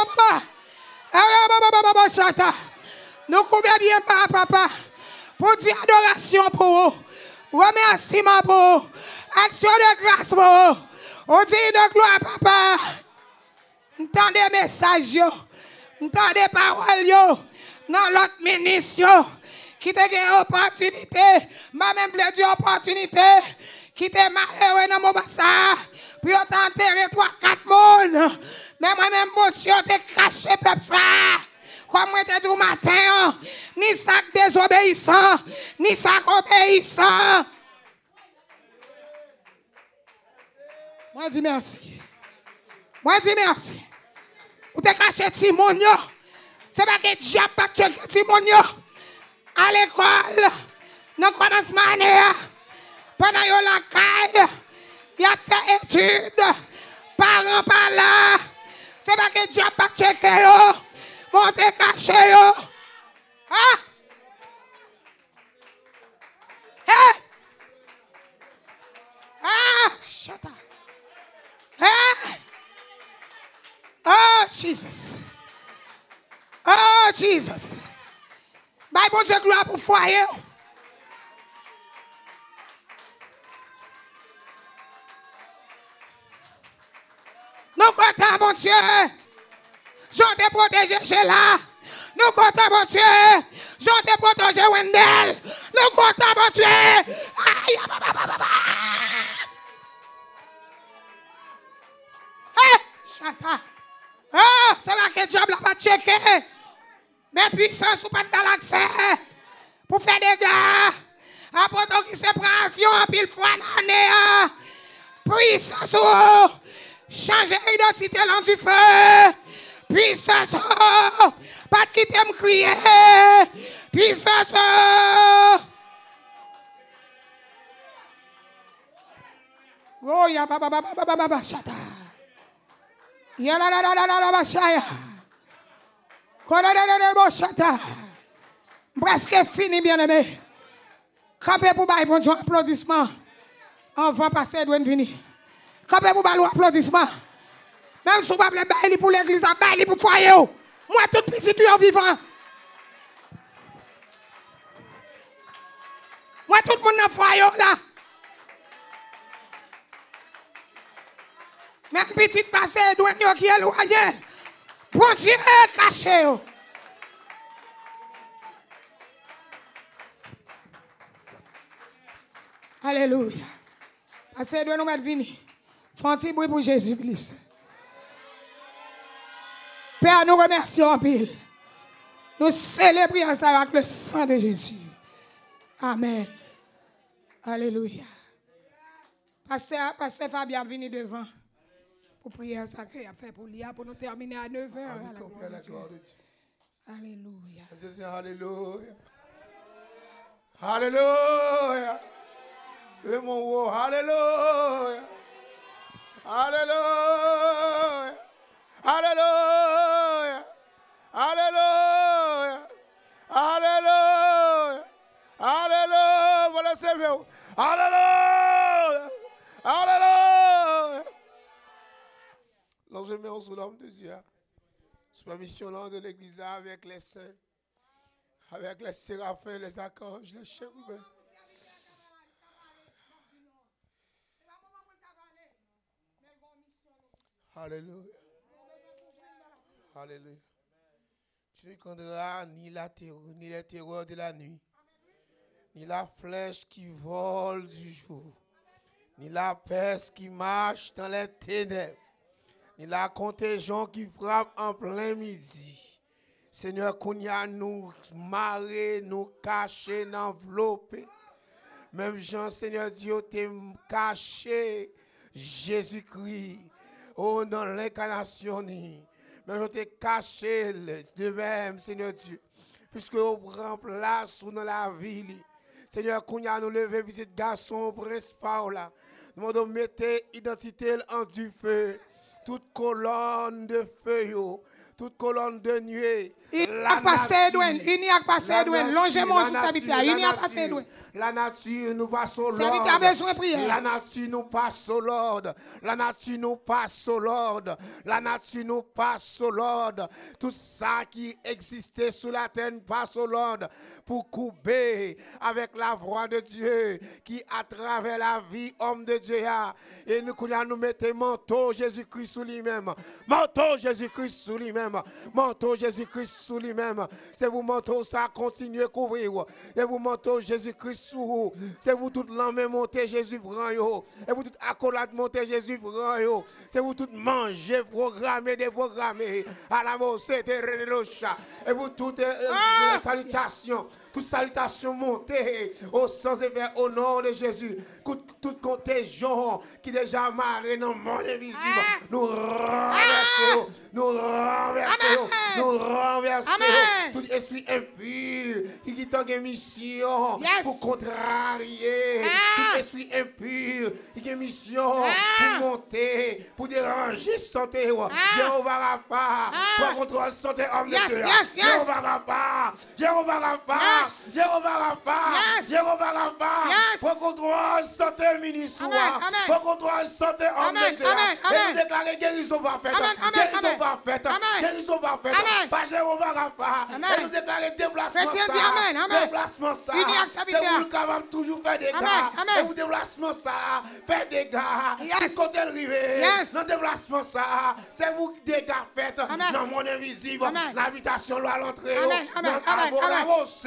la chata. Nous coupons bien par papa. Pour dire adoration pour vous. Remerciement pour vous. Action de grâce pour vous. On dit de gloire papa. M'tend des messages, m'tend des paroles, dans l'autre ministre, qui te gagne opportunité, m'a même plaidé d'une opportunité, qui te malheureux dans mon bassin, puis on t'a enterré trois, quatre mondes, mais moi-même, mon Dieu, te caché peuple ça. Comme moi, te dit au matin, ni sac désobéissant, ni sac obéissant. Moi, dis merci. Moi, dis merci. Ou te caché Timonio. C'est pas que diable pas que Timonio. À l'école, dans le commencement année, pendant que la caille, il a fait études, parents par là. C'est pas que diable pas checké yo. Monte caché yo. Ah! Hey! Ah! Shut up. Hey! Oh, Jesus. Oh, Jesus. Bye, bon Dieu, gloire pour foyer. Nous comptons, mon Dieu. Je te protège chez là. Nous comptons, mon Dieu. Je te protège Wendell. Nous comptons, mon Dieu. Aïe, hey, chata. Oh, c'est là que le diable n'a pas checké. Mais puissance ou pas dans l'accès. Pour faire des gars. Après qui se prend avion en pile fois dans l'année. Puissance ou. Changer l'identité dans du feu. Puissance ou. Pas de quitter me crier. Puissance ou. Oh, ya baba baba baba baba chata. Ya la la la la la la bashaya. Kona la la la bashata. Presque fini bien aimé. Campé pour bailler bon Dieu applaudissement. On va passer douane fini. Campé pour bailler applaudissement. Même si vous pas bailler pour l'église, bailler pour foyer. Moi, tout petit, tu es vivant. Moi, tout le monde dans le foyer là. Même petit passé, douane qui est loyer. Bon Dieu, caché. Alléluia. Passé, douane nous mettre vini. Font un petit bruit pour Jésus-Christ. Père, nous remercions en pile. Nous célébrons ça avec le sang de Jésus. Amen. Alléluia. Pasteur, Pasteur Fabien venu devant pour prier sacrée à faire pour l'I A pour nous terminer à neuf heures. Alléluia. Alléluia. Alléluia. Le mon Alléluia. Alléluia. Alléluia. Alléluia. Alléluia. Alléluia. Voilà, c'est bien. Alléluia. Alléluia. Donc je mets sous l'homme de Dieu. Sous la mission de l'église avec les saints, avec les séraphins, les archanges, les chérubins. Alléluia. Alléluia. Tu ne craindras ni la terreur, ni les terreurs de la nuit, ni la flèche qui vole du jour, ni la peste qui marche dans les ténèbres, ni la contagion qui frappe en plein midi. Seigneur, Kounia nous marrer, nous cacher, nous envelopper. Même Jean, Seigneur Dieu, t'es caché Jésus-Christ. Oh, dans l'incarnation, mais je t'ai caché de même, Seigneur Dieu, puisque on prend place dans la ville. Seigneur, Kounia nous lever, visite garçon, principal là. Nous devons mettre identité en du feu, toute colonne de feu, toute colonne de nuée. Il n'y a pas Cédouane, il n'y a pas Cédouane, longez-moi sur sa vitre, il n'y a pas Cédouane. La nature nous passe au Lord. A besoin de prière. La nature nous passe au Lord. La nature nous passe au Lord. La nature nous passe au Lord. Tout ça qui existait sous la terre passe au Lord pour couper avec la voix de Dieu qui à travers la vie homme de Dieu a. Et nous nous mettons manteau Jésus-Christ sous lui-même. Manteau Jésus-Christ sous lui-même. Manteau Jésus-Christ sous lui-même. C'est vous manteau ça continue à couvrir. Et vous manteau Jésus-Christ sous vous. C'est vous toute l'âme monter Jésus prend yo. Et vous toute accolade monter Jésus prend yo. C'est vous tout manger programmer déprogrammer à la mort c'était relocha. Et vous toutes ah! salutations. Toute salutation montée au sens et vers au nom de Jésus. Toute contagion qui déjà marré dans le monde invisible. Ah. Nous renversons. Ah. Nous renversons. Nous renversons. Tout esprit impur qui quitte une mission yes. pour contrarier. Ah. Tout esprit impur qui a une mission ah. pour monter, pour déranger santé. Ah. Jéhovah Rapha. Pour contrôler santé homme yes. de Dieu. Yes. Yes. Jéhovah Rapha. Jéhovah Rapha. Yes. Jéhovah Rapha. Yes. Jéhovah Rapha. Yes. Pour contrôler santé ministre. Pour contrôler santé homme de Dieu. Et nous déclarer guérison parfaite. Guérison parfaite. Guérison parfaite. Par Jéhovah Rapha. Et nous déclarer déplacement ça. Déplacement ça. C'est vous capable toujours faire des dégâts. Et vous déplacement ça. Faire des dégâts. Du côté rivé. Dans déplacement ça. C'est vous qui dégâts faites. Dans mon invisible. L'habitation à l'entrée. Dans la bosse.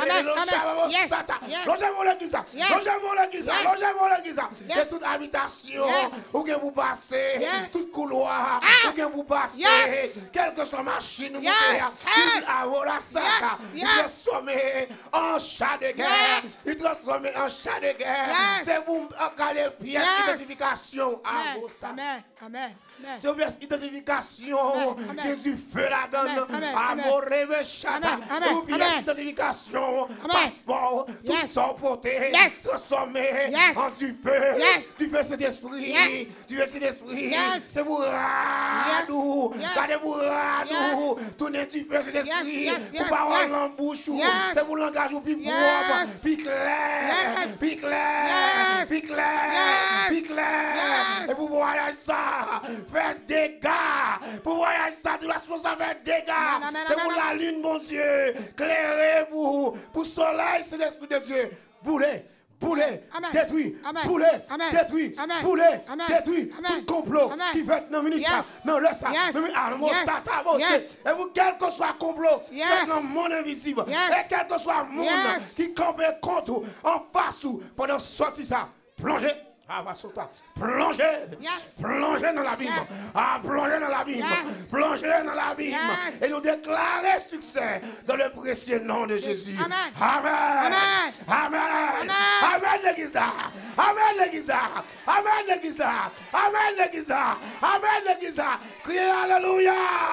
Logez-moi l'église. Logez-moi l'église. Logez-moi l'église. Et toute habitation. Où que vous passez. Tout couloir. Où que vous passez. Quelle que soit machine. Vous avez la sac. Il transforme en chat de guerre. Il transforme en chat de guerre. C'est vous encore les pièces d'identification. Amen. Amen. C'est une pièce d'identification qui est du feu là-dedans. Amour et chata. Une pièce d'identification. Passeport. Tout ça porté. Transformé en du feu. Du feu cet esprit. Du feu cet esprit. C'est pour nous. Gardez-vous nous. Tournez du feu cet esprit. Pour parole en bouche. C'est pour langage ou plus propre. Puis clair. Puis clair. Puis clair. Puis clair. Et vous voyez ça. Faire des dégâts. Pour voyager ça, tu vas faire des dégâts. Amen, amen, C'est pour amen, la lune, mon Dieu. Clairer pour, pour soleil, c'est l'Esprit de Dieu. Bouler. Bouler, Amen. détruit, Amen. bouler, Amen. détruit, Amen. bouler, Amen. détruit, Amen. tout complot Amen. qui veut être dans le ministère, Yes. non, le ça, Yes. même ah, mon Yes. Satan, mon Dieu, Yes. et vous, quel que soit complot, Yes. fait dans le monde invisible, Yes. et quel que soit le monde Yes. qui campe contre, en face ou, pendant sortir ça, plongez. Ah, va sauter. Plongez. Yes. Plongez dans l'abîme. Yes. Ah, plongez dans l'abîme. Yes. Plongez dans l'abîme. Yes. Et nous déclarer succès dans le précieux nom de Jésus. Amen. Amen. Amen. Amen. Amen. Amen, l'église. Amen, l'église. Amen, l'église. Amen, l'église. Amen, l'église. Criez Alléluia.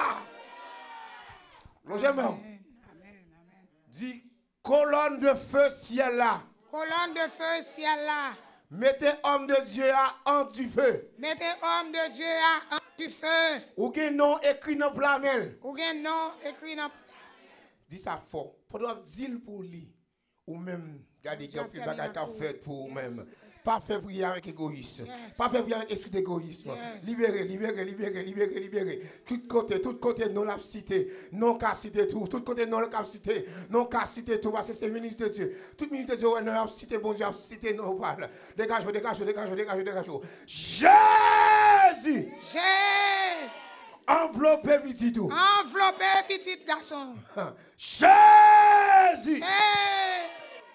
Plongez maintenant. Dis colonne de feu ciel là. Colonne de feu, ciel là. Mettez homme de Dieu à en du feu. Mettez homme de Dieu à en du feu. Ou gen nom écrit dans plamel. Ou gen non écrit dans. Dis ça fort. Pendant dire pour lui. Ou même, regardez, il y a plus de bagages qu'a fait pour vous-même. Pas faire prière avec égoïsme. Yes. Pas faire prière avec esprit d'égoïsme. Yes. Libérer, libérer, libérer, libérer, libérer. Tout côté, tout côté, non la cité. Non qu'à citer tout. Tout côté, non la cité. Non qu'à citer tout. Parce que c'est le ministre de Dieu. Tout ministre de Dieu, ouais, non, la cité, bon Dieu, la cité, non, parle. Dégage, dégage, dégage, dégage, dégage. Jésus! J'ai Enveloppé petit tout. enveloppé petit garçon. Jésus! J'ai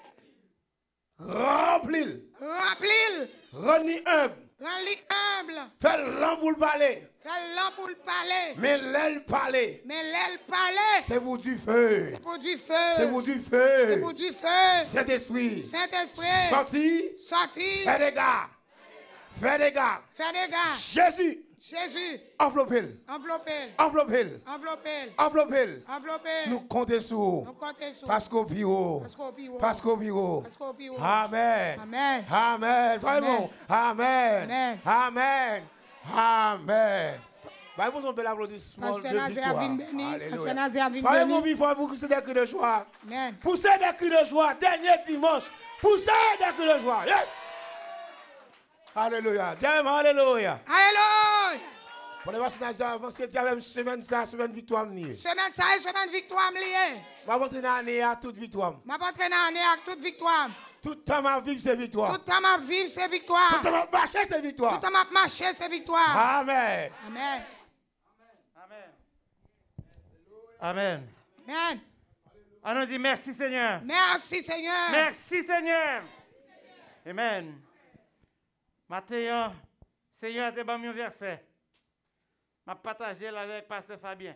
Remplis. rempli. Reni humble. Rends-lui humble. Fais l'amboule parler. Fais l'an pour le parler. Mais l'aile parler. Mais l'aile parler. C'est pour du feu. C'est pour du feu. C'est pour du C'est feu. pour du feu. Saint-Esprit. Saint-Esprit. Sorti. Sorti. Fais des gars. Fais des gars. Fais des gars. Jésus. Jésus. Enveloppez. Enveloppé. Enveloppez. Enveloppé. Enveloppez. Enveloppé. Nous comptons sur. Nous comptons sur. Parce qu'au bureau. Parce qu'au bureau. Parce qu'au bureau. Parce qu'au bureau. Amen. Amen. Amen. Vraiment. Amen. Amen. Amen. Amen. Bible nous bel applaudissement Pasteur de Nazaire victoire. a venu béni. Alléluia. Pasteur Nazaire a venu Frère, béni. mon vivant, pour pousser des cris de joie. Amen. Poussez des cris de joie. Dernier dimanche. Poussez des cris de joie. Yes. Alléluia. Dis Amen. Alléluia. Alléluia. Pour les pasteur Nazaire, avancez, dis Amen. Semaine ça, semaine victoire. Je Semaine ça et semaine victoire me lié. vais rentrer dans l'année à toute victoire. M'a pas entraîné en année avec toute victoire. Tout le temps, ma vie, c'est victoire. Tout le temps m'a vivre c'est Tout victoire. le temps, ma marcher, c'est Tout victoire. le temps m'a marcher c'est victoire. Amen. Amen. Amen. Amen. Amen. On nous dit merci Seigneur. Merci Seigneur. Merci Seigneur. Amen. Maintenant, Seigneur te bon un verset. M'a partagé avec Pasteur Fabien.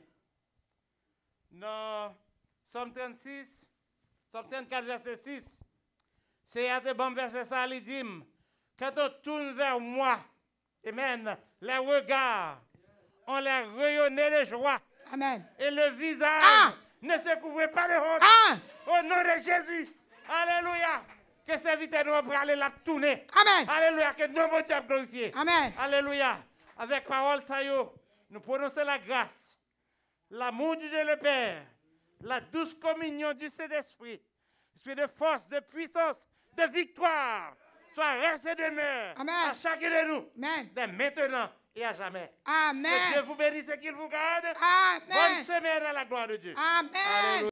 Dans Somme trente-six, Somme trente-quatre, verset six. Seigneur te bon verset ça, il dit, quand on tourne vers moi, amen, les regards, on les rayonnait de joie. Amen. Et le visage Ah. ne se couvrait pas de honte. Ah. Au nom de Jésus. Alléluia. Que serviteur nous pour aller la tourner. Amen. Alléluia. Que nous Dieu glorifié. Amen. Alléluia. Avec parole ça yo, nous prononçons la grâce, l'amour du Dieu le Père, la douce communion du Saint-Esprit, esprit de force, de puissance, de victoire, soit reste et demeure Amen. à chacun de nous, Amen. dès maintenant et à jamais. Que Dieu Amen. vous bénisse et qu'il vous garde. Amen. Bonne semaine à la gloire de Dieu. Amen. Alléluia.